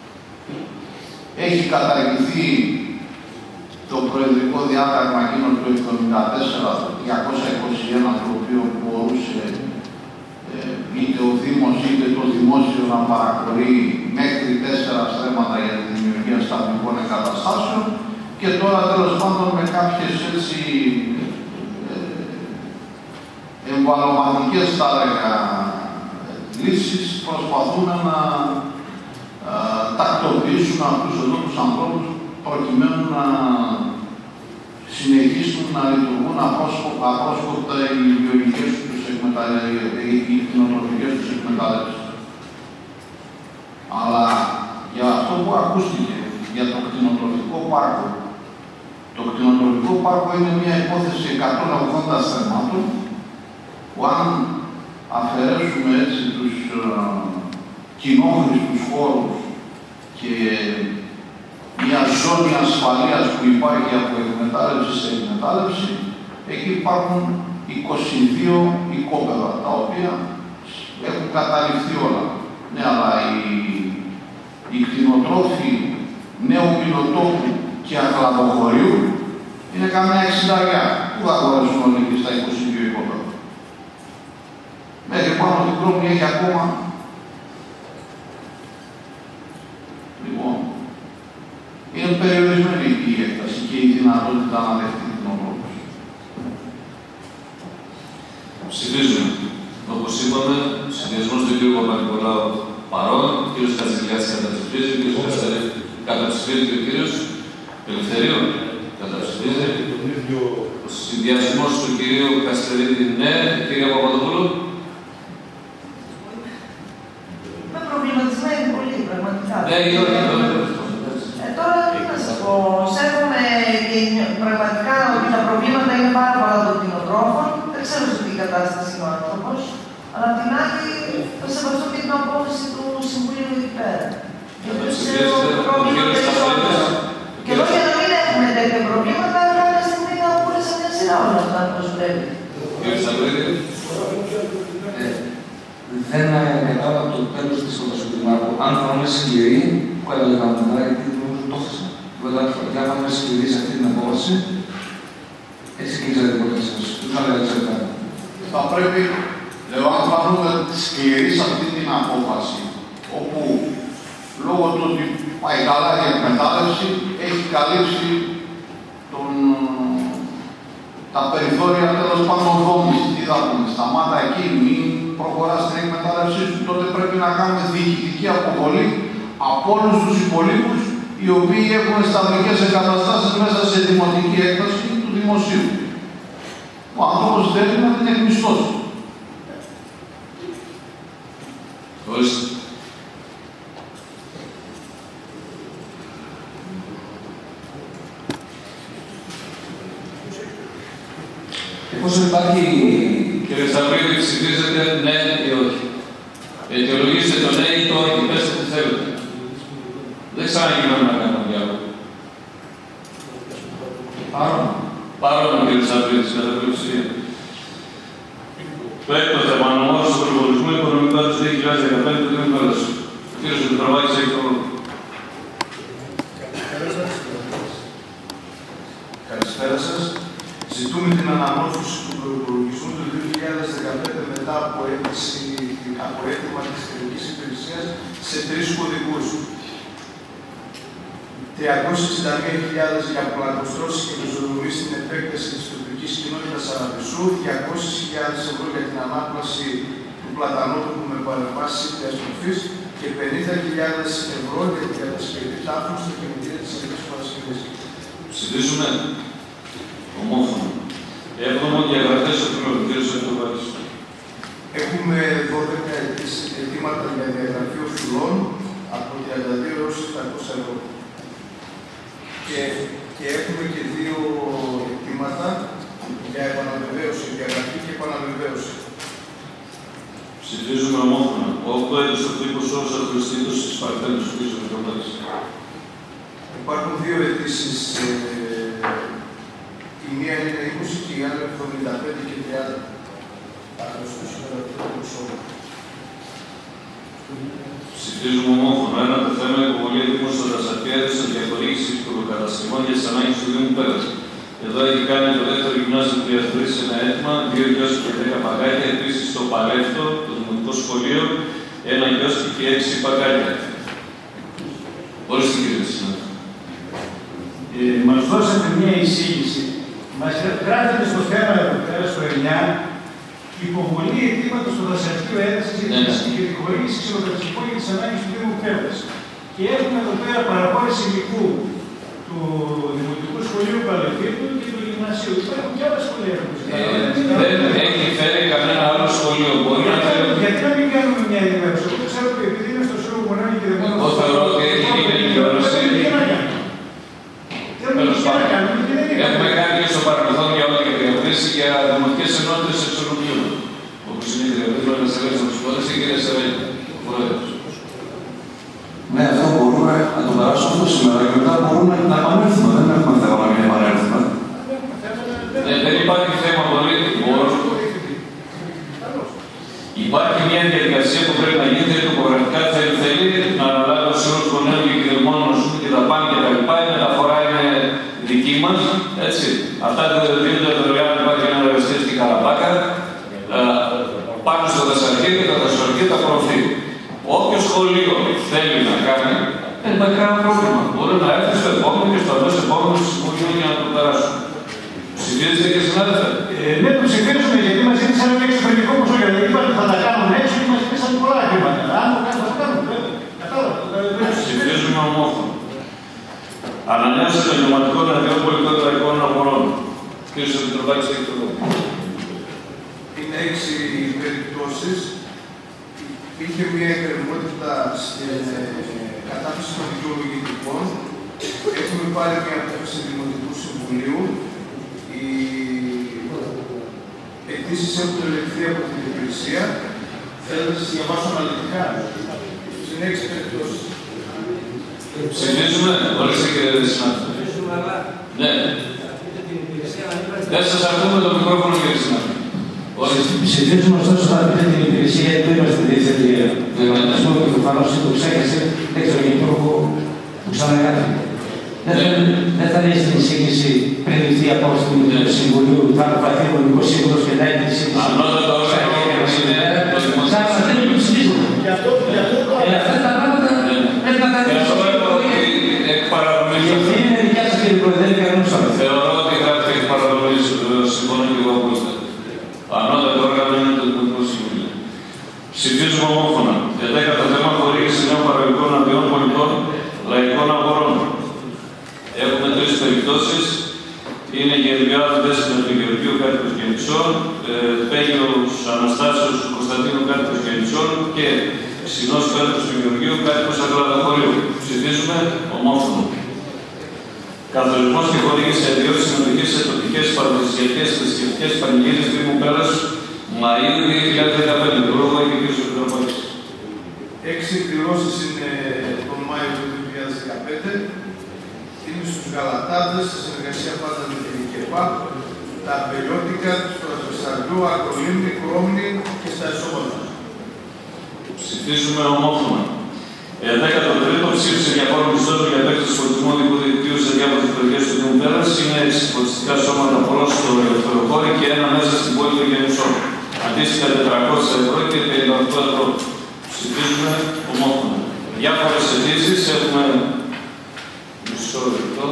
Έχει καταργηθεί το προεδρικό διάταγμα εκείνο του εβδομήντα τέσσερα, το διακόσια είκοσι ένα, το οποίο μπορούσε ε, είτε ο Δήμος είτε το Δημόσιο να παρακολεί μέχρι τέσσερα στρέμματα για τη δημιουργία σταθμικών εγκαταστάσεων και τώρα τέλος πάντων με κάποιες έτσι ε, εμβαλωματικές θα έλεγα λύσεις προσπαθούν να ε, τακτοποιήσουν αυτούς εδώ τους ανθρώπους προκειμένου να συνεχίσουν να λειτουργούν απρόσκοπτα οι βιολογικές τους εκμεταλλεύσεις, οι κτηνοτροφικές τους εκμεταλλεύσεις. Αλλά για αυτό που ακούστηκε, για το κτηνοτροφικό πάρκο, το κτηνοτροφικό πάρκο είναι μια υπόθεση εκατόν ογδόντα στρεμμάτων, που αν αφαιρέσουμε έτσι τους uh, κοινόχρηστους χώρους και μια ζώνη ασφαλείας που υπάρχει από εκμετάλλευση σε εκμετάλλευση, εκεί υπάρχουν είκοσι δύο οικόπεδα, τα οποία έχουν καταληφθεί όλα. Ναι, αλλά οι, οι κτηνοτρόφοι νέου μηνοτόπου και αγλαδοχωρίου είναι καμιά εξηνταριά. Πού θα αγοράσουν όλοι εκεί στα είκοσι δύο οικόπεδα. Μέχρι πάνω την Κρόμη έχει ακόμα. Λοιπόν, είναι περιορισμένη η έκταση και η δυνατότητα να δεχτεί την ονόμωση. Ψηφίζουμε. Όπως είπαμε, συνδυασμός του κ. Παπα-Νικολάου παρόν, ο κ. Κατσιλιάδης καταψηφίζει, ο κ. Κασταρίδη καταψηφίζει και ο κ. Ελευθερίου καταψηφίζει. Ο συνδυασμός του κ. Κασταρίδη ναι, κ. Παπαδοπούλου. Με προβληματισμένη πολύ, πραγματικά. Ναι, ή όχι, Ε, τώρα τι να σας πω, σέβομαι και πραγματικά ότι τα προβλήματα είναι πάρα πολλά των κτηνοτρόφων. Δεν ξέρω σε τι κατάσταση είναι ο άνθρωπος. Αλλά απ' την άλλη θα σεβαστώ και την απόφαση του Συμβουλίου εκεί πέρα. Γιατί ξέρω πρόβλημα περισσότερο. Και εδώ για να μην έχουμε τέτοια προβλήματα, κάποια στιγμή να πούμε σε μια σειρά όλα αυτά όπως πρέπει. Κύριε Σταυρίδη. Δεν κατάλαβα το τέλος της πρότασης του Δημάρχου. Αν θα είναι σκληρή, που καταλαβαίνω μετά, γιατί νομίζω το έχασα. Για να είναι σκληρή σε αυτή την απόφαση, έτσι κλείσατε την πρόταση σας. Τους άλλους δεν θα πρέπει, λέω, αν φανούμε σκληρή σε αυτή την απόφαση, όπου λόγω του ότι πάει καλά η εκμετάλλευση, έχει καλύψει τον, τα περιθώρια τέλος πάντων δόμηση. Τι θα πούμε, σταμάτα εκεί, μην προχωρά στην εκμετάλλευσή σου, τότε πρέπει να κάνουμε διοικητική αποβολή από όλους τους υπολείπους οι οποίοι έχουν σταθμικές εγκαταστάσεις μέσα σε δημοτική έκταση του δημοσίου. Ο άνθρωπος θέλει να την εκμισθώσει. Ορίστε. Εφόσον υπάρχει... Κύριε Σταυρίδη, ψηφίζετε ναι ή όχι. Αιτιολογήστε το ναι ή το όχι, πέστε τι θέλετε. Δεν ξαναγίναμε να κάνουμε διάλογο. Πάρω. Πάρω τον κύριο Σταυρίδη, κατά πλειοψηφία. Το έκτο θέμα, αναμόρφωση του προπολογισμού οικονομικού έτους δύο χιλιάδες δεκαπέντε του Δήμου Πέλασσου. Ο κύριος Μητροβάκης έχει το λόγο. Καλησπέρα σας. Ζητούμε την αναμόρφωση του προϋπολογισμού του δύο χιλιάδες δεκαπέντε μετά από αίτηση από αίτημα της Εθνικής Υπηρεσίας σε τρεις κωδικούς. τριακόσιες εξήντα μία χιλιάδες για πλακοστρώσεις και πεζοδομή στην επέκταση της τοπικής κοινότητας Αραβισσού, διακόσιες χιλιάδες ευρώ για την ανάπλαση του πλατανότοπου με παρεμβάσεις διαστροφής και πενήντα χιλιάδες ευρώ για την κατασκευή τάφων στο κινητήριο της Αγίας Παρασκευής. Ψηφίζουμε. Ομόφωνα. Έβδομο διαγραφές στο πρώτο, κύριος Μητροβάκης. Έχουμε δώδεκα αιτήματα για διαγραφή οφειλών από τριάντα δύο έως επτακόσια ευρώ. Και, και και έχουμε και δύο αιτήματα για επαναβεβαίωση, διαγραφή και επαναβεβαίωση. Ψηφίζουμε ομόφωνα. οκτώ έτος ο τύπος όρος αχρηστήτως της παρθένους του πίσω μετροπάτης. Υπάρχουν δύο αιτήσεις. Ε, η μία είναι είκοσι και η άλλη εβδομήντα πέντε και τριάντα. Ψηφίζουμε ομόφωνα. Ένα το θέμα υποβολή ετοίμων στο Δασαρτιάδη σε διακορύγηση των καταστημών για τις ανάγκες του Δήμου Πέρας. Εδώ έχει κάνει το δεύτερο γυμνάσιο του Διαθρής ένα αίτημα, δύο κιόσκι και δέκα παγκάκια. Επίσης στο Παλέφτο, το Δημοτικό Σχολείο, ένα κιόσκι και έξι παγκάκια. Όλες τις κυρίες συνάδελφοι. Ε, μας δώσατε μια εισήγηση. Μας γράφετε στο θέμα εδώ πέρα στο εννιά υποβολή αιτήματος στο Δασαρτείο Έντασης για τη χορήγηση ξυλοκατοικικών για τις ανάγκες του Δήμου Πέρας. Και έχουμε εδώ πέρα παραχώρηση υλικού του Δημοτικού Σχολείου Παλαιοφύτου και του Γυμνασίου. Υπάρχουν και άλλα σχολεία που δεν έχει φέρει κανένα άλλο σχολείο. Μπορεί να φέρει. Γιατί να μην κάνουμε μια ενημέρωση. Εγώ ξέρω ότι επειδή είναι στο Σύλλογο Μονάδων και Δημοτικών. Εγώ θεωρώ ότι έχει γίνει ενημέρωση. Έχουμε κάνει και στο παρελθόν για όλη την διαβρύση για δημοτικές ενότητες εξορροπιών. Όπως είναι η διαβρύση με τις ελεύθερες της πόλης, η κυρία Σερέλη. Ναι, αυτό μπορούμε να το περάσουμε αυτό σήμερα και μετά μπορούμε να επανέλθουμε. Δεν έχουμε θέμα να μην επανέλθουμε. Ναι, δεν υπάρχει θέμα πολύ. Υπάρχει μια διαδικασία που πρέπει να γίνει τοπογραφικά. Θέλει, θέλει να αναλάβει ο Σύλλογος Γονέων και Κυριμόνων και τα πάνε και τα λοιπά. Η μεταφορά είναι δική μας. Έτσι. Αυτά δίνονται δωρεάν. Υπάρχει ένα εργαστήριο στην Καραμπάκα. Πάνω στο Δασαρτείο και τα Δασαρτεία τα προωθεί. Όποιο σχολείο θέλει να κάνει, δεν υπάρχει κανένα πρόβλημα. Μπορεί να έρθει στο επόμενο και στο αμέσως επόμενο σχολείο για να το περάσουν. Ψηφίζετε και συνάδελφε. Ε, ναι, το ψηφίζουμε γιατί μας ζήτησαν ένα εξωτερικό ποσό. Γιατί είπατε θα τα κάνουμε έξω και μας ζήτησαν πολλά χρήματα. Αν το κάνουμε, θα το κάνουμε. Κατάλαβα. Ψηφίζουμε ομόφωνα. Ανανέωση των ενωματικών αδειών πολιτικών λαϊκών αγορών. Κύριος Επιτροπάκης, έχει το λόγο. Είναι έξι περιπτώσεις. Είχε μια εκκρεμότητα στην κατάθεση των δικαιολογητικών. Έχουμε πάρει μια απόφαση Δημοτικού Συμβουλίου. Οι αιτήσεις έχουν ελεγχθεί από την υπηρεσία. Θέλω να σας διαβάσω αναλυτικά. Είναι έξι περιπτώσεις. Ψηφίζουμε, όλες οι κυρίες συνάδελφοι. Ναι. Δεν σας ακούμε το μικρόφωνο, κύριε συνάδελφοι. Ψηφίζουμε ωστόσο να πείτε την υπηρεσία γιατί δεν είμαστε διευθυντήρια. Να πούμε ότι προφανώς το ξέχασε, δεν ξέρω για τον τρόπο που ξαναγράφει. Δεν θα λέει στην εισήγηση πριν ληφθεί η απόφαση του Συμβουλίου, θα αποφαθεί ο Δημοτικός Σύμβουλος και θα έχει την εισήγηση. Ανώτατο όργανο είναι το Δημοτικό Σύμβουλο. Γι' αυτό αυτά τα πράγματα πρέπει να τα δείτε. Γιατί είναι δικιά σας κύριε Πρόεδρε, δεν είναι κανένας άλλος. Θεωρώ ότι γράφει εκ παραδομής, συμφωνώ και εγώ από αυτό. Ανώτατο όργανο είναι το Δημοτικό Συμβούλιο. Ψηφίζουμε ομόφωνα. Για δέκατο θέμα, χορήγηση νέων παραγωγικών αδειών πολιτών λαϊκών αγορών. Έχουμε τρεις περιπτώσεις. Είναι Γεωργιάδου Δέσποινα του Γεωργίου Κάτοικος Γεννησών, Πέγιος Αναστάσεως του Κωνσταντίνου Κάτοικος Γεννησών και Ξινός Πέτρος του Γεωργίου Κάτοικος Αγραδοχωρίου. Ψηφίζουμε ομόφωνα. Καθορισμός και χορήγηση αδειών συμμετοχής σε τοπικές παραδοσιακές θρησκευτικές πανηγύρες Δήμου Πέρας Μαΐου δύο χιλιάδες δεκαπέντε. Το λόγο έχει ο κ. Επιτροπάκης. Έξι εκδηλώσεις είναι τον Μάιο του δύο χιλιάδες δεκαπέντε. Είναι στους Γαλατάδες, σε συνεργασία πάντα με την ΚΕΠΑ, τα Αμπελιώτικα, στο Ασβεσταριό, Ακρολίμνη, Κρόμνη και στα Εσώματα. Ψηφίζουμε ομόφωνα. δέκατο τρίτο ψήφισε διαφόρων πιστώσεων για επέκταση φωτισμού οδικού δικτύου σε διάφορες περιοχές του Δήμου Πέρας. Είναι έξι φωτιστικά σώματα πολλά στο ελευθεροχώρι και ένα μέσα στην πόλη του Γεννησών. Αντίστοιχα τετρακόσια ευρώ και πενήντα οκτώ ευρώ. Ψηφίζουμε ομόφωνα. Διάφορες αιτήσεις έχουμε. Μισό λεπτό.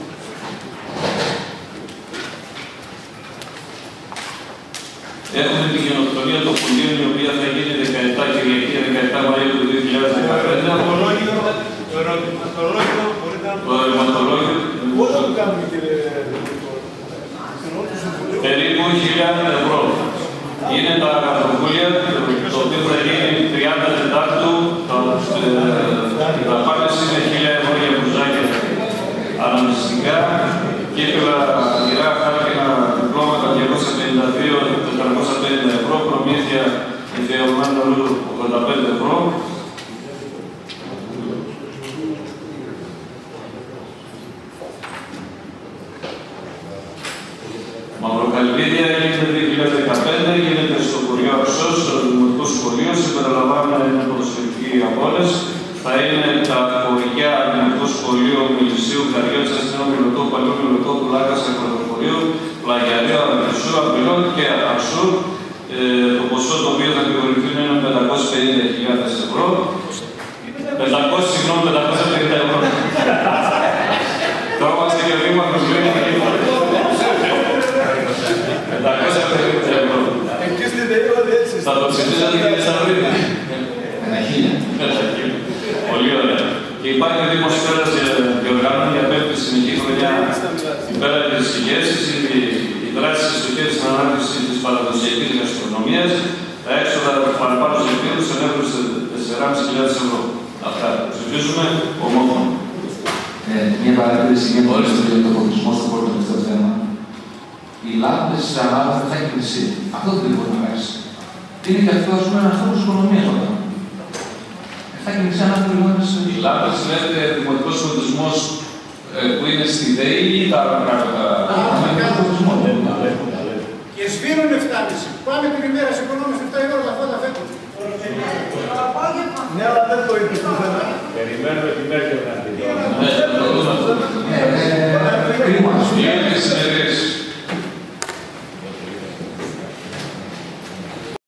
Έχουμε την γενοκτονία των Πουλίων, η οποία θα γίνει δεκαεπτά Κυριακή, δεκαεπτά Μαΐου του δύο χιλιάδες δεκαπέντε. Το ερωτηματολόγιο μπορείτε να το ερωτηματολόγιο. Πώς θα το κάνουμε, κύριε περίπου χιλιάδες ευρώ. Είναι τα αγαθοπούλια, το οποίο θα γίνει τριάντα Τετάρτου. Τα πάνες είναι χίλια ευρώ για μπουζάκια αναμνηστικά. ογδόντα πέντε ευρώ. Μαυροκαλβίδια γίνεται δύο χιλιάδες δεκαπέντε, γίνεται στο χωριό Αξός, στο Δημοτικό Σχολείο, συμπεριλαμβάνουν μια ποδοσφαιρική αγώνες. Θα είναι τα χωριά Δημοτικό Σχολείο Μελισσίου, Καριώτσα, Νέο Μιλωτό, Παλιό Μιλωτό, Πουλάκα, Ακροδοφορείο, Πλαγιαρίου, Αμπελισσού, Αμπελών και Αξού. Ε, το ποσό το οποίο θα επιβοληθούν είναι πεντακόσιες πενήντα χιλιάδες ευρώ. πεντακόσιες, συγγνώμη, πεντακόσια πενήντα ευρώ. Τώρα είμαστε και ο Δήμαρχος λέει πεντακόσια πενήντα ευρώ. Θα το ψηφίσατε κύριε Σταυρίδη. Ένα χίλια. Πολύ ωραία. Και υπάρχει ο Δήμος Πέρας διοργάνων για πέμπτη συνεχή χρονιά πέρα της ηγέσης, η δράση στοχεύει στην ανάπτυξη της παραδοσιακής γαστρονομίας, τα έξοδα παραπάνω στους επίπεδους ανέφερε σε τεσσεράμισι χιλιάδες ευρώ. Αυτά. Ψηφίζουμε ομόφωνα. Μια παρατήρηση για το φωτισμό στο πρώτο τελευταίο θέμα. Οι λάμπες της Ανάδας δεν θα έχει χρυσή. Αυτό δεν μπορεί να αλλάξει. Είναι και αυτό ας πούμε ένας τρόπος οικονομίας όταν. Θα έχει χρυσή ανάδοση λιγότερες. Οι λάμπες λέτε δημοτικός φωτισμός που είναι στη ΔΕΗ ή τα άλλα πράγματα. Και σβήνουν εφτά και μισή. Πάμε την ημέρα, σηκωνόμαστε εφτά η ώρα τα φώτα φέτος. Ναι, αλλά δεν το είπες πουθενά. Περιμένουμε τη μέρα και